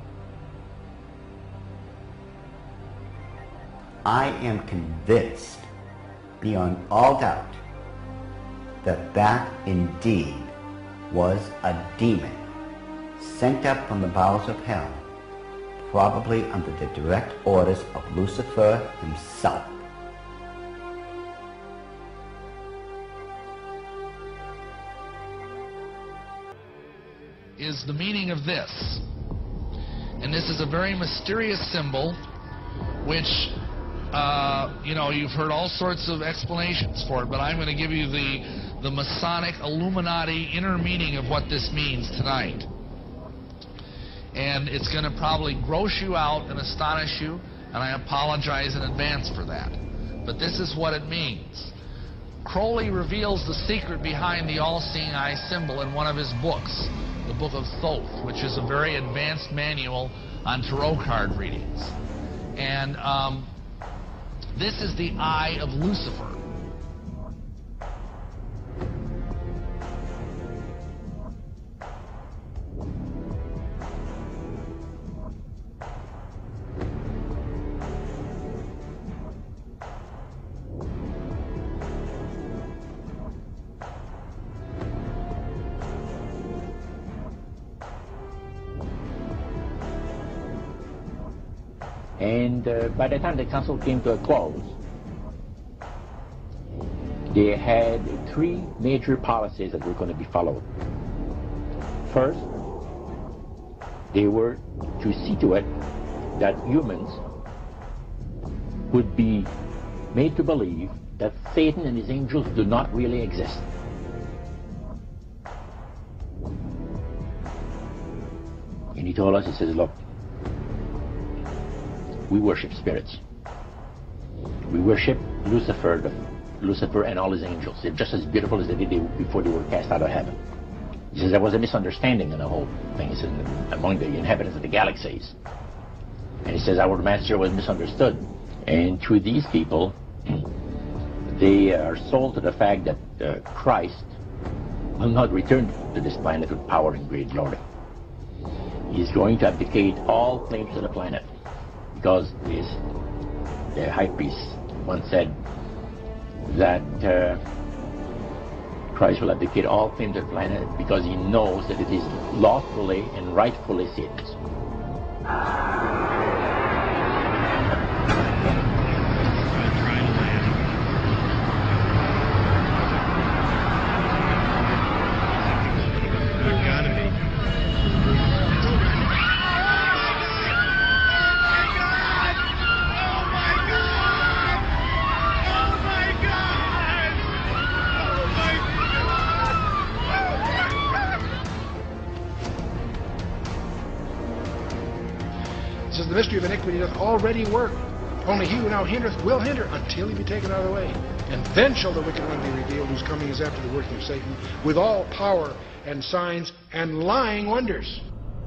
I am convinced, beyond all doubt, that that indeed was a demon sent up from the bowels of hell, probably under the direct orders of Lucifer himself. Is the meaning of this. And this is a very mysterious symbol, which, you've heard all sorts of explanations for it, but I'm going to give you the Masonic Illuminati inner meaning of what this means tonight. And it's going to probably gross you out and astonish you, and I apologize in advance for that. But this is what it means. Crowley reveals the secret behind the all-seeing eye symbol in one of his books, the Book of Thoth, which is a very advanced manual on tarot card readings. And this is the eye of Lucifer. And by the time the council came to a close, they had three major policies that were going to be followed. First, they were to see to it that humans would be made to believe that Satan and his angels do not really exist. And he told us, he says, look, we worship spirits. We worship Lucifer and all his angels. They're just as beautiful as they did before they were cast out of heaven. He says there was a misunderstanding in the whole thing. He says among the inhabitants of the galaxies. And he says our master was misunderstood. And through these people, they are sold to the fact that Christ will not return to this planet with power and great glory. He's going to abdicate all claims to the planet. Because the high priest once said that Christ will abdicate all claims to the planet because he knows that it is lawfully and rightfully Satan's. The mystery of iniquity doth already work. Only he who now hindereth will hinder until he be taken out of the way. And then shall the wicked one be revealed, whose coming is after the working of Satan, with all power and signs and lying wonders.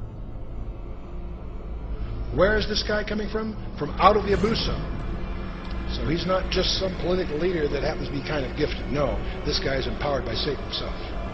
Where is this guy coming from? From out of the Abusa. So he's not just some political leader that happens to be kind of gifted. No, this guy is empowered by Satan himself.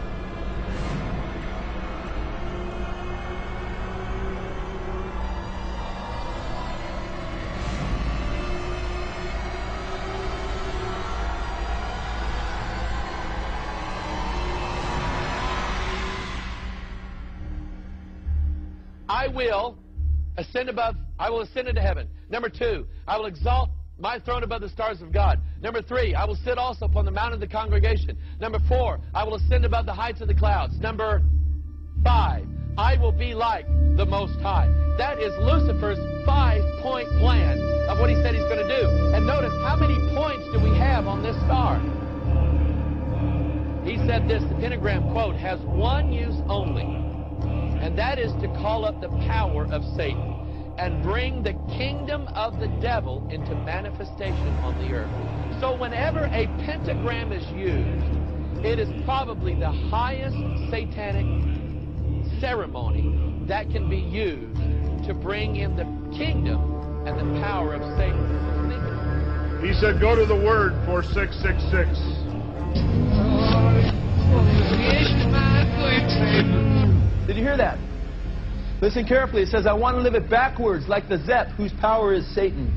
I will ascend into heaven. Number 2, I will exalt my throne above the stars of God. Number 3, I will sit also upon the mount of the congregation. Number 4, I will ascend above the heights of the clouds. Number 5, I will be like the Most High. That is Lucifer's 5-point plan of what he said he's going to do. And notice, how many points do we have on this star? He said this, the pentagram, quote, has one use only. And that is to call up the power of Satan and bring the kingdom of the devil into manifestation on the earth. So whenever a pentagram is used, it is probably the highest satanic ceremony that can be used to bring in the kingdom and the power of Satan. He said, go to the word for 666. Did you hear that? Listen carefully. It says, I want to live it backwards like the Zep, whose power is Satan.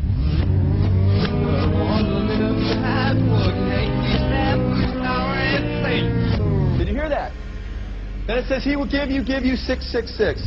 Did you hear that? Then it says, he will give you 666.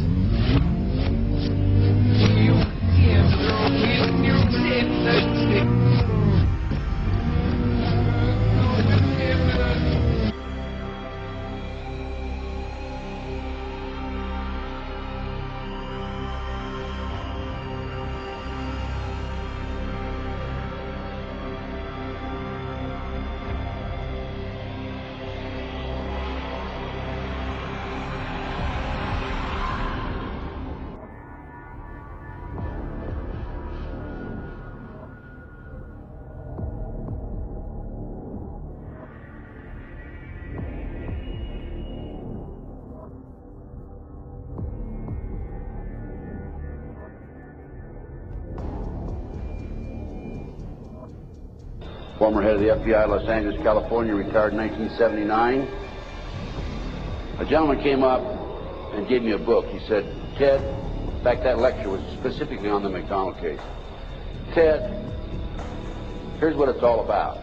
Former head of the FBI, Los Angeles, California, retired in 1979. A gentleman came up and gave me a book. He said, Ted, in fact, that lecture was specifically on the McDonald case. Ted, here's what it's all about.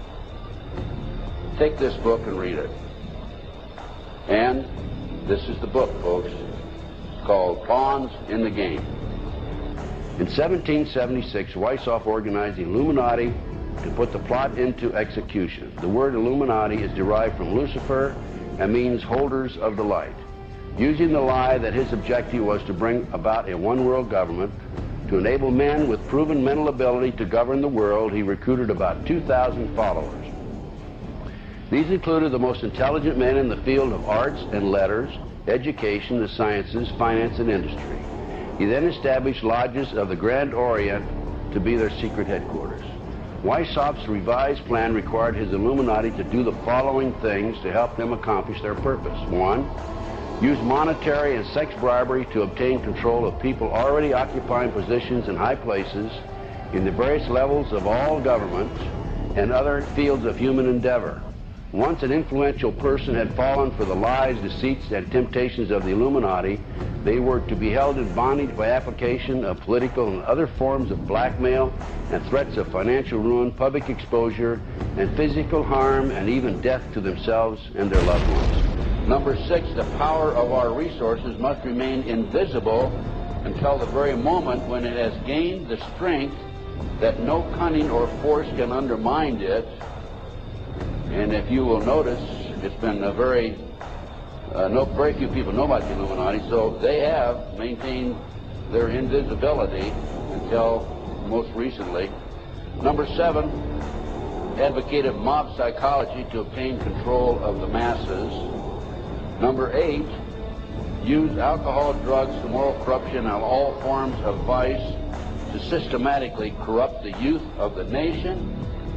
Take this book and read it. And this is the book, folks. It's called Pawns in the Game. In 1776, Weishaupt organized the Illuminati to put the plot into execution. The word Illuminati is derived from Lucifer and means holders of the light. Using the lie that his objective was to bring about a one-world government, to enable men with proven mental ability to govern the world, he recruited about 2,000 followers. These included the most intelligent men in the field of arts and letters, education, the sciences, finance, and industry. He then established lodges of the Grand Orient to be their secret headquarters. Weishaupt's revised plan required his Illuminati to do the following things to help them accomplish their purpose. 1. Use monetary and sex bribery to obtain control of people already occupying positions in high places in the various levels of all governments and other fields of human endeavor. Once an influential person had fallen for the lies, deceits, and temptations of the Illuminati, they were to be held in bondage by application of political and other forms of blackmail and threats of financial ruin, public exposure, and physical harm, and even death to themselves and their loved ones. Number 6, the power of our resources must remain invisible until the very moment when it has gained the strength that no cunning or force can undermine it. And if you will notice, it's been very few people know about the Illuminati, so they have maintained their invisibility until most recently. Number 7, advocated mob psychology to obtain control of the masses. Number 8, use alcohol, drugs, moral corruption, and all forms of vice to systematically corrupt the youth of the nation.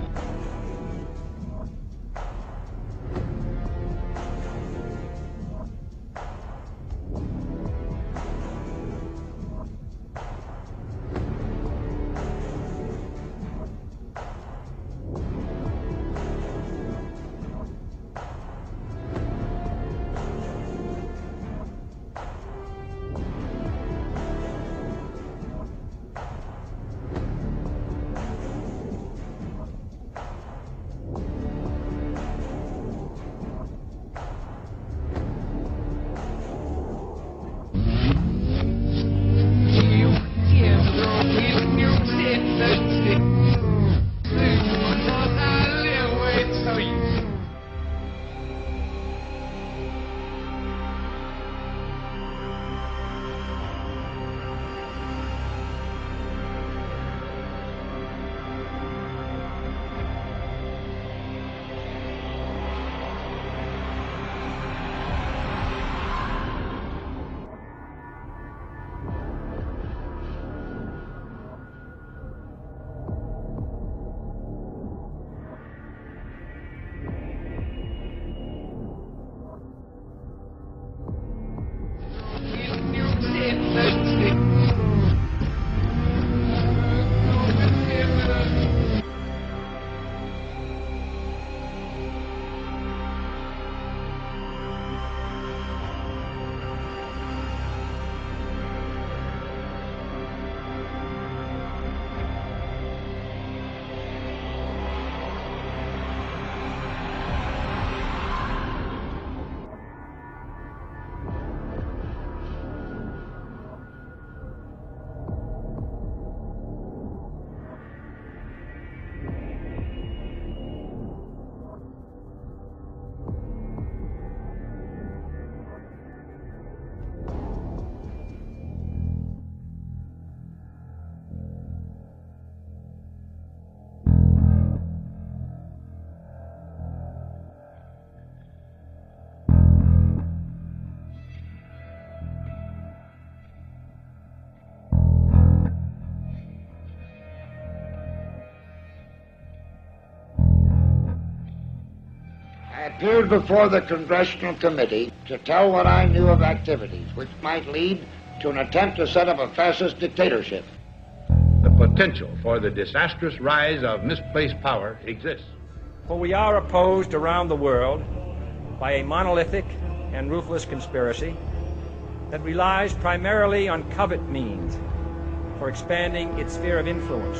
I appeared before the Congressional Committee to tell what I knew of activities which might lead to an attempt to set up a fascist dictatorship. The potential for the disastrous rise of misplaced power exists. For we are opposed around the world by a monolithic and ruthless conspiracy that relies primarily on covert means for expanding its sphere of influence,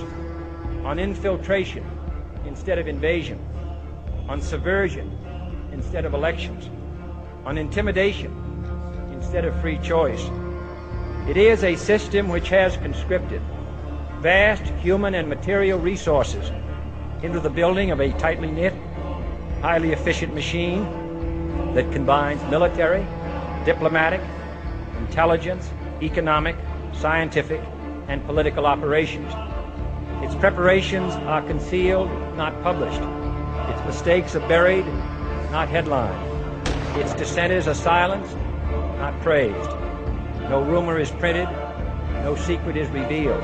on infiltration instead of invasion, on subversion instead of elections, on intimidation instead of free choice. It is a system which has conscripted vast human and material resources into the building of a tightly knit, highly efficient machine that combines military, diplomatic, intelligence, economic, scientific, and political operations. Its preparations are concealed, not published. Its mistakes are buried, not headlined. Its dissenters are silenced, not praised. No rumor is printed, no secret is revealed.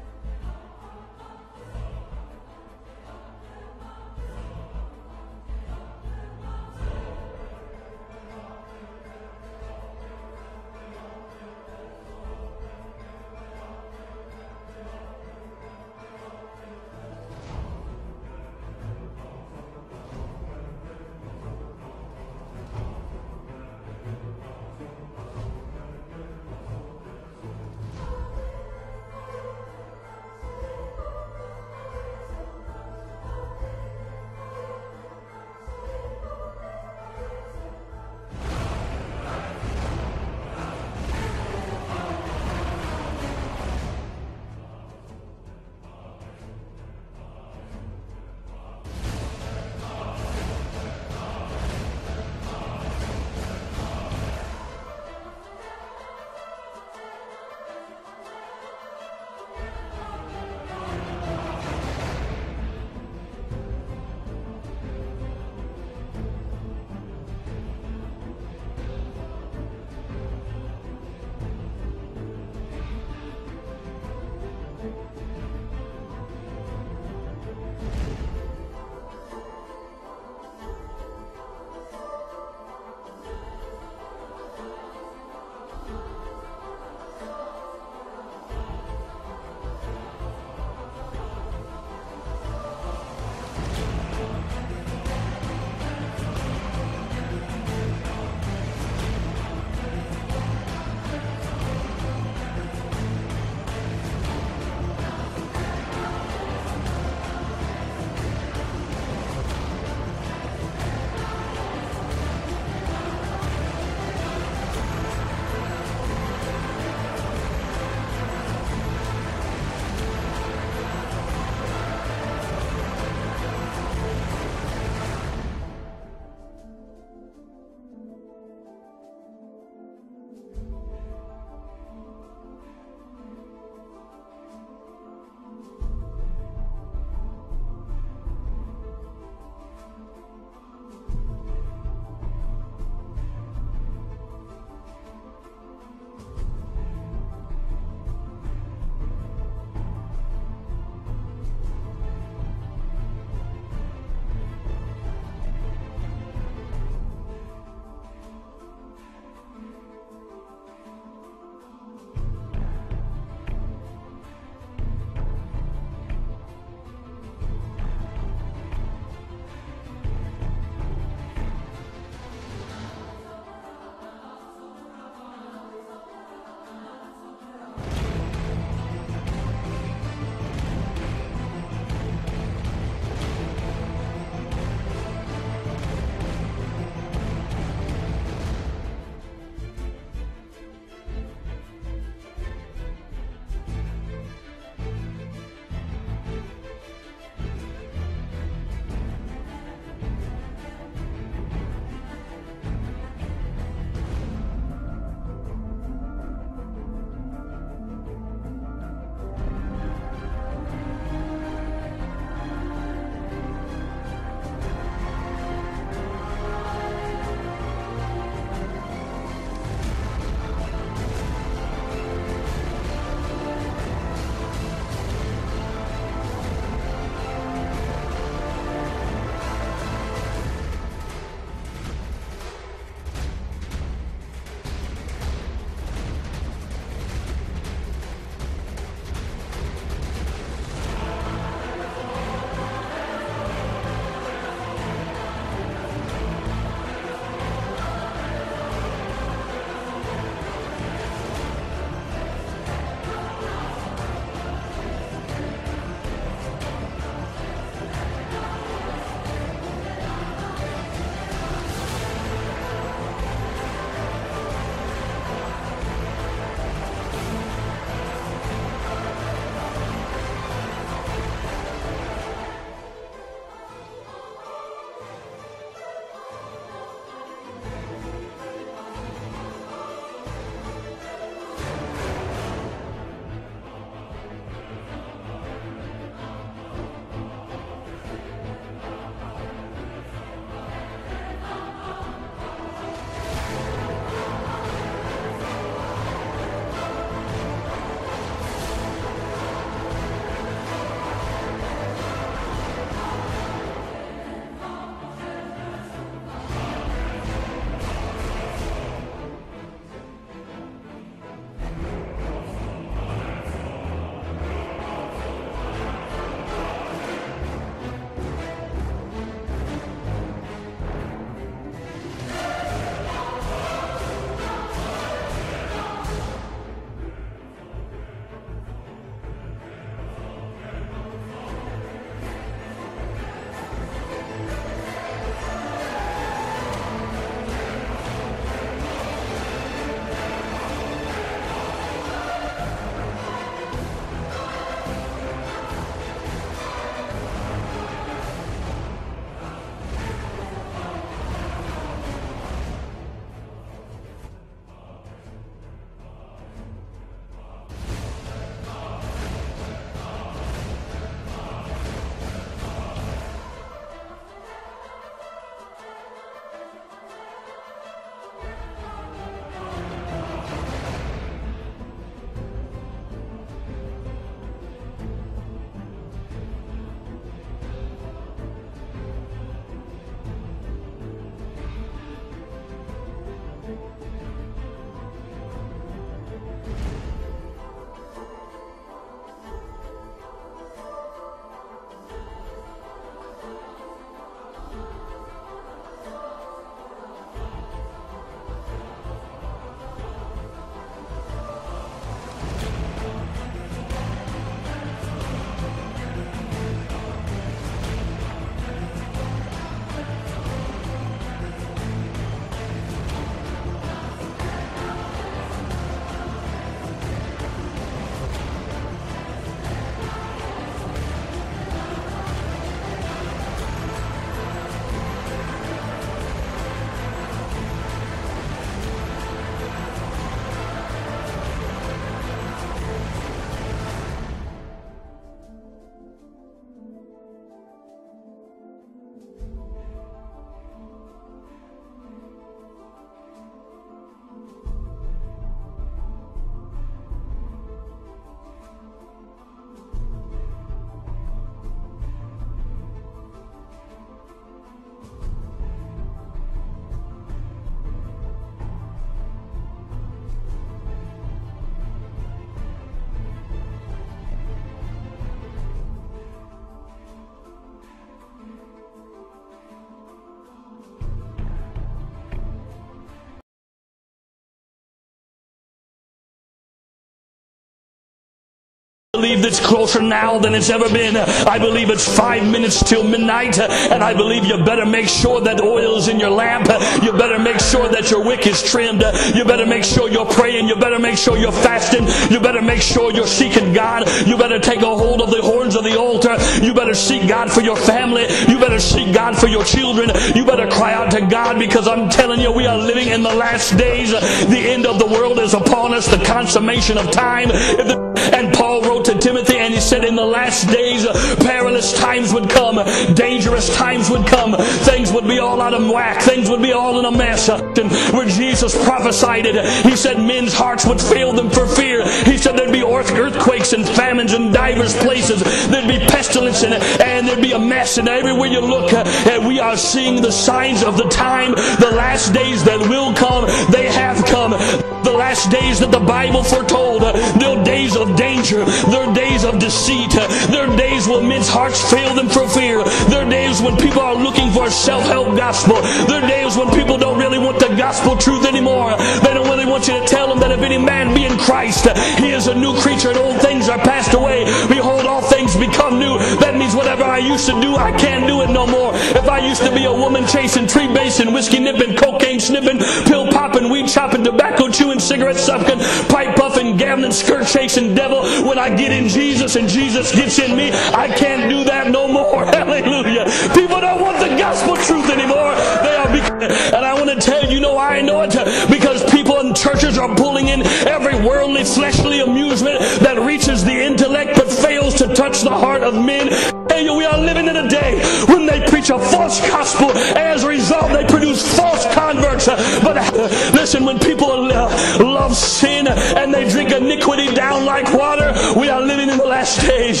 I believe it's closer now than it's ever been. I believe it's 5 minutes till midnight, and I believe you better make sure that oil's in your lamp. You better make sure that your wick is trimmed. You better make sure you're praying. You better make sure you're fasting. You better make sure you're seeking God. You better take a hold of the horns of the altar. You better seek God for your family. You better seek God for your children. You better cry out to God, because I'm telling you, we are living in the last days. The end of the world is upon us, the consummation of time. And Paul wrote to Timothy, and he said in the last days perilous times would come, dangerous times would come, things would be all out of whack, things would be all in a mess. And where Jesus prophesied it, he said men's hearts would fail them for fear. He said there'd be earthquakes and famines in divers places, there'd be pestilence and there'd be a mess, and everywhere you look, and we are seeing the signs of the time, the last days that will come. They have come. The last days that the Bible foretold, they're days of danger, they're days of deceit, they're days when men's hearts fail them for fear, they're days when people are looking for a self-help gospel, they're days when people don't really want the gospel truth anymore. They don't really want you to tell them that if any man be in Christ, he is a new creature, and old things are passed away, behold, all things become new. That means whatever I used to do, I can't do it no more. If I used to be a woman chasing, tree basing, whiskey nipping, cocaine sniffing, pill popping, weed chopping, tobacco chewing, cigarette sucking, pipe puffing, gambling, skirt chasing devil, when I get in Jesus and Jesus gets in me, I can't do that no more. Hallelujah. People don't want the gospel truth anymore. They are, and I want to tell you, I know it, because people in churches are pulling in every worldly, fleshly amusement that reaches the intellect but fails to touch the heart of men. We are living in a day when they preach a false gospel, and as a result they produce false converts. But listen, when people love sin and they drink iniquity down like water, we are living in the last days.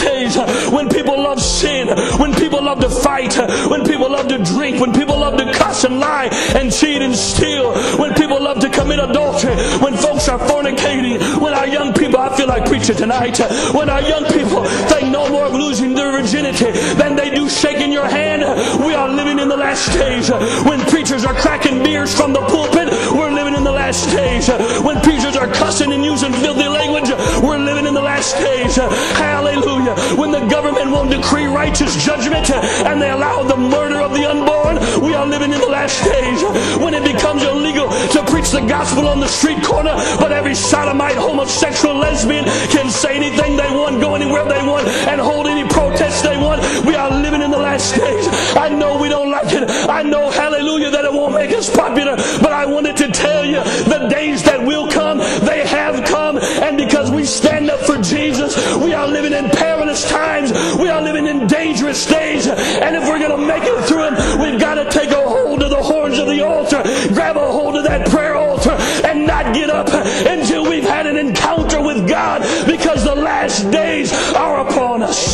When people love sin, when people love to fight, when people love to drink, when people love to cuss and lie and cheat and steal, when people love to commit adultery, when folks are fornicating, when our young people, I feel like preaching tonight, when our young people think no more of losing their virginity than they do shaking your hand, we are living in the last days. When preachers are cracking beers from the pulpit, we're living in the last days. When preachers are cussing and using filthy language, we're living in the last days. Hallelujah. When the government won't decree righteous judgment and they allow the murder of the unborn, we are living in the last days. When it becomes illegal to preach the gospel on the street corner, but every sodomite, homosexual, lesbian can say anything they want, go anywhere they want, and hold any protest they want, we are living in the last days. I know we don't like it. I know, hallelujah, that it won't make us popular, but I wanted to tell you the days that will come, they have come, and because we stand up for Jesus, we are living in perilous times. We are living in dangerous days, and if we're going to make it through them, we've got to take a hold of the horns of the altar, grab a hold of that prayer altar, and not get up until we've had an encounter with God, because the last days are upon us.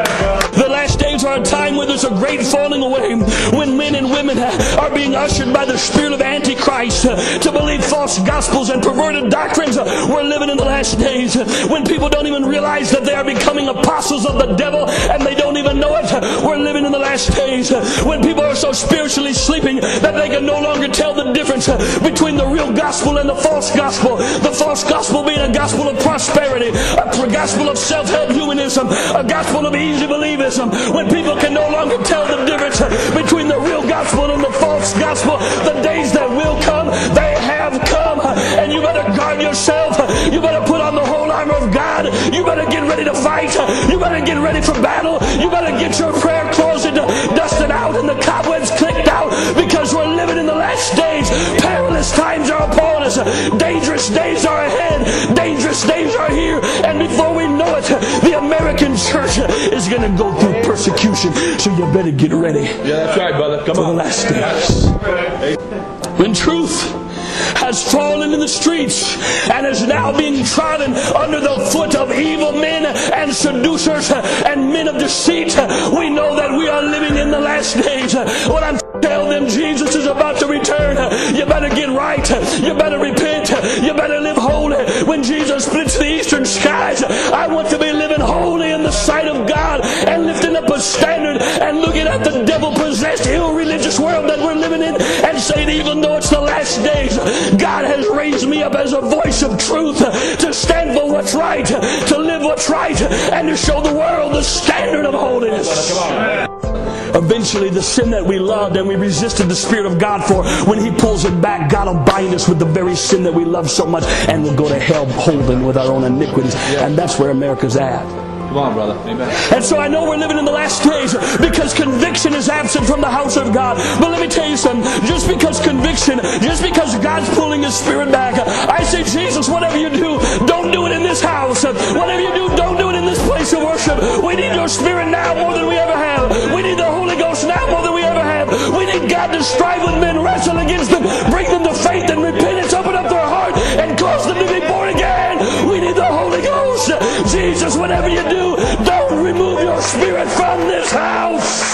The last days are a time where there's a great falling away, when men and women are being ushered by the spirit of Antichrist to believe false gospels and perverted doctrines. We're living in the last days when people don't even realize that they are becoming apostles of the devil and they don't even know it. We're living in the last days when people are so spiritually sleeping that they can no longer tell the difference between the real gospel and the false gospel. The false gospel being a gospel of prosperity, a gospel of self-help humanism, a gospel of easy believism. When people can no longer tell the difference between the real gospel and the false gospel, the days that will come, they have come, and you better guard yourself. You better put on the whole armor of God. You better get ready to fight. You better get ready for battle. You better get your prayer closet dusted out and the cobwebs clicked out, because we're living in the last days. Perilous times are upon us. Dangerous days are ahead. Dangerous days are here, and before we know it, the American church is going to go through persecution. So you better get ready. Yeah, that's right, brother. Come on. For the last days. When truth has fallen in the streets and is now being trodden under the foot of evil men and seducers and men of deceit, we know that we are living in the last days. When I'm telling them Jesus is about to return, you better get right, you better repent, you better live holy. When Jesus splits the eastern skies, I want to be living holy in the sight of God and lifting up a standard and looking at the devil-possessed, irreligious world that we're living in and saying, even though it's the last days, God has raised me up as a voice of truth to stand for what's right, to live what's right and to show the world the standard of holiness. Eventually, the sin that we loved and we resisted the Spirit of God for, when He pulls it back, God will bind us with the very sin that we love so much, and we'll go to hell holding with our own iniquities. And that's where America's at. Come on, brother. Amen. And so I know we're living in the last days because conviction is absent from the house of God. But let me tell you something. Just because God's pulling His Spirit back, I say, Jesus, whatever you do, don't do it in this house. Whatever you do, don't do it in this place of worship. We need your Spirit now more than we ever have. We need the Holy Ghost now more than we ever have. We need God to strive with men, wrestle against them, bring them to faith and repentance, open up their heart, and cause them to be born again. We need the Holy Ghost. Jesus, whatever you do, don't remove your Spirit from this house.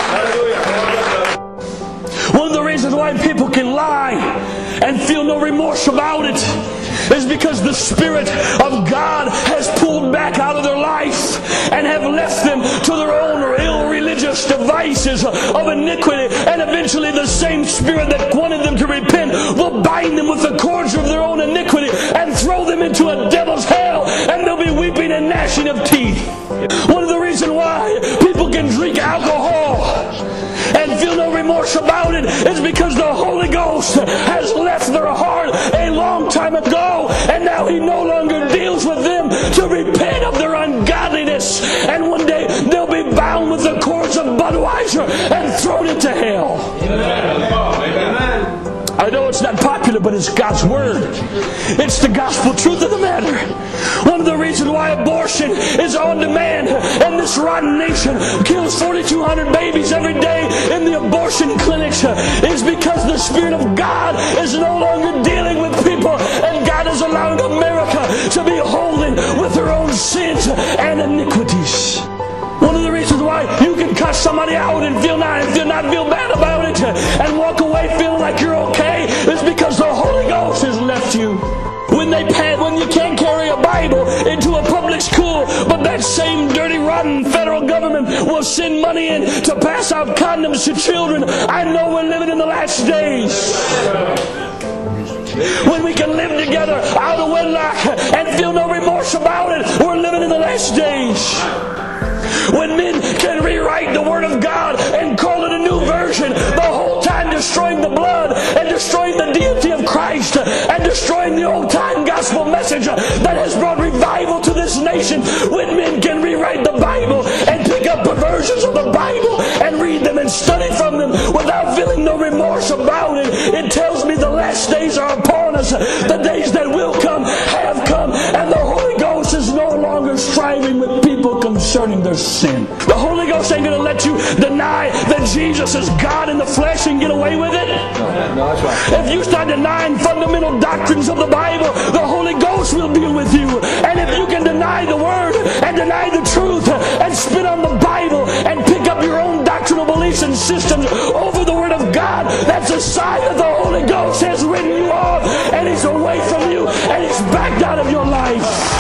One of the reasons why people can lie and feel no remorse about it is because the Spirit of God has pulled back out of their life and have left them to their own ill-religious devices of iniquity. And eventually the same Spirit that wanted them to repent will bind them with the cords of their own iniquity and throw them into a devil's hell, and they'll be weeping and gnashing of teeth. One of the reasons why people can drink alcohol and feel no remorse about it is because the Holy Ghost has left their heart a long time ago, and now He no longer deals with them to repent of their ungodliness, and one day they'll be bound with the cords of Budweiser and thrown into hell. Amen. I know it's not popular, but it's God's Word. It's the gospel truth of the matter. One of the reasons why abortion is on demand and this rotten nation kills 4,200 babies every day in the abortion clinics is because the Spirit of God is no longer dealing with people, and God is allowing America to be holding with her own sins and iniquities. One of the reasons why you can cuss somebody out and not feel bad about it and walk away feeling like you're okay is because the Holy Ghost has left you. When you can't carry a Bible into a public school, but that same dirty, rotten federal government will send money in to pass out condoms to children, I know we're living in the last days. When we can live together out of wedlock and feel no remorse about it, we're living in the last days. When men can rewrite the Word of God and call it a new version, the whole time destroying the blood and destroying the deity of Christ and destroying the old-time gospel message that has brought revival to this nation. When men can rewrite the Bible and pick up perversions of the Bible and read them and study from them without feeling no remorse about it, it tells me the last days are upon us. The days that will come have come, and the Holy Ghost is no longer striving with people concerning their sin. The Holy Ghost ain't going to let you deny that Jesus is God in the flesh and get away with it. No, that's right. If you start denying fundamental doctrines of the Bible, the Holy Ghost will deal with you. And if you can deny the Word and deny the truth and spit on the Bible and pick up your own doctrinal beliefs and systems over the Word of God, that's a sign that the Holy Ghost has written you off and He's away from you and He's backed out of your life.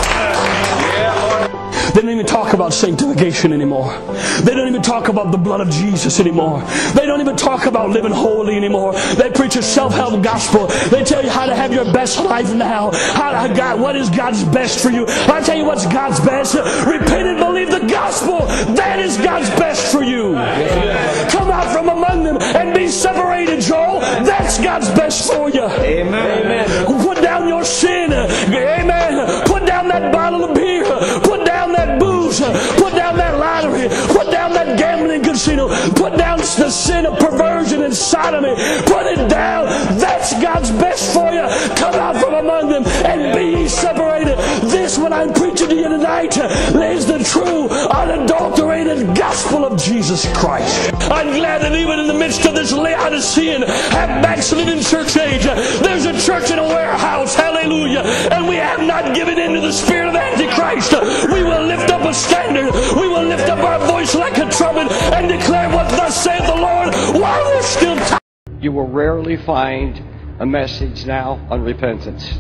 They don't even talk about sanctification anymore. They don't even talk about the blood of Jesus anymore. They don't even talk about living holy anymore. They preach a self-help gospel. They tell you how to have your best life now. What is God's best for you? I tell you what's God's best. Repent and believe the gospel. That is God's best for you. Come out from among them and be separated, Joel. That's God's best for you. Amen. Put down your sin. Amen. Put down that bottle of beer. Put down that booze, put down that lottery, put down that gambling casino, put down the sin of perversion and sodomy, put it down. That's God's best for you. Come out from among them and be ye separated. This, what I'm preaching to you tonight, is the true, unadulterated gospel of Jesus Christ. I'm glad that even in the midst of this Laodicean, half backslidden church age, there's a church in a warehouse, hallelujah, and we have not given in to the spirit of Antichrist. We will lift up a standard. We will lift up our voice like a trumpet and declare what thus saith the Lord while there's still time. You will rarely find a message now on repentance.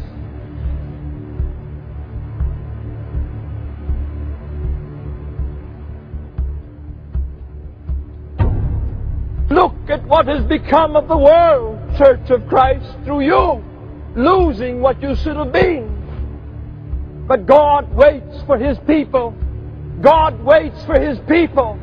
Look at what has become of the world, Church of Christ, through you losing what you should have been. But God waits for His people. God waits for His people.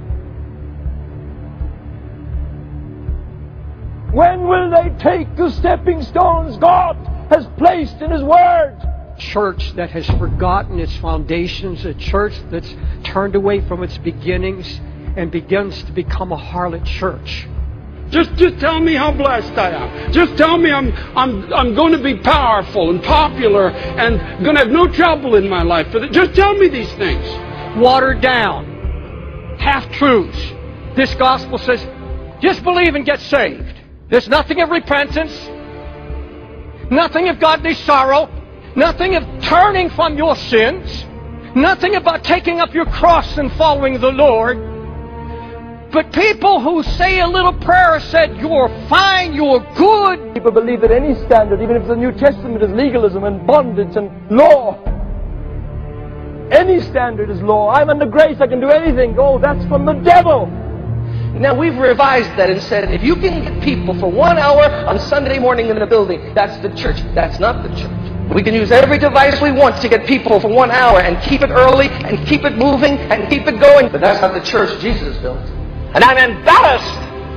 When will they take the stepping stones God has placed in His Word? Church that has forgotten its foundations, a church that's turned away from its beginnings and begins to become a harlot church. Just tell me how blessed I am. Just tell me I'm going to be powerful and popular and going to have no trouble in my life. Just tell me these things. Watered down, half-truths. This gospel says, just believe and get saved. There's nothing of repentance, nothing of godly sorrow, nothing of turning from your sins, nothing about taking up your cross and following the Lord. But people who say a little prayer said, you're fine, you're good. People believe that any standard, even if the New Testament is legalism and bondage and law, any standard is law. I'm under grace, I can do anything. Oh, that's from the devil. Now we've revised that and said, if you can get people for 1 hour on Sunday morning in a building, that's the church. That's not the church. We can use every device we want to get people for 1 hour and keep it early and keep it moving and keep it going. But that's not the church Jesus built. And I'm embarrassed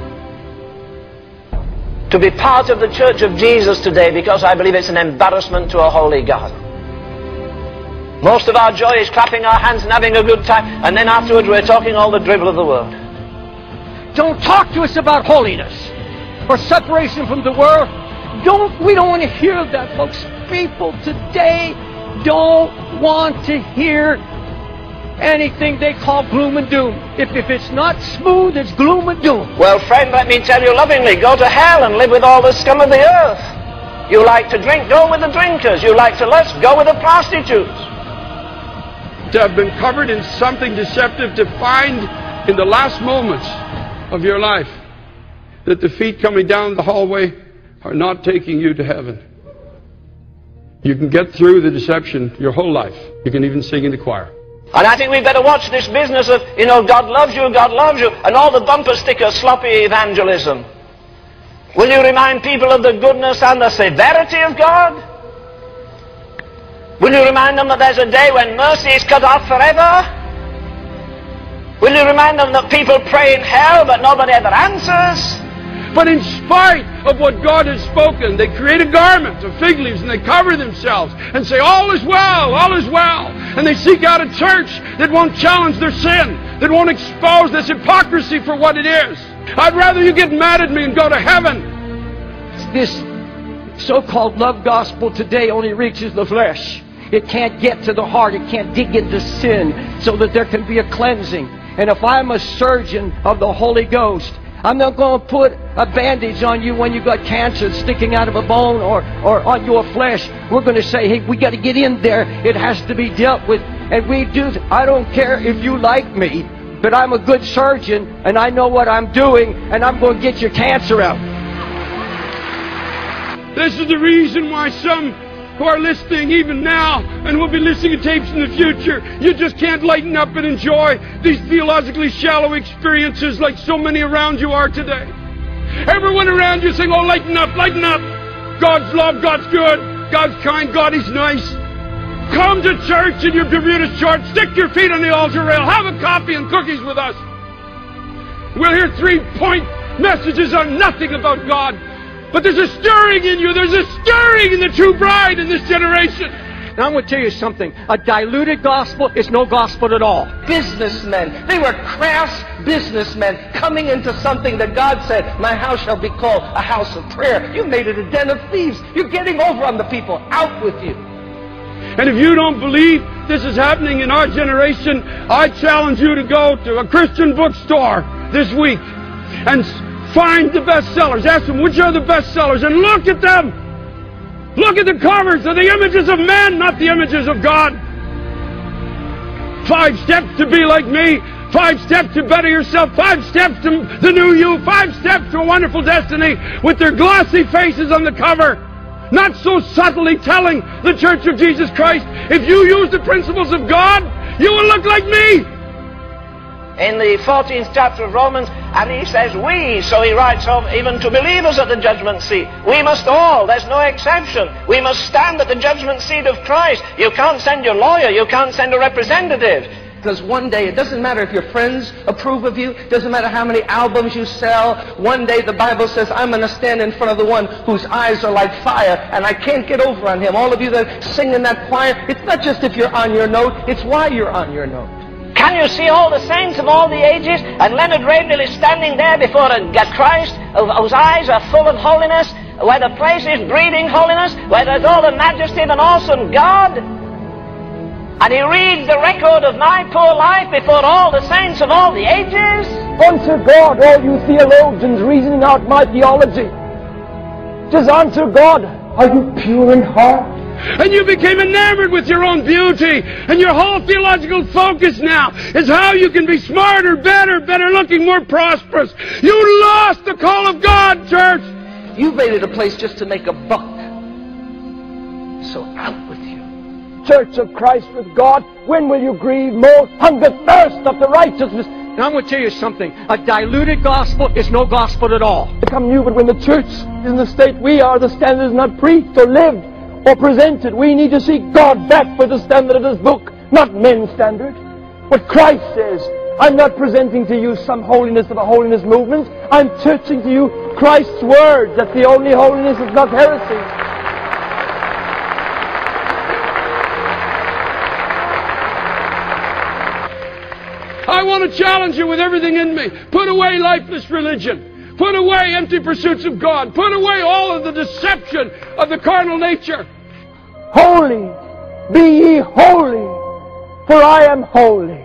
to be part of the Church of Jesus today because I believe it's an embarrassment to a holy God. Most of our joy is clapping our hands and having a good time, and then afterwards we're talking all the drivel of the world. Don't talk to us about holiness or separation from the world. We don't want to hear that, folks. People today don't want to hear anything they call gloom and doom. If it's not smooth, it's gloom and doom. Well, friend, let me tell you lovingly, go to hell and live with all the scum of the earth. You like to drink, go with the drinkers. You like to lust, go with the prostitutes. To have been covered in something deceptive, to find in the last moments of your life that the feet coming down the hallway are not taking you to heaven. You can get through the deception your whole life. You can even sing in the choir. And I think we'd better watch this business of, God loves you, and all the bumper sticker sloppy evangelism. Will you remind people of the goodness and the severity of God? Will you remind them that there's a day when mercy is cut off forever? Will you remind them that people pray in hell but nobody ever answers? But in spite of what God has spoken, they create a garment of fig leaves and they cover themselves and say, all is well, all is well. And they seek out a church that won't challenge their sin, that won't expose this hypocrisy for what it is. I'd rather you get mad at me and go to heaven. This so-called love gospel today only reaches the flesh. It can't get to the heart. It can't dig into sin so that there can be a cleansing. And if I'm a surgeon of the Holy Ghost, I'm not going to put a bandage on you when you got cancer sticking out of a bone or on your flesh. We're going to say, hey, we got to get in there. It has to be dealt with. And we do. I don't care if you like me, but I'm a good surgeon and I know what I'm doing, and I'm going to get your cancer out. This is the reason why some who are listening even now and will be listening to tapes in the future, you just can't lighten up and enjoy these theologically shallow experiences like so many around you are today. Everyone around you saying, oh, lighten up, lighten up. God's love, God's good, God's kind, God is nice. Come to church in your Bermuda shorts, stick your feet on the altar rail, have a coffee and cookies with us. We'll hear 3-point messages on nothing about God. But there's a stirring in you. There's a stirring in the true bride in this generation. Now I'm going to tell you something. A diluted gospel is no gospel at all. Businessmen. They were crass businessmen coming into something that God said, my house shall be called a house of prayer. You made it a den of thieves. You're getting over on the people. Out with you. And if you don't believe this is happening in our generation, I challenge you to go to a Christian bookstore this week and find the bestsellers. Ask them which are the bestsellers and look at them. Look at the covers. They're the images of men, not the images of God. 5 steps to be like me. 5 steps to better yourself. 5 steps to the new you. 5 steps to a wonderful destiny, with their glossy faces on the cover. Not so subtly telling the Church of Jesus Christ, if you use the principles of God, you will look like me. in the 14th chapter of Romans, and he says we, so he writes home even to believers at the judgment seat. We must all, there's no exception. We must stand at the judgment seat of Christ. You can't send your lawyer, you can't send a representative. Because one day, it doesn't matter if your friends approve of you, it doesn't matter how many albums you sell, one day the Bible says, I'm going to stand in front of the one whose eyes are like fire, and I can't get over on him. All of you that sing in that choir, it's not just if you're on your note, it's why you're on your note. Can you see all the saints of all the ages? And Leonard Ravenhill is standing there before Christ, whose eyes are full of holiness, where the place is breathing holiness, where there's all the majesty of an awesome God. And he reads the record of my poor life before all the saints of all the ages. Answer God, all you theologians reasoning out my theology. Just answer God. Are you pure in heart? And you became enamored with your own beauty. And your whole theological focus now is how you can be smarter, better looking, more prosperous. You lost the call of God, church. You've made it a place just to make a buck. So out with you. Church of Christ with God, when will you grieve more? Hunger, thirst after righteousness. Now I'm going to tell you something. A diluted gospel is no gospel at all. Become new, but when the church is in the state we are, the standard is not preached or lived or presented. We need to seek God back for the standard of this book, not men's standard. What Christ says. I'm not presenting to you some holiness of a holiness movement. I'm teaching to you Christ's word, that the only holiness is not heresy. I want to challenge you with everything in me. Put away lifeless religion. Put away empty pursuits of God. Put away all of the deception of the carnal nature. Holy, be ye holy, for I am holy.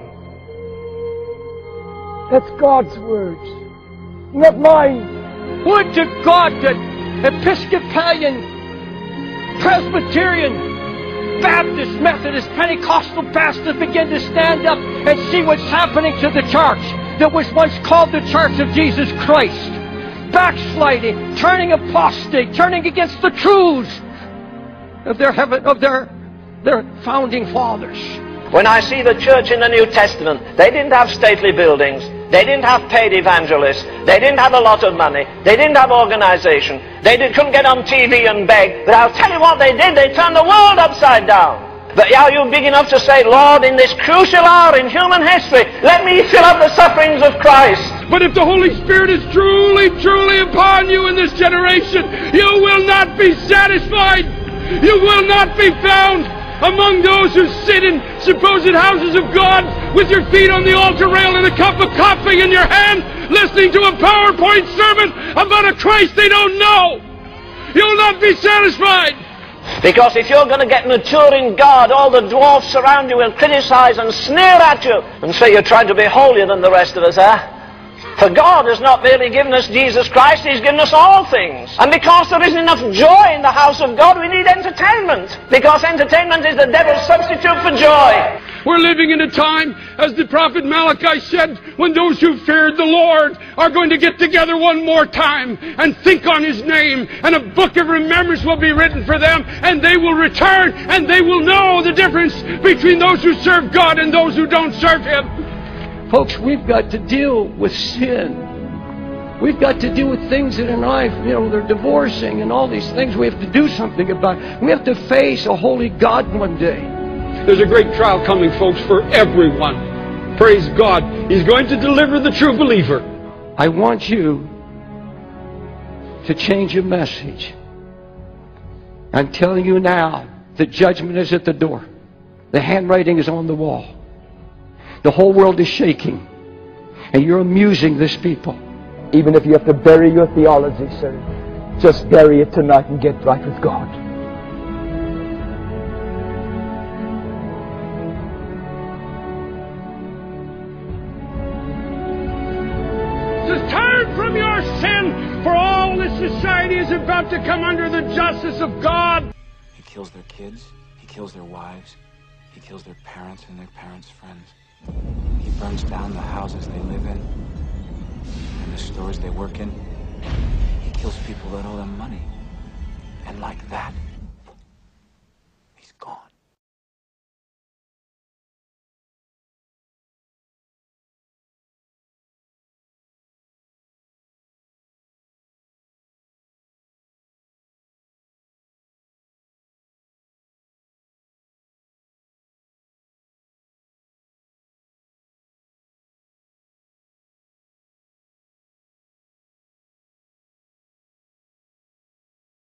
That's God's words, not mine. Would to God that Episcopalian, Presbyterian, Baptist, Methodist, Pentecostal pastors begin to stand up and see what's happening to the church that was once called the Church of Jesus Christ. Backsliding, turning apostate, turning against the truths of their founding fathers. When I see the church in the New Testament, they didn't have stately buildings. They didn't have paid evangelists. They didn't have a lot of money. They didn't have organization. Couldn't get on TV and beg. But I'll tell you what they did. They turned the world upside down. But are you big enough to say, Lord, in this crucial hour in human history, let me fill up the sufferings of Christ? But if the Holy Spirit is truly, truly upon you in this generation, you will not be satisfied. You will not be found among those who sit in supposed houses of God with your feet on the altar rail and a cup of coffee in your hand, listening to a PowerPoint sermon about a Christ they don't know. You'll not be satisfied. Because if you're going to get mature in God, all the dwarfs around you will criticize and sneer at you and say you're trying to be holier than the rest of us, eh? For God has not merely given us Jesus Christ, He's given us all things. And because there isn't enough joy in the house of God, we need entertainment. Because entertainment is the devil's substitute for joy. We're living in a time, as the prophet Malachi said, when those who feared the Lord are going to get together one more time and think on His name, and a book of remembrance will be written for them, and they will return, and they will know the difference between those who serve God and those who don't serve Him. Folks, we've got to deal with sin. We've got to deal with things in our life, they're divorcing and all these things we have to do something about. We have to face a holy God one day. There's a great trial coming, folks, for everyone. Praise God. He's going to deliver the true believer. I want you to change your message. I'm telling you now, the judgment is at the door. The handwriting is on the wall. The whole world is shaking. And you're amusing this people. Even if you have to bury your theology, sir, just bury it tonight and get right with God. Just turn from your sin, for all this society is about to come under the justice of God. He kills their kids. He kills their wives. He kills their parents and their parents' friends. He burns down the houses they live in and the stores they work in. He kills people that owe them money. And like that,